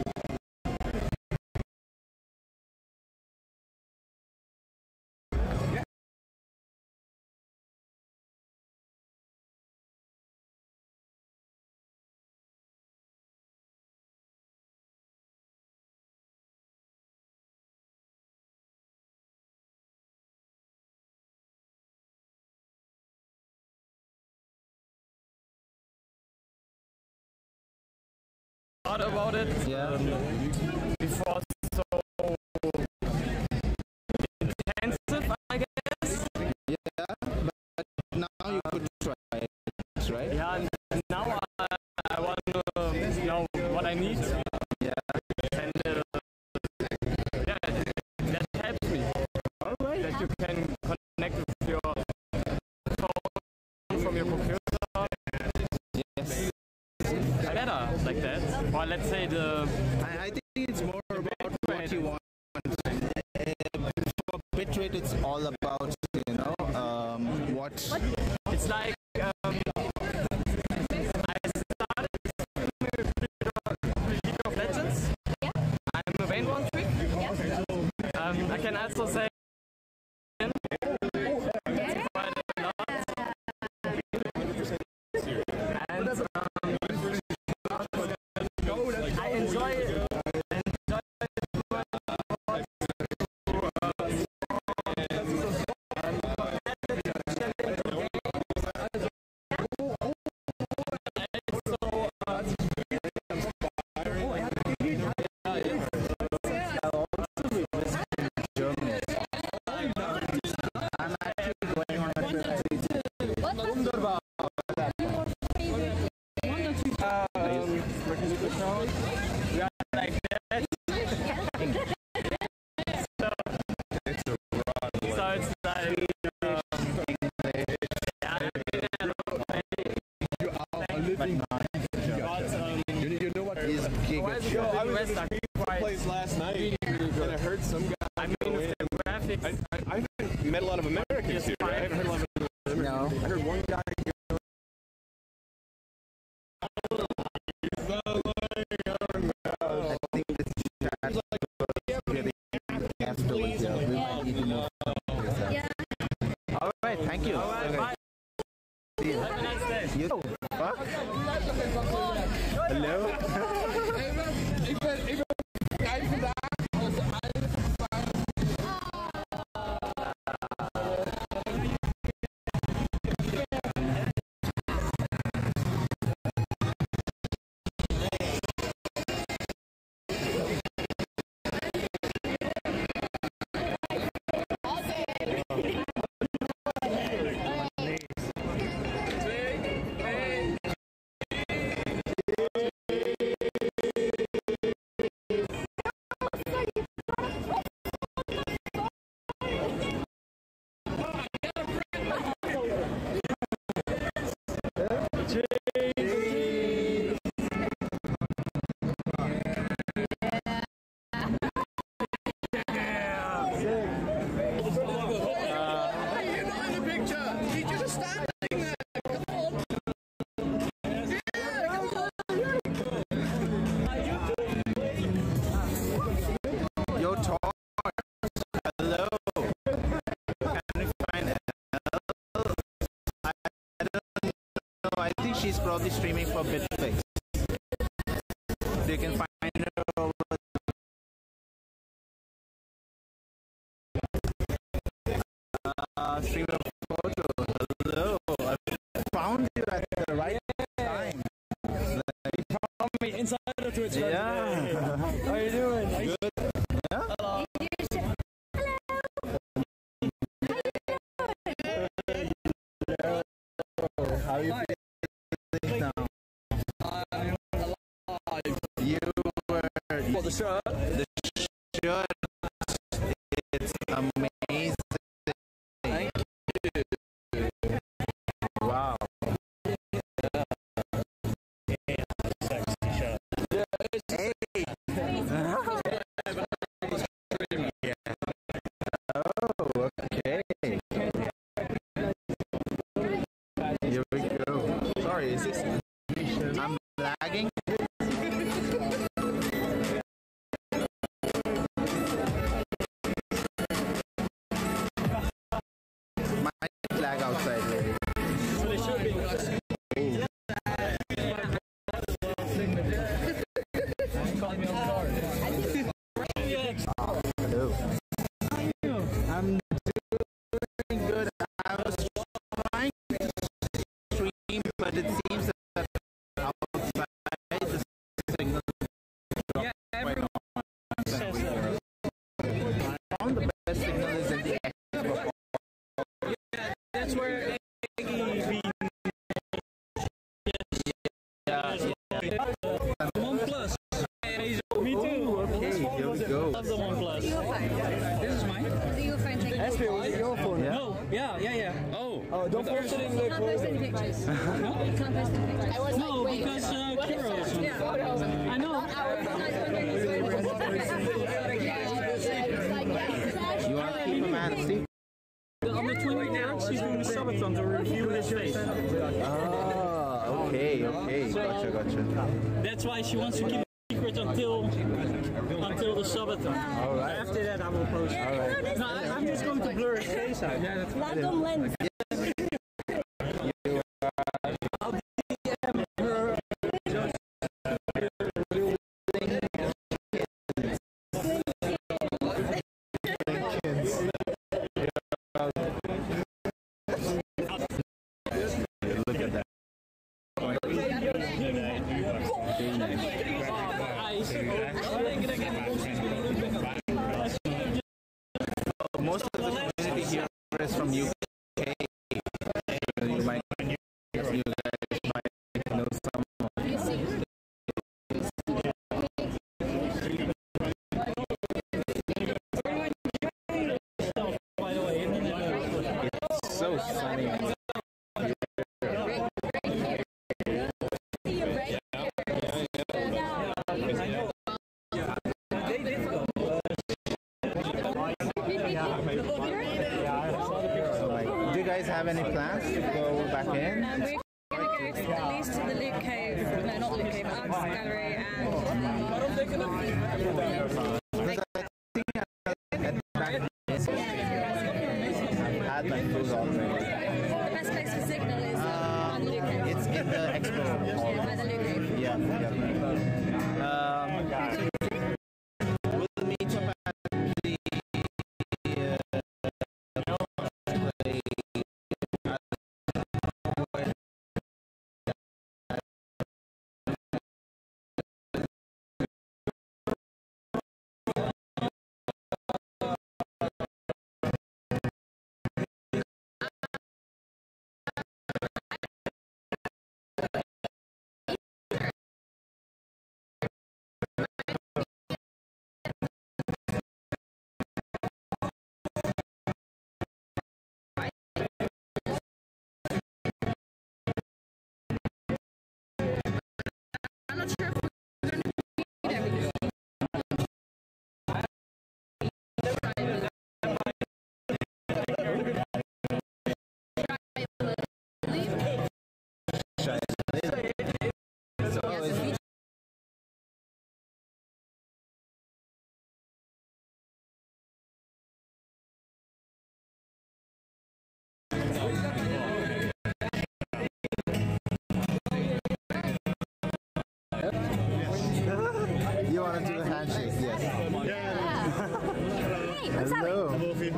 thought about it. Yeah. Um, before so intensive, I guess. Yeah, but now you could try it, right? Yeah, and now I, I want to know what I need. Yeah. And uh, yeah, that helps me. All right. That you can connect with your phone from your computer. Yes. Better like that. Or let's say the. I, I think it's more about what you want. Uh, for bitrate, it's all about, you know, um, what. It's like um, I started with League of Legends. Yeah. I'm a main one trick. Yeah. Um, I can also say. And um, I enjoy it. Plays last night, and I heard some guy. I mean, with the graphics. I, I, I haven't met a lot of Americans here. I haven't heard a lot of Americans. No. I heard one guy. I think this chat really afterwards. Yeah, we might need to move. Yeah. All right, thank you. All right, bye. See you. Have a nice day. You. Fuck. Hello. standing there. Come on. Yo, Tor. Hello. Can you find Elle? I, I don't know. I think she's probably streaming for Bitfix. You can find her over uh, stream a photo. Hello. I found you at the right time. You found me inside of Twitch. Yeah. How are you doing? Good. Yeah. Hello. How are you feeling now? I'm alive. You were What, the shirt? the shirt. It's amazing. Thank you. Wow. Sexy shirt. Yeah, it's Hey. Oh, okay. Here we go. Sorry, is this? I'm lagging. Might lag outside, maybe. So they should be. Hello. I'm doing good. I was trying to stream, but it seems that outside the signal Yeah, everyone says that. I found the best signal is in the Xbox. Yeah, that's where Eggy being. Yeah, yeah. One plus. Me too. Okay, here we go. Love the One Plus. This is mine. Is your phone taking That's pictures? it. Your phone. No. Yeah, yeah, yeah. Oh. Oh, don't post it in the You can't post any pictures. You can't post any pictures. I was No, because uh, Kira is on. Yeah. I know. You want to keep a man secret? On the twenty-ninth, she's doing a subathon to review his face. Ah, okay, okay. Gotcha, gotcha. That's why she wants to keep it secret until until the subathon. All right. After that, I will post. All right. No, I, I'm just going to blur his face out. Yeah, that's Random lens. You are I'll D M her. Look at that. Most of the community here is from U K. You might, you guys might know some of It's so sunny. Do you guys have any plans to go back in? Um, we're going to go to, at least to the Luke Cave, no, not Luke Cave, Arts Gallery, and Because I think at back I've had my food already. the best place for Signal is um, on the Luke Cave. It's in the expo hall. Yeah, by the Luke Cave. Yeah, yeah. Um, we'll meet up at the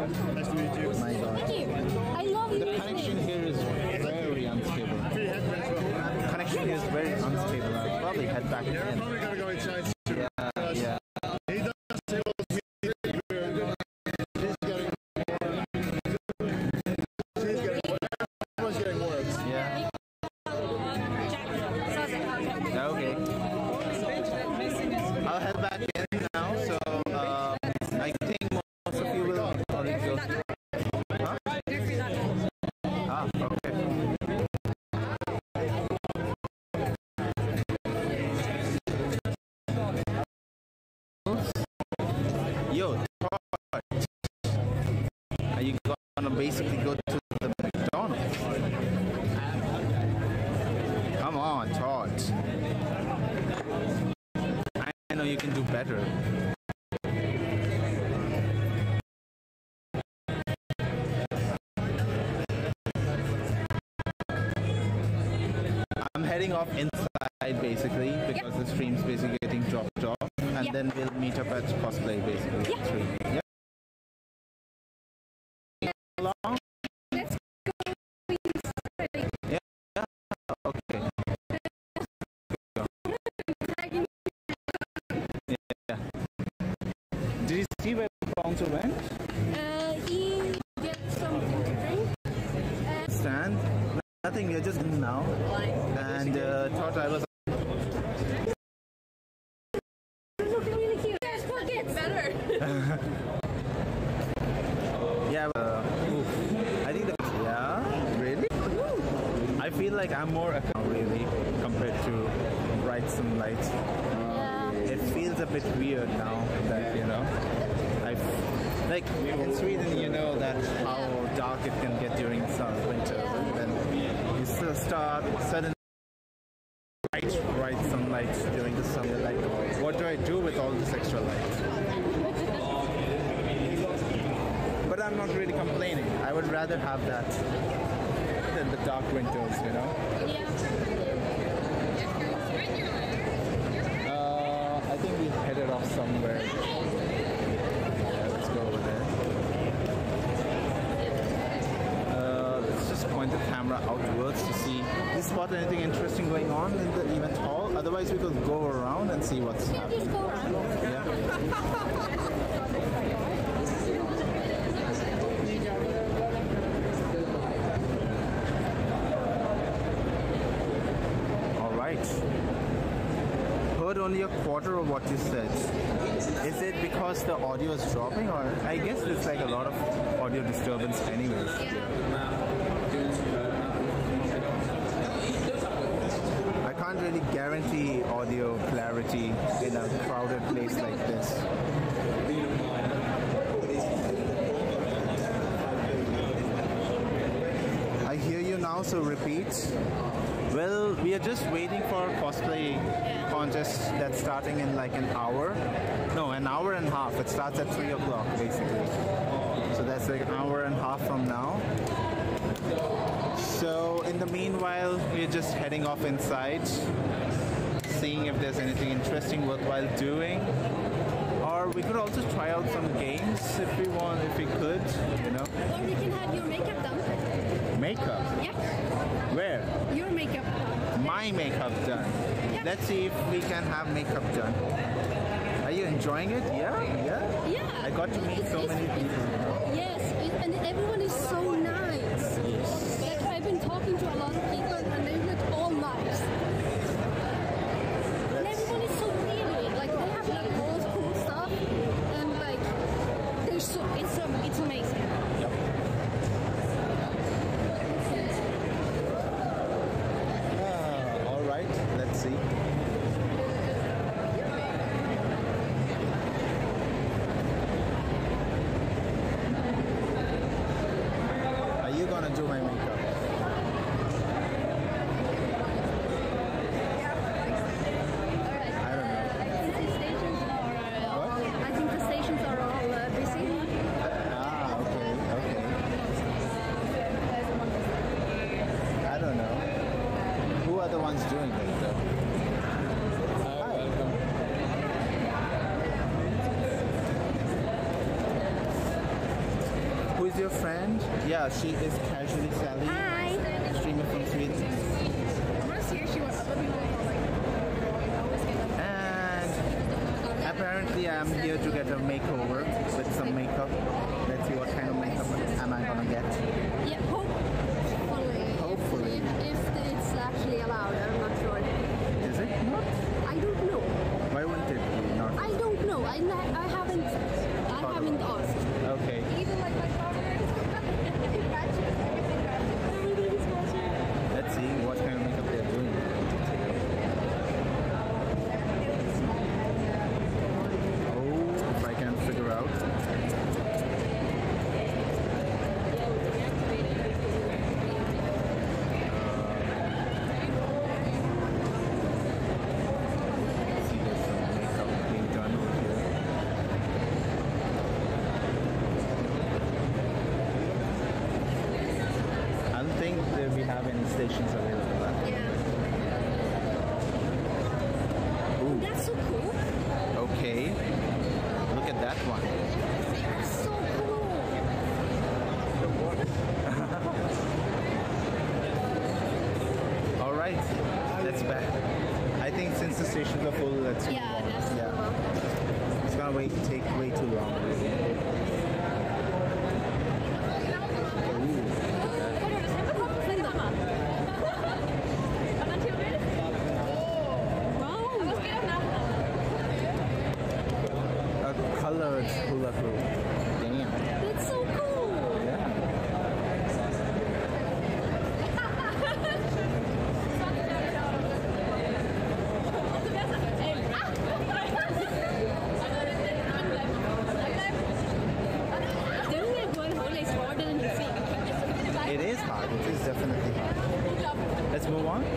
Nice to meet you. My God. Thank you. I love The your connection name. here is very unstable. The connection here is very unstable. I'll probably head back Yeah, again. probably gotta go inside. Yeah, yeah. He does say those She's getting She's getting Everyone's getting worse. Yeah. Okay. I'll head back in now, so uh, I think most of you will already go. Huh? Ah, okay. Yo, Todd, are you gonna basically go to the McDonald's? Come on, Todd. I know you can do better. I'm heading off inside basically because the stream's basically getting dropped off, and then we'll meet up at cosplay basically. Yeah. Three. Yeah. Along? Yeah. Okay. Yeah. Did you see where the bouncer went? Uh, he gets something to drink. Uh, Stand? Nothing. We're just in now. And uh, thought I was. looking really cute. Yes, what gets better? Yeah. Uh, oof. I think that. Yeah. Really? I feel like I'm more account really compared to bright sunlight. It feels a bit weird now that, you know, I f- like in Sweden, you know that how dark it can get during summer, winter, and then you still start sudden bright, bright sunlight during the summer. Like, what do I do with all this extra light? But I'm not really complaining. I would rather have that than the dark winters, you know. Uh, I think we headed off somewhere. Yeah, let's go over there. Uh, let's just point the camera outwards to see. Did you spot anything interesting going on in the event hall? Otherwise, we could go around and see what's happening. Just go around. All right. Heard only a quarter of what you said. Is it because the audio is dropping, or I guess there's like a lot of audio disturbance anyways. I can't really guarantee audio clarity in a crowded place like this. I hear you now, so repeat. Well, we are just waiting for a cosplay contest that's starting in like an hour. No, an hour and a half. It starts at three o'clock basically. So that's like an hour and a half from now. So in the meanwhile, we're just heading off inside, seeing if there's anything interesting worthwhile doing. Or we could also try out some games if we want, if we could, you know. Or we can have your makeup done. Makeup? Yeah. Where? Your makeup done. My makeup done. Let's see if we can have makeup done. Are you enjoying it? Yeah? Yeah? Yeah. I got to meet It's- so it's- many people. Yes, it, and everyone is so nice. Like, I've been talking to a lot of people and they look all nice. And everyone is so pretty. Like, they have like all cool stuff and like, they're so, it's, um, it's amazing. Ah, all right, let's see. Are you gonna do my makeup? I don't know. I think the stations are all uh, busy. Ah, okay, okay. I don't know. Who are the ones doing it though? Hi. Welcome. Yeah, she is Casually Sally. Hi. Streamer from Sweden. I want to see if she wants other people are like always get them. And apparently I'm here to get a makeover with some makeup. Let's see what kind of makeup am I gonna get. Yeah, hopefully. Hopefully. If, if it's actually allowed, I'm not sure. Is it not? I don't know. Why wouldn't it be not? I don't know. I, I haven't. I haven't asked. Okay. Even like my father is matches everything matches. Everything is matching. Let's see what kind of makeup they're doing. Oh, if I can figure out. I don't think that we have any stations available. Ooh. That's so cool. Okay. Look at that one. So cool. All right. Let's back. I think since the stations are full, let's move Yeah, on. that's Yeah. It's gonna wait take way too long. A colored hula hoop. Damn. That's so cool. Yeah. Doing it one hole is harder than you think. It is hard. It is definitely hard. Let's move on.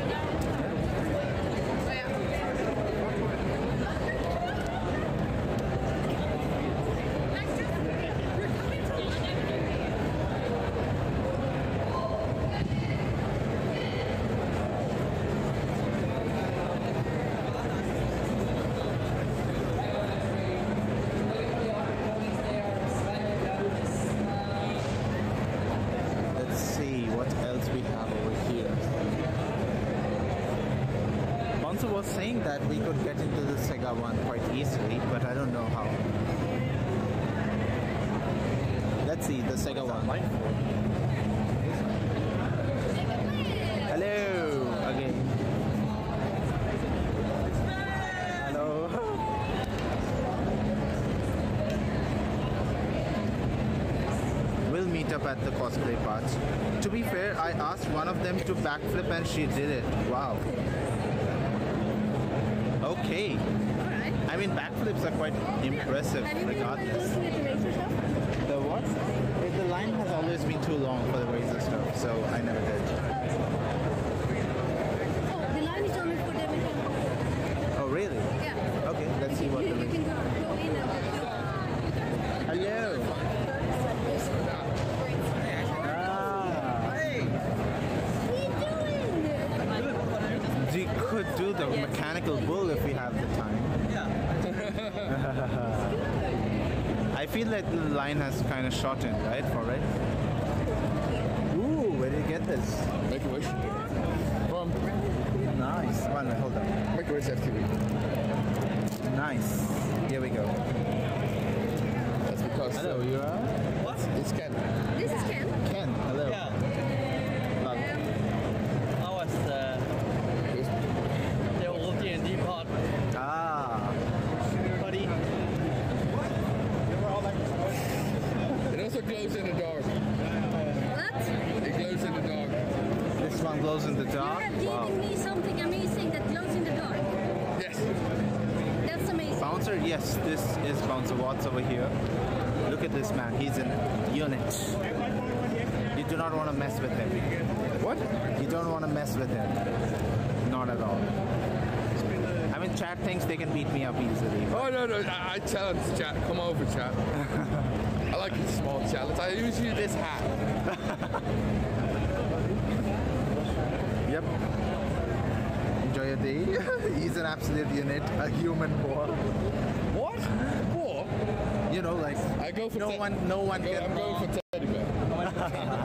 Let's see what else we have over here. Bonzo was saying that we could get into the Sega one quite easily, but I don't know how. Let's see the Sega one. Hello again. Hello. We'll meet up at the cosplay part. To be fair, I asked one of them to backflip and she did it. Wow. Okay. I mean, backflips are quite impressive regardless. The what? Eh, The line has always been too long for the razor stuff, so I never did. The line is only for them. Oh, really? Yeah. Okay, let's see what You, the you can go, go in and Hello. We could do the mechanical bull if we have the time. I feel like the line has kind of shortened, right, for it? Ooh, where did you get this? Make a wish. From Nice. One minute, hold on. Make a wish F T V. Nice. Here we go. That's because. Hello, you are? What? It's Ken. This is Ken. Ken, hello. Yeah. Um, I was uh, the old D and D part. Ah. Buddy. It also glows in the dark. What? It glows in the dark. This one glows in the You dark? have given Wow. me something amazing that glows in the dark. Yes. That's amazing. Bouncer, yes, this is Bouncer Watts over here. Look at this man, he's in unit. You do not want to mess with him. What? You don't want to mess with him. Not at all. I mean, chat thinks they can beat me up easily. Oh no no! I, I tell him to chat. Come over, chat. I like his small challenge. I use you this hat. Yep. Enjoy your day. He's an absolute unit, a human boar. What? Boar? You know, like I go for no te- one, no one I go, can. I'm going for teddy bear.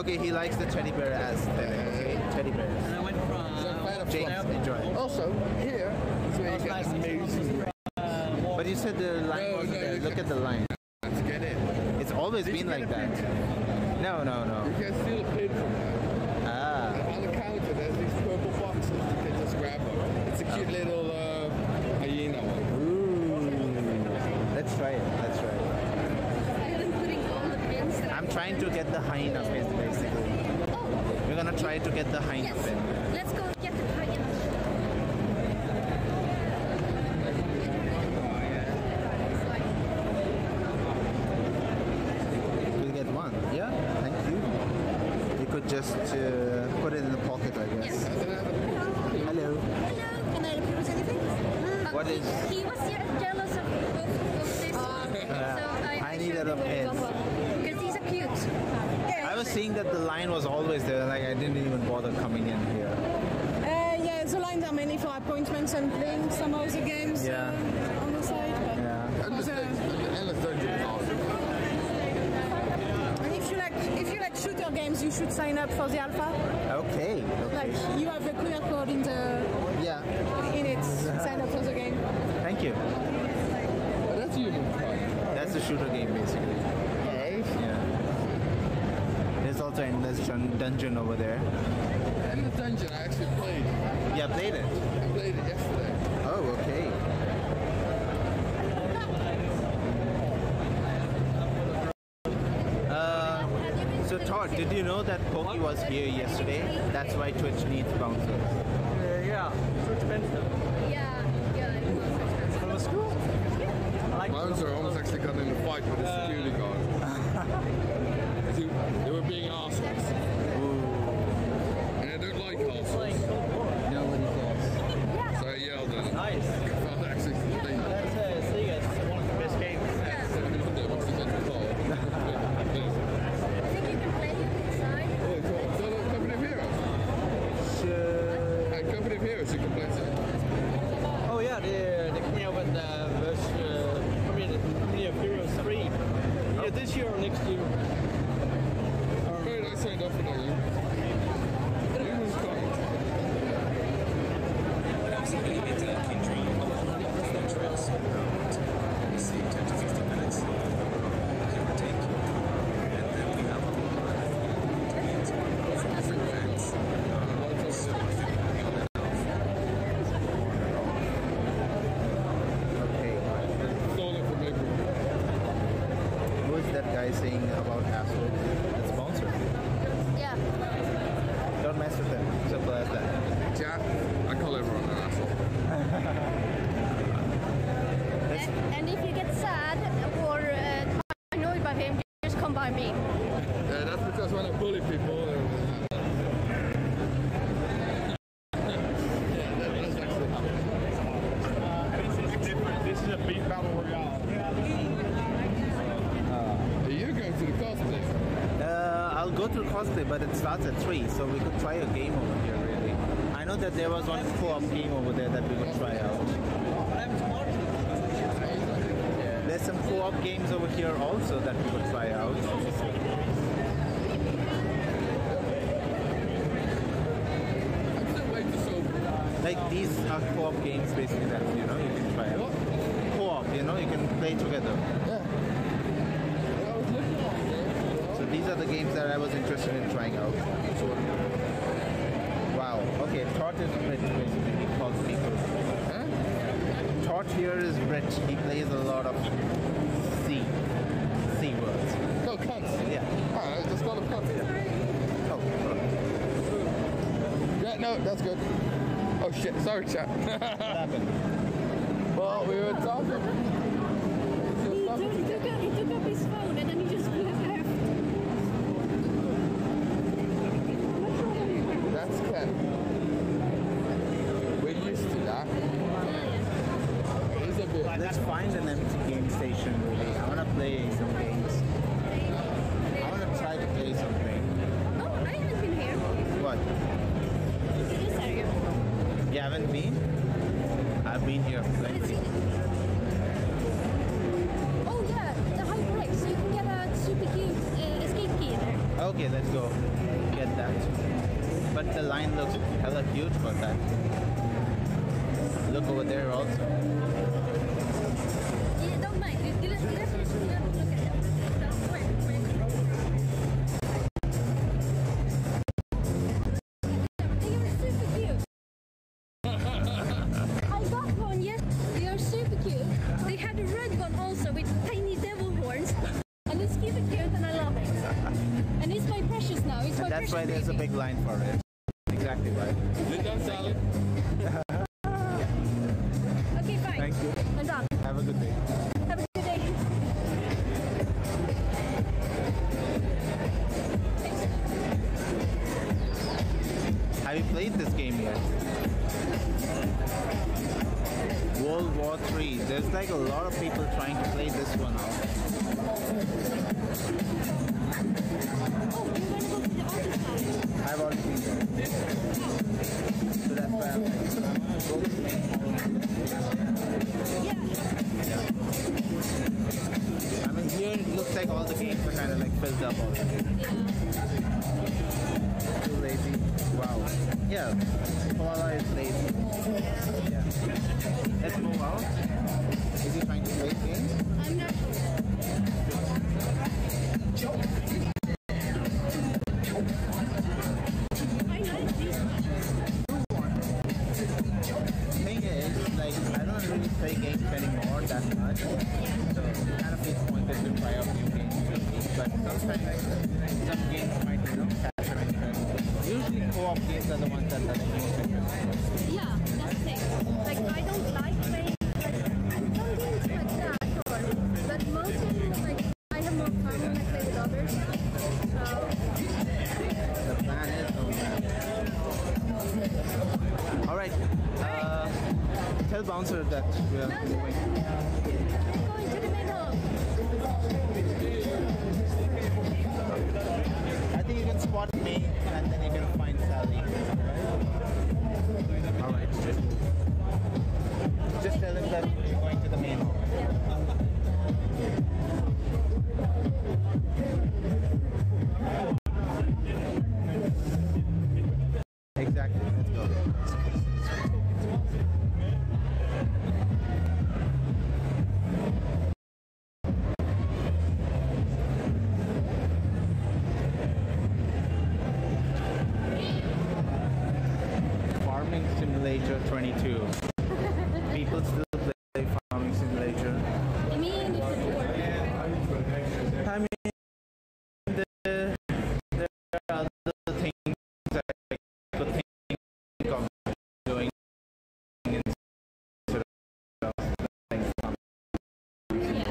Okay, he likes the teddy bear aesthetic. Okay, teddy bears. And I went from James, enjoy. Also, here is where you get amazing. But you said the line wasn't there. Look at the line. To get in. It's always been like that. No, no, no. You can steal a pin from there. Ah. And on the counter, there's these purple boxes. You can just grab one. It's a cute little uh, hyena one. Ooh. Let's try it. Let's try it. Including all the pins that I'm trying to get the hyena pin, basically. We're gonna try to get the hyena Yes. pin. Let's go get the hyena. We'll get one. Yeah, thank you. You could just uh, put it in the pocket, I guess. Hello. Hello. Can I help you with anything? Uh, What is- He was je- jealous of, of, of this one. Yeah. So I, I needed a pin. Because these are cute. I was seeing that the line was always there, like I didn't even bother coming in here. Uh, yeah, the lines are mainly for appointments and playing some of the games Yeah. uh, on the side. But Yeah. Endless Dungeon. Endless Dungeon is awesome. And if you like, if you like shooter games, you should sign up for the alpha. Okay. Like you have the Q R code in the Yeah. in it. Sign up for the game. Thank you. But that's human fun. That's a shooter game, basically. Alright. Yeah. There's also Endless Dun- Dungeon over there. Endless Dungeon, I actually played. Yeah, played it. I played it yesterday. Oh, okay. Uh, so Todd, did you know that Pokey was here yesterday? That's why Twitch needs bouncers. Uh, yeah, too expensive. Yeah, yeah, it was expensive. But it was cool. I like Bouncer almost actually got in a fight with the security guard. they, they were being assholes. And I don't like assholes. Nobody cares. So I yelled at them. Nice. I felt actually clean. That's uh, Sega. It's one of the best games. What's the good call? I think you can play it inside. Oh, cool. So the Company of Heroes. At Company of Heroes, you can play it. Oh yeah, they they coming out with the version. Uh, I mean, the Company of Heroes three. Either this year or next year. Very nice signed up for that. You. You was kind. Stole it from April. Who is that guy saying about assholes? It's bouncer. Yeah. Don't mess with him. Simple as that. Jack, I call everyone an asshole. And, and if you get sad or uh, annoyed by him, just come by me. Yeah, that's because when I bully people, they're- yeah, that, that's actually. This is a beat battle royale. Are you going to the cosplay? Uh, I'll go to cosplay, but it starts at three, so we could try a game over here, really. I know that there was one co-op game over there that we could try out. There's some co-op games over here also that we could try out. Like these are co-op games basically that you know you can try out. Co-op, you know, you can play together. So these are the games that I was interested in trying out. Wow. Okay, Todd is rich basically. He calls people. Todd here is rich. He plays a lot of C. C words. No, cunts. Yeah. Alright, just call them cunts. Oh, yeah, no, that's good. Oh shit, sorry chat. What happened? Well, we were talking. He took, he, took up, he took up his phone and then he just left. That's Ken. We're used to that. It's a bit. Let's find an empty game station really. I wanna play some games. I wanna try to play something. Oh, I haven't been here. What? This area. You haven't been? I've been here plenty. Oh yeah, the HyperX. So you can get a super cute uh, escape key in there. Okay, let's go. but the line looks hella huge for that. Look over there also. Yeah, don't mind. Let's, let's, let's just look at them. That's quick, quick. They are super cute. I got one, yes. They are super cute. They had a red one also with tiny devil horns. And it's super cute and I love it. And it's my precious now. It's my That's precious why there's baby. a big line for it. Exactly right. Okay, fine. Thank you. I'm done. Have a good day. Have a good day. Have you played this game yet? World War Three. There's like a lot of people trying to play this one out. I've already been there. So that's why I'm like, I'm gonna go to the main hall. I mean, here it looks like all the games are kind of like filled up already. Too lazy. Wow. Yeah. Paula is lazy. Yeah. Let's move out. Is he trying to play games? I'm not Thing is, like, I don't really play games anymore that much, so it kind of feels pointless to try out new games. But sometimes, like, some games might, you know, catch your interest. Usually, co-op games are the ones that are the most interesting. Yeah, that's the thing. Like, I don't like playing, like, some games like that, sure. But most of them, like, I have more fun when I play with others. So, The plan is, oh, alright, uh, tell Bouncer that we are moving. going to the main hall. I think you can spot me and then you can find Sally. Alright, just, just tell him that you're going to the main hall. Exactly, let's go. Farming Simulator twenty-two. People still play Farming Simulator. I mean, it's a board. I mean, there, there are other things that I could think of doing instead of playing Farming Simulator.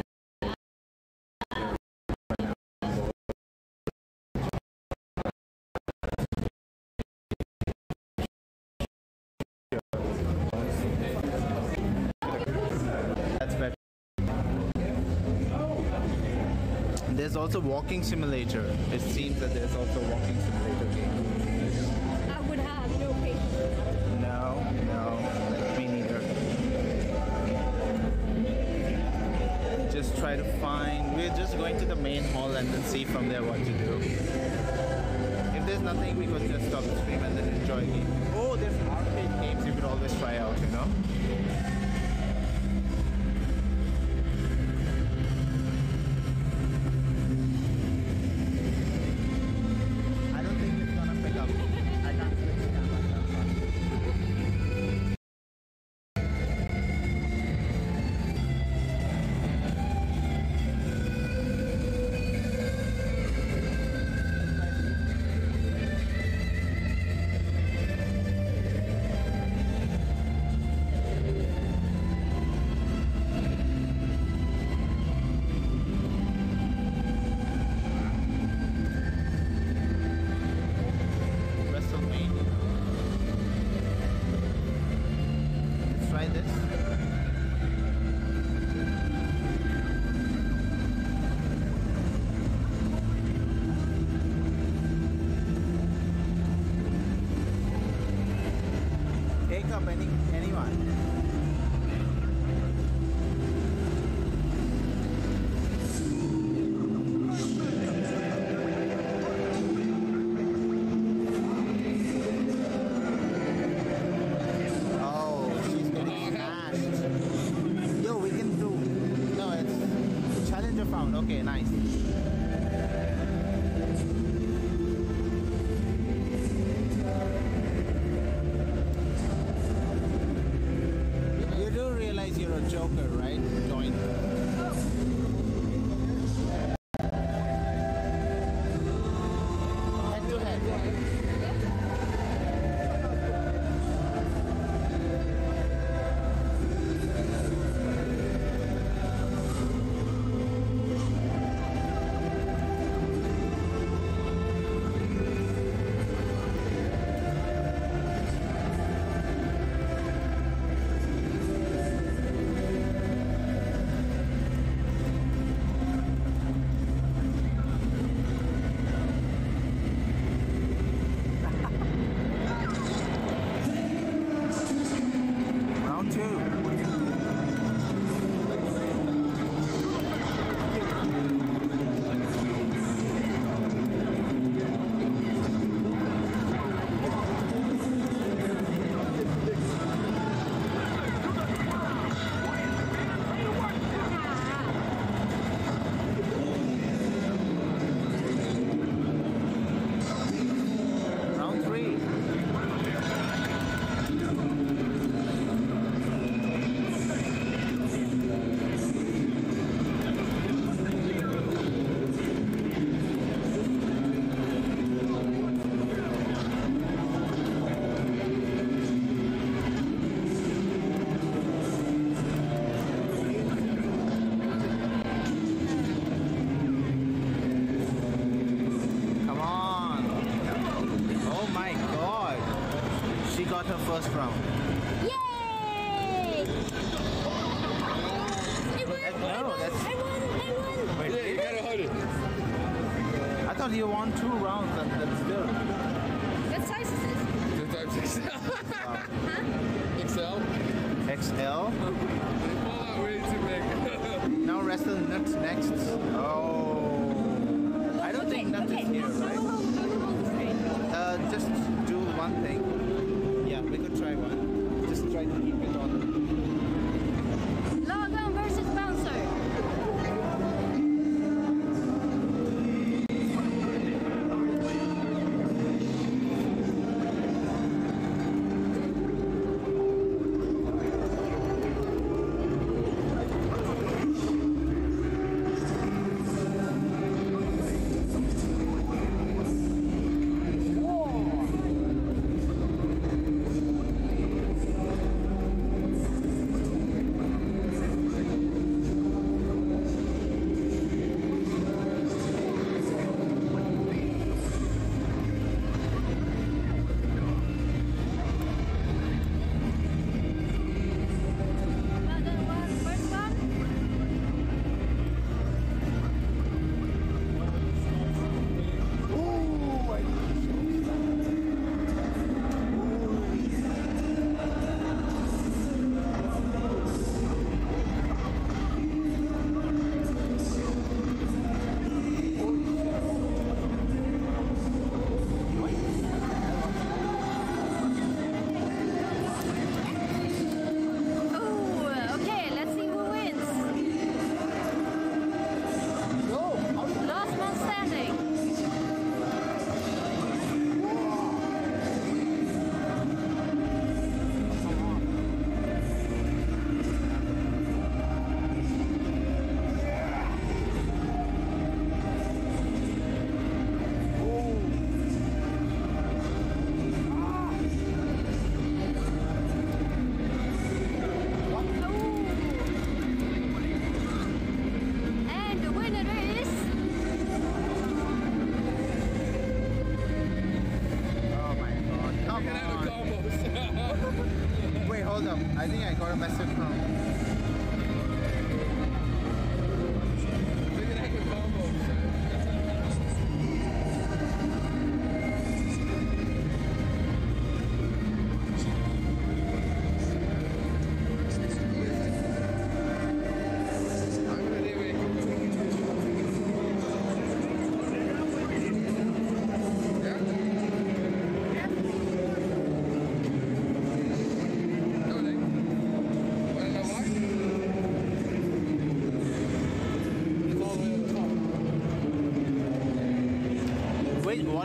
That's better. There's also walking simulator. It seems that there's also a walking simulator game. I would have no patience. No, no, me neither. Just try to find. We're just going to the main hall and then see from there what to do. If there's nothing, we could just stop the stream and then enjoy games. Oh, there's arcade games you could always try out, you know? I don't think it's gonna pick up. I can't switch the camera that fast. WrestleMania. Let's try this. Take up any anyone. Okay, nice. You do realize you're a joker, right? Join. Head to head. Round two. Round three. Come on. Oh my god. She got her first round. Yay! I won! No, that's. I won! I won! Wait, Yeah, you gotta hold it. I thought you won two rounds and then still. What size is this? Two times X L. Huh? X L. X L. Oh, way too big. Now wrestle Nuts next. Oh. I don't think Nuts is here, right? Uh, just do one thing. Yeah, we could try one. Just try to keep it on. Logan versus Bouncer. hold up. I think I got a message from.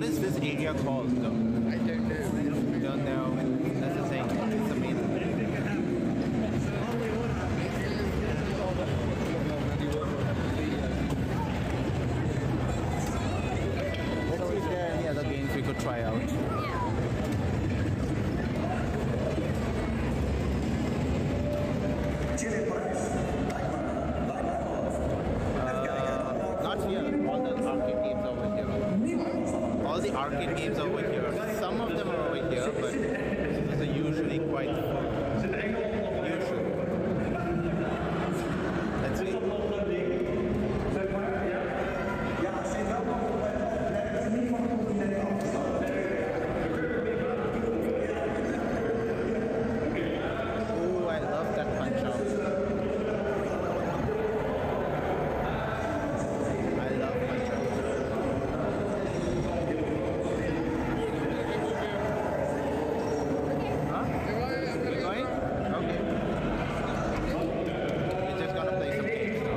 What is this area called though? I don't know. You don't know. That's the thing. It's amazing. Let's see if there are any other games we could try out. Uh, not here. All the arcade games over here. All the arcade games over here. Some of them are over here, but these are usually quite full. Usually. Let's see. Oh, I love that Punch Out. I love Punch Out. Huh? You going? Okay. We're just gonna play some games now.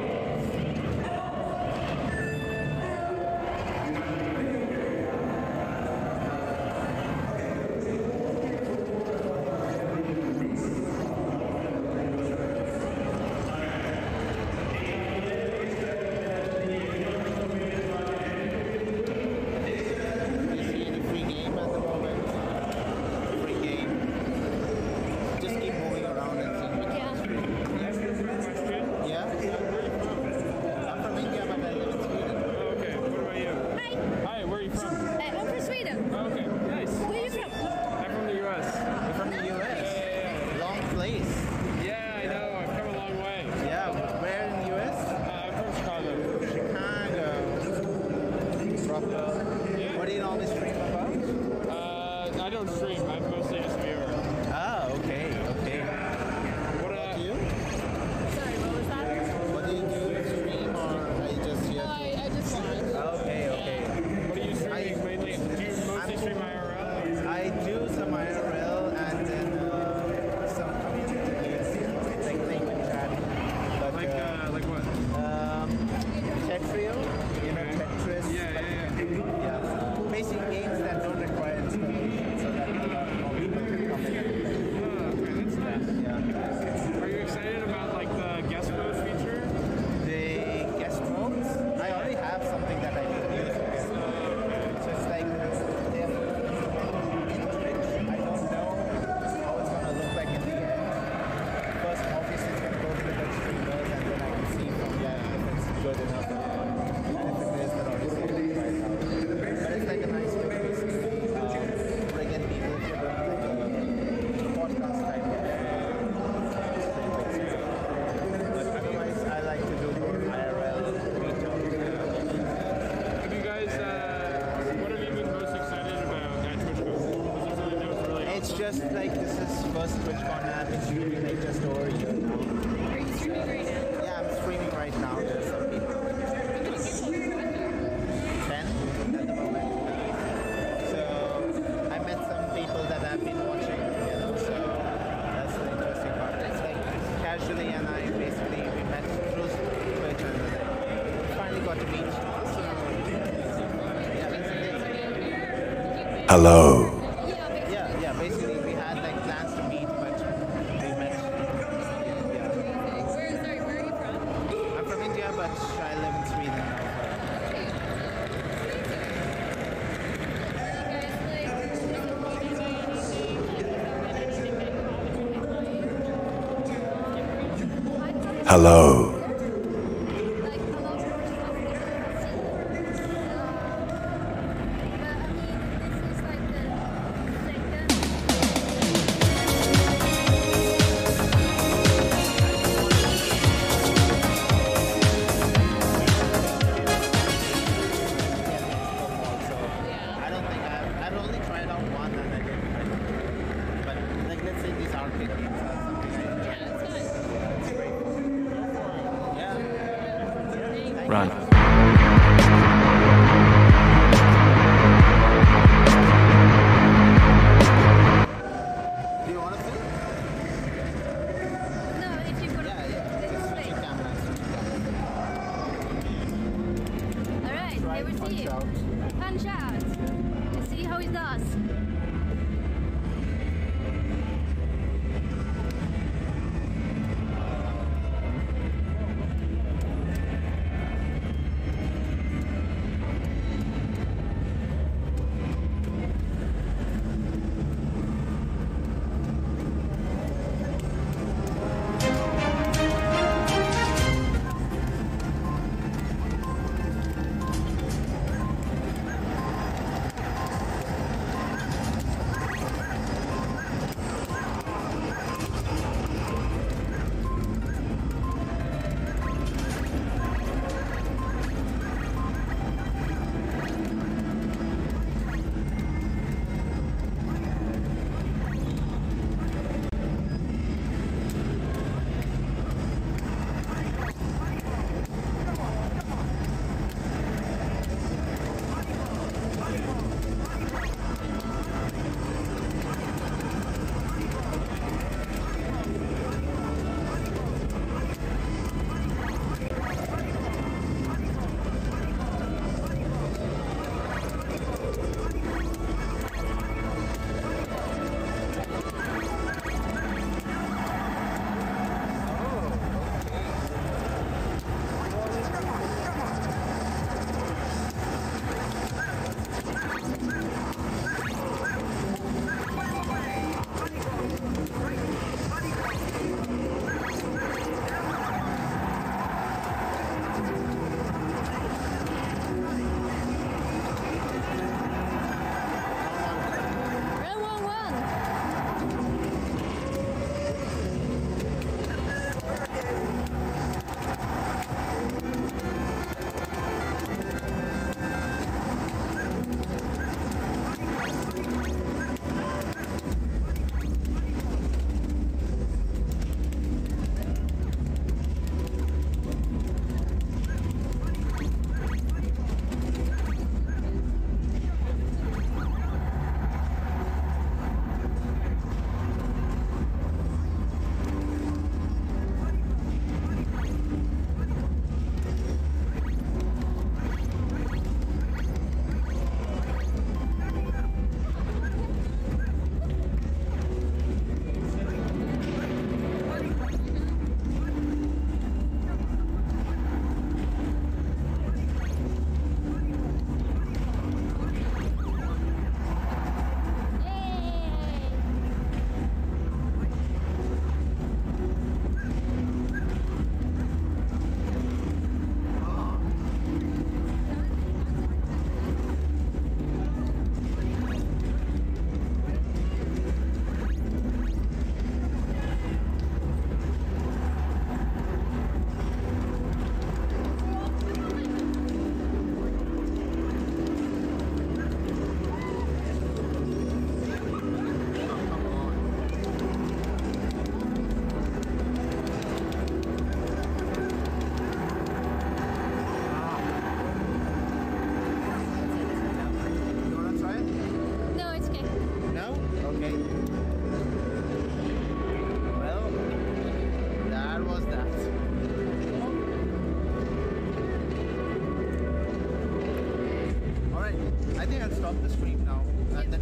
Do you see any free game at the moment? Free game. Just keep moving around and seeing which one's free. Yeah? I'm from India, but I live in Sweden. Okay, what about you? Hi. Hi, where are you from? Uh, I'm from Sweden. Okay, nice. Where are you from? I'm from the U S. You're from the U S? Long place. Yeah, I know. I've come a long way. Yeah, where in the U S? Uh, I'm from Chicago. Chicago. Proper. What do you normally stream about? Uh, I don't stream. I'm mostly just a viewer. Ah, okay, okay. What uh, you? Sorry, what was that? What do you do? Stream or are you just here? No, I, I just watch. Okay, okay. What are you streaming mainly? Do you mostly stream I R L? I do some I R L and then uh, some community games, like playing with chat. But, Like, uh, like what? Um, Tetrio, you know, Tetris. Yeah, yeah, yeah. Yeah. Basic games that don't require installation, so that a lot more people can come in and play. Oh, okay, that's nice. Yeah. Are you excited about like the guest mode feature? The guest modes, I already have something that I can use for guest mode. So it's like they have into it. I don't know how it's gonna look like in the end. First, obviously, it's gonna go to the Dutch streamers, and then I can see from there if it's good enough. And if it is, then obviously I can try it out. But it's like a nice way to basically uh, bring in people if you're doing like a podcast type of uh, stream, basically. But otherwise, I like to do more I R L, retail. Have you guys, uh, what have you been most excited about at TwitchCon? Was there something that was really It's just like this is first TwitchCon and I've been streaming like just over a year now. Are you streaming right now? Yeah, I'm streaming right now. There's some people. ten at the moment. So I met some people that I've been watching, you know, so that's the interesting part. It's like casually and I basically we met through Twitch and then finally got to meet. So yeah, basically. Hello. Yeah, yeah, basically we had like plans to meet, but we met. Yeah. Where, sorry, where are you from? I'm from India, but I live in Sweden now. Hello. I don't think I've, I've only tried out one and I didn't like it. But like let's say these arcade games are something I enjoy. Yeah, it's great. Yeah. Thank Run. you. Do you want to see? No, if you put Yeah, yeah. Just switch your camera. Switch your camera. Alright, here we see you. Punch out.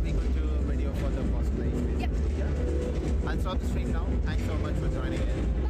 be good to video for the cosplay. Yeah. Yeah. I'll stop the stream now. Thanks so much for joining in.